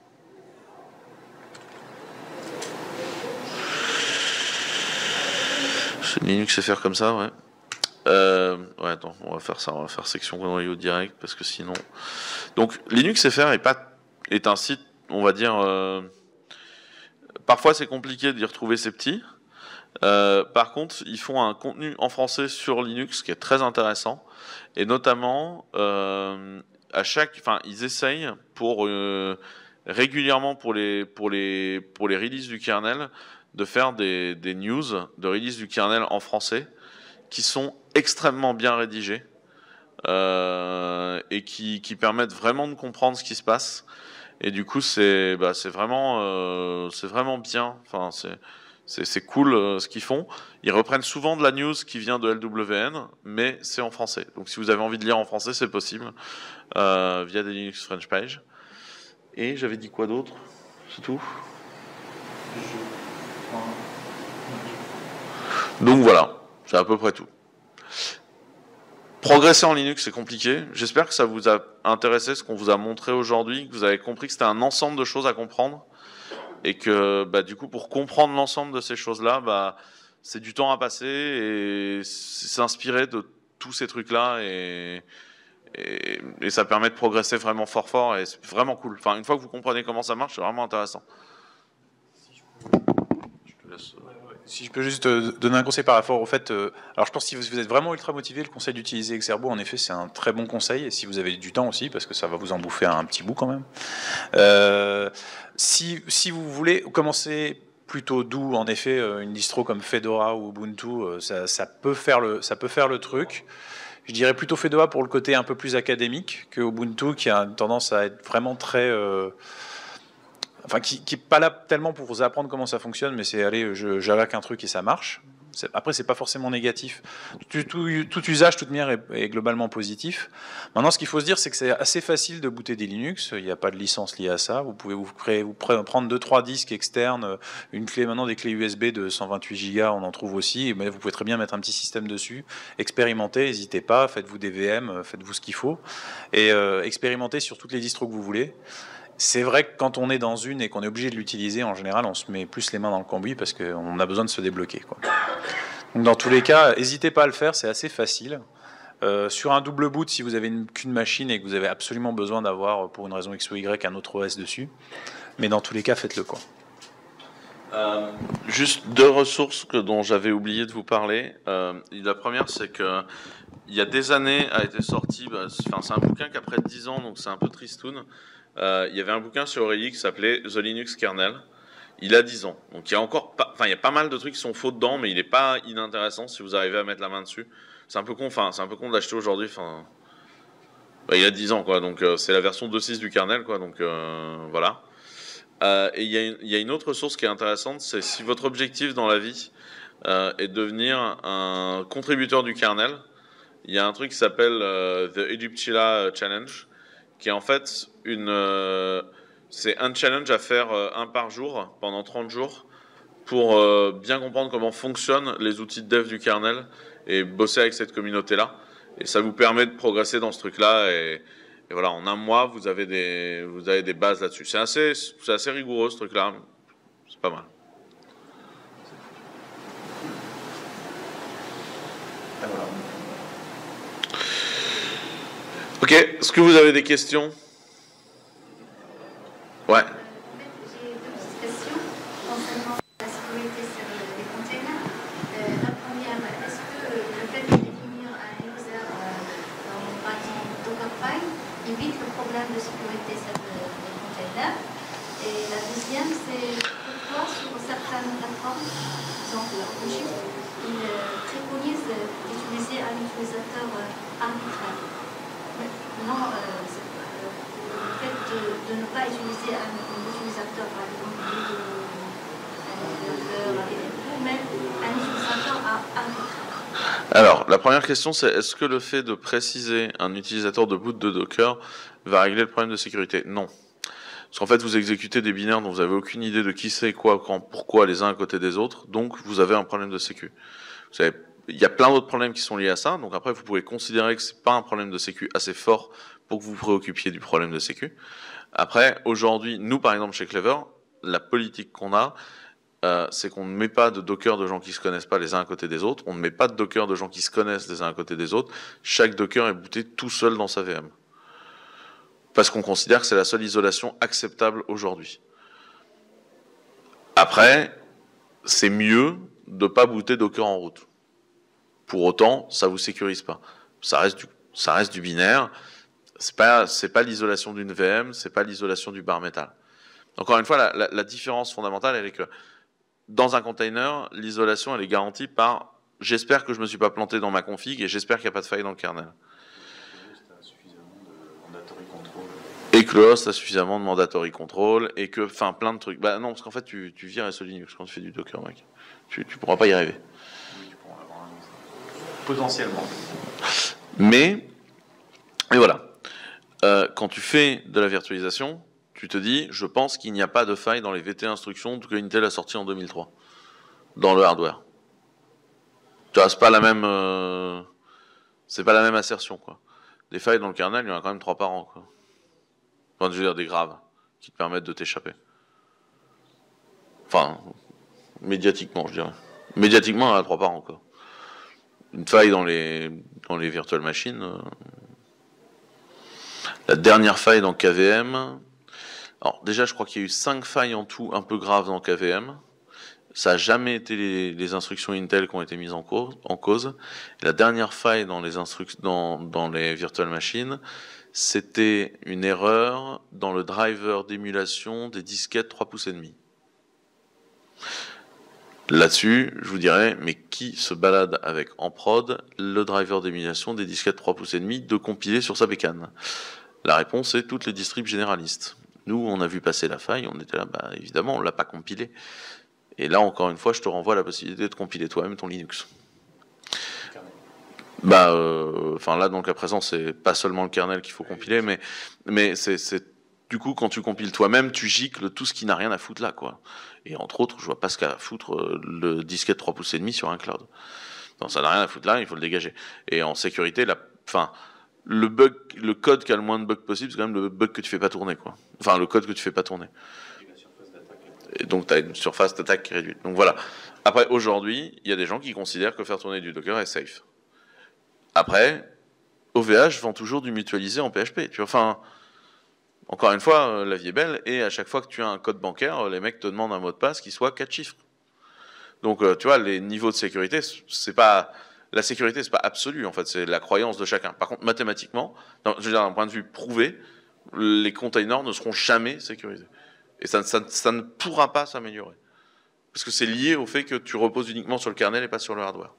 c'est Linux F R comme ça, ouais. Euh, ouais, attends, on va faire ça, on va faire section noyau direct parce que sinon. Donc Linux F R est pas est un site, on va dire. Euh, parfois c'est compliqué d'y retrouver ces petits. Euh, par contre, ils font un contenu en français sur Linux qui est très intéressant, et notamment euh, à chaque, enfin, ils essayent pour euh, régulièrement pour les pour les pour les releases du kernel de faire des, des news de release du kernel en français qui sont extrêmement bien rédigés euh, et qui, qui permettent vraiment de comprendre ce qui se passe. Et du coup, c'est bah, c'est vraiment euh, c'est vraiment bien. Enfin, c'est C'est cool euh, ce qu'ils font. Ils reprennent souvent de la news qui vient de L W N, mais c'est en français. Donc si vous avez envie de lire en français, c'est possible euh, via des Linux French Page. Et j'avais dit quoi d'autre? C'est tout. Donc voilà, c'est à peu près tout. Progresser en Linux, c'est compliqué. J'espère que ça vous a intéressé, ce qu'on vous a montré aujourd'hui, que vous avez compris que c'était un ensemble de choses à comprendre. Et que bah, du coup, pour comprendre l'ensemble de ces choses-là, bah, c'est du temps à passer et s'inspirer de tous ces trucs-là, et, et, et ça permet de progresser vraiment fort fort, et c'est vraiment cool. Enfin, une fois que vous comprenez comment ça marche, c'est vraiment intéressant. Je te laisse... Si je peux juste donner un conseil par rapport au fait, euh, alors je pense que si vous êtes vraiment ultra motivé, le conseil d'utiliser Exerbo, en effet, c'est un très bon conseil, et si vous avez du temps aussi, parce que ça va vous en bouffer un petit bout quand même. Euh, si, si vous voulez commencer plutôt doux, en effet, une distro comme Fedora ou Ubuntu, ça, ça, peut faire le, ça peut faire le truc. Je dirais plutôt Fedora pour le côté un peu plus académique que Ubuntu, qui a une tendance à être vraiment très... Euh, Enfin, qui n'est pas là tellement pour vous apprendre comment ça fonctionne, mais c'est allez, j'avais un truc et ça marche. Après, c'est pas forcément négatif. Tout, tout, tout usage, toute manière, est, est globalement positif. Maintenant, ce qu'il faut se dire, c'est que c'est assez facile de booter des Linux. Il n'y a pas de licence liée à ça. Vous pouvez vous, créer, vous prendre deux trois disques externes, une clé, maintenant des clés U S B de cent vingt-huit giga, on en trouve aussi. Mais vous pouvez très bien mettre un petit système dessus. Expérimentez, n'hésitez pas. Faites-vous des V M, faites-vous ce qu'il faut, et euh, expérimentez sur toutes les distros que vous voulez. C'est vrai que quand on est dans une et qu'on est obligé de l'utiliser, en général, on se met plus les mains dans le cambouis parce qu'on a besoin de se débloquer, quoi. Donc dans tous les cas, n'hésitez pas à le faire, c'est assez facile. Euh, sur un double boot, si vous avez qu'une machine et que vous avez absolument besoin d'avoir, pour une raison X ou Y, un autre O S dessus. Mais dans tous les cas, faites-le, quoi. Euh, juste deux ressources que, dont j'avais oublié de vous parler. Euh, la première, c'est que il y a des années a été sorti, bah, c'est un bouquin qui a près de dix ans, donc c'est un peu tristoun. Euh, il y avait un bouquin sur Aurélie qui s'appelait The Linux Kernel. Il a dix ans. Donc il y a encore pas, enfin il y a pas mal de trucs qui sont faux dedans, mais il n'est pas inintéressant si vous arrivez à mettre la main dessus. C'est un peu con, enfin c'est un peu con d'acheter aujourd'hui. Enfin, bah, il a dix ans quoi, donc euh, c'est la version deux point six du kernel quoi, donc euh, voilà. Euh, et il y, a une, il y a une autre source qui est intéressante, c'est si votre objectif dans la vie euh, est de devenir un contributeur du kernel, il y a un truc qui s'appelle euh, The Egyptila Challenge, qui est en fait une, euh, c'est un challenge à faire euh, un par jour pendant trente jours pour euh, bien comprendre comment fonctionnent les outils de dev du kernel et bosser avec cette communauté-là. Et ça vous permet de progresser dans ce truc-là. Et, et voilà, en un mois, vous avez des, vous avez des bases là-dessus. C'est assez, c'est assez rigoureux ce truc-là. C'est pas mal. Ok, est-ce que vous avez des questions? Ouais. J'ai deux petites questions concernant la sécurité sur les containers. Euh, la première, est-ce que le fait de définir un user, euh, dans, par OpenShift, il préconise d'utiliser un utilisateur arbitraire. Maintenant, le fait de, de ne pas utiliser un, un utilisateur, par exemple, de, mais un utilisateur arbitraire. Alors, la première question, c'est est-ce que le fait de préciser un utilisateur de boot de Docker va régler le problème de sécurité? Non. Parce qu'en fait, vous exécutez des binaires dont vous n'avez aucune idée de qui c'est, quoi, quand, pourquoi, les uns à côté des autres, donc vous avez un problème de sécu. Vous savez, il y a plein d'autres problèmes qui sont liés à ça, donc après, vous pouvez considérer que c'est pas un problème de sécu assez fort pour que vous vous préoccupiez du problème de sécu. Après, aujourd'hui, nous, par exemple, chez Clever, la politique qu'on a, Euh, c'est qu'on ne met pas de Docker de gens qui se connaissent pas les uns à côté des autres, on ne met pas de Docker de gens qui se connaissent les uns à côté des autres, chaque Docker est booté tout seul dans sa V M. Parce qu'on considère que c'est la seule isolation acceptable aujourd'hui. Après, c'est mieux de ne pas booter Docker en route. Pour autant, ça vous sécurise pas. Ça reste du, ça reste du binaire, c'est pas, c'est pas l'isolation d'une V M, c'est pas l'isolation du bare metal. Encore une fois, la, la, la différence fondamentale, elle est que dans un container, l'isolation, elle est garantie par « j'espère que je ne me suis pas planté dans ma config et j'espère qu'il n'y a pas de faille dans le kernel ». Et que le host a suffisamment de mandatory control et que, enfin, plein de trucs. Bah non, parce qu'en fait, tu, tu vires S O Linux quand tu fais du Docker, mec. Tu ne pourras pas y arriver. Oui, tu pourras avoir un... Potentiellement. Mais, et voilà. Euh, quand tu fais de la virtualisation, tu te dis, je pense qu'il n'y a pas de faille dans les V T instructions que Intel a sorties en deux mille trois, dans le hardware. Tu vois, c'est pas la même, euh, c'est pas la même assertion, quoi. Des failles dans le kernel, il y en a quand même trois par an, quoi. Enfin, je veux dire, des graves, qui te permettent de t'échapper. Enfin, médiatiquement, je dirais. Médiatiquement, il y en a trois par an, quoi. Une faille dans les, dans les virtual machines. Euh... La dernière faille dans K V M. Alors, déjà, je crois qu'il y a eu cinq failles en tout un peu graves dans K V M. Ça n'a jamais été les, les instructions Intel qui ont été mises en cause. En cause. Et la dernière faille dans les, dans, dans les virtual machines, c'était une erreur dans le driver d'émulation des disquettes trois pouces et demi. Là-dessus, je vous dirais, mais qui se balade avec en prod le driver d'émulation des disquettes trois pouces et demi de compiler sur sa bécane? La réponse est toutes les distribs généralistes. Nous, on a vu passer la faille, on était là, bah, évidemment, on ne l'a pas compilé. Et là, encore une fois, je te renvoie à la possibilité de compiler toi-même ton Linux. Bah, euh, enfin là, dans le cas présent, c'est pas seulement le kernel qu'il faut compiler, mais, mais c'est, c'est, du coup, quand tu compiles toi-même, tu gicles tout ce qui n'a rien à foutre là, quoi. Et entre autres, je vois pas ce qu'a à foutre euh, le disquette trois pouces et demi sur un cloud. Non, ça n'a rien à foutre là, il faut le dégager. Et en sécurité, la, enfin, le bug, le code qui a le moins de bugs possible, c'est quand même le bug que tu fais pas tourner, quoi. Enfin, le code que tu fais pas tourner. Et donc, tu as une surface d'attaque qui est réduite. Donc voilà. Après, aujourd'hui, il y a des gens qui considèrent que faire tourner du Docker est safe. Après, O V H vend toujours du mutualisé en P H P. Tu vois, enfin, encore une fois, la vie est belle, et à chaque fois que tu as un code bancaire, les mecs te demandent un mot de passe qui soit quatre chiffres. Donc, tu vois, les niveaux de sécurité, c'est pas... La sécurité, c'est pas absolu, en fait, c'est la croyance de chacun. Par contre, mathématiquement, je veux dire, d'un point de vue prouvé, les containers ne seront jamais sécurisés. Et ça, ça, ça ne pourra pas s'améliorer. Parce que c'est lié au fait que tu reposes uniquement sur le kernel et pas sur le hardware.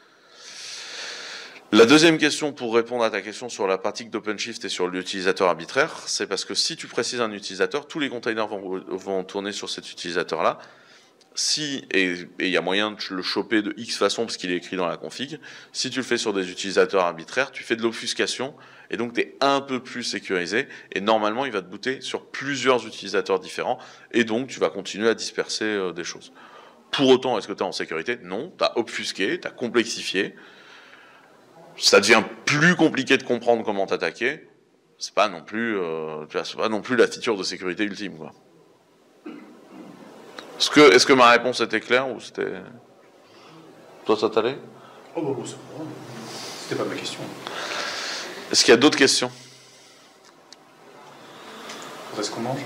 La deuxième question, pour répondre à ta question sur la pratique d'OpenShift et sur l'utilisateur arbitraire, c'est parce que si tu précises un utilisateur, tous les containers vont, vont tourner sur cet utilisateur-là. Si, et il y a moyen de le choper de X façon parce qu'il est écrit dans la config, si tu le fais sur des utilisateurs arbitraires, tu fais de l'obfuscation et donc tu es un peu plus sécurisé et normalement il va te booter sur plusieurs utilisateurs différents et donc tu vas continuer à disperser euh, des choses. Pour autant, est-ce que tu es en sécurité? Non, tu as obfusqué, tu as complexifié. Ça devient plus compliqué de comprendre comment t'attaquer. C'est pas non plus, euh, c'est pas non plus la feature de sécurité ultime, quoi. Est-ce que, est-ce que ma réponse était claire ou c'était... Toi, ça t'allait? Oh, bah, bon, c'est bon. C'était pas ma question. Est-ce qu'il y a d'autres questions? Est-ce qu'on mange?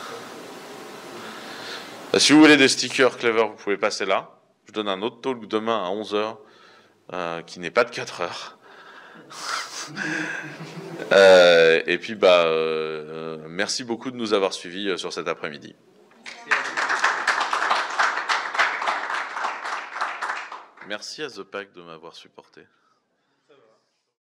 Bah, si vous voulez des stickers Clever, vous pouvez passer là. Je donne un autre talk demain à onze heures, euh, qui n'est pas de quatre heures. euh, et puis, bah, euh, merci beaucoup de nous avoir suivis euh, sur cet après-midi. Merci à The Pack de m'avoir supporté.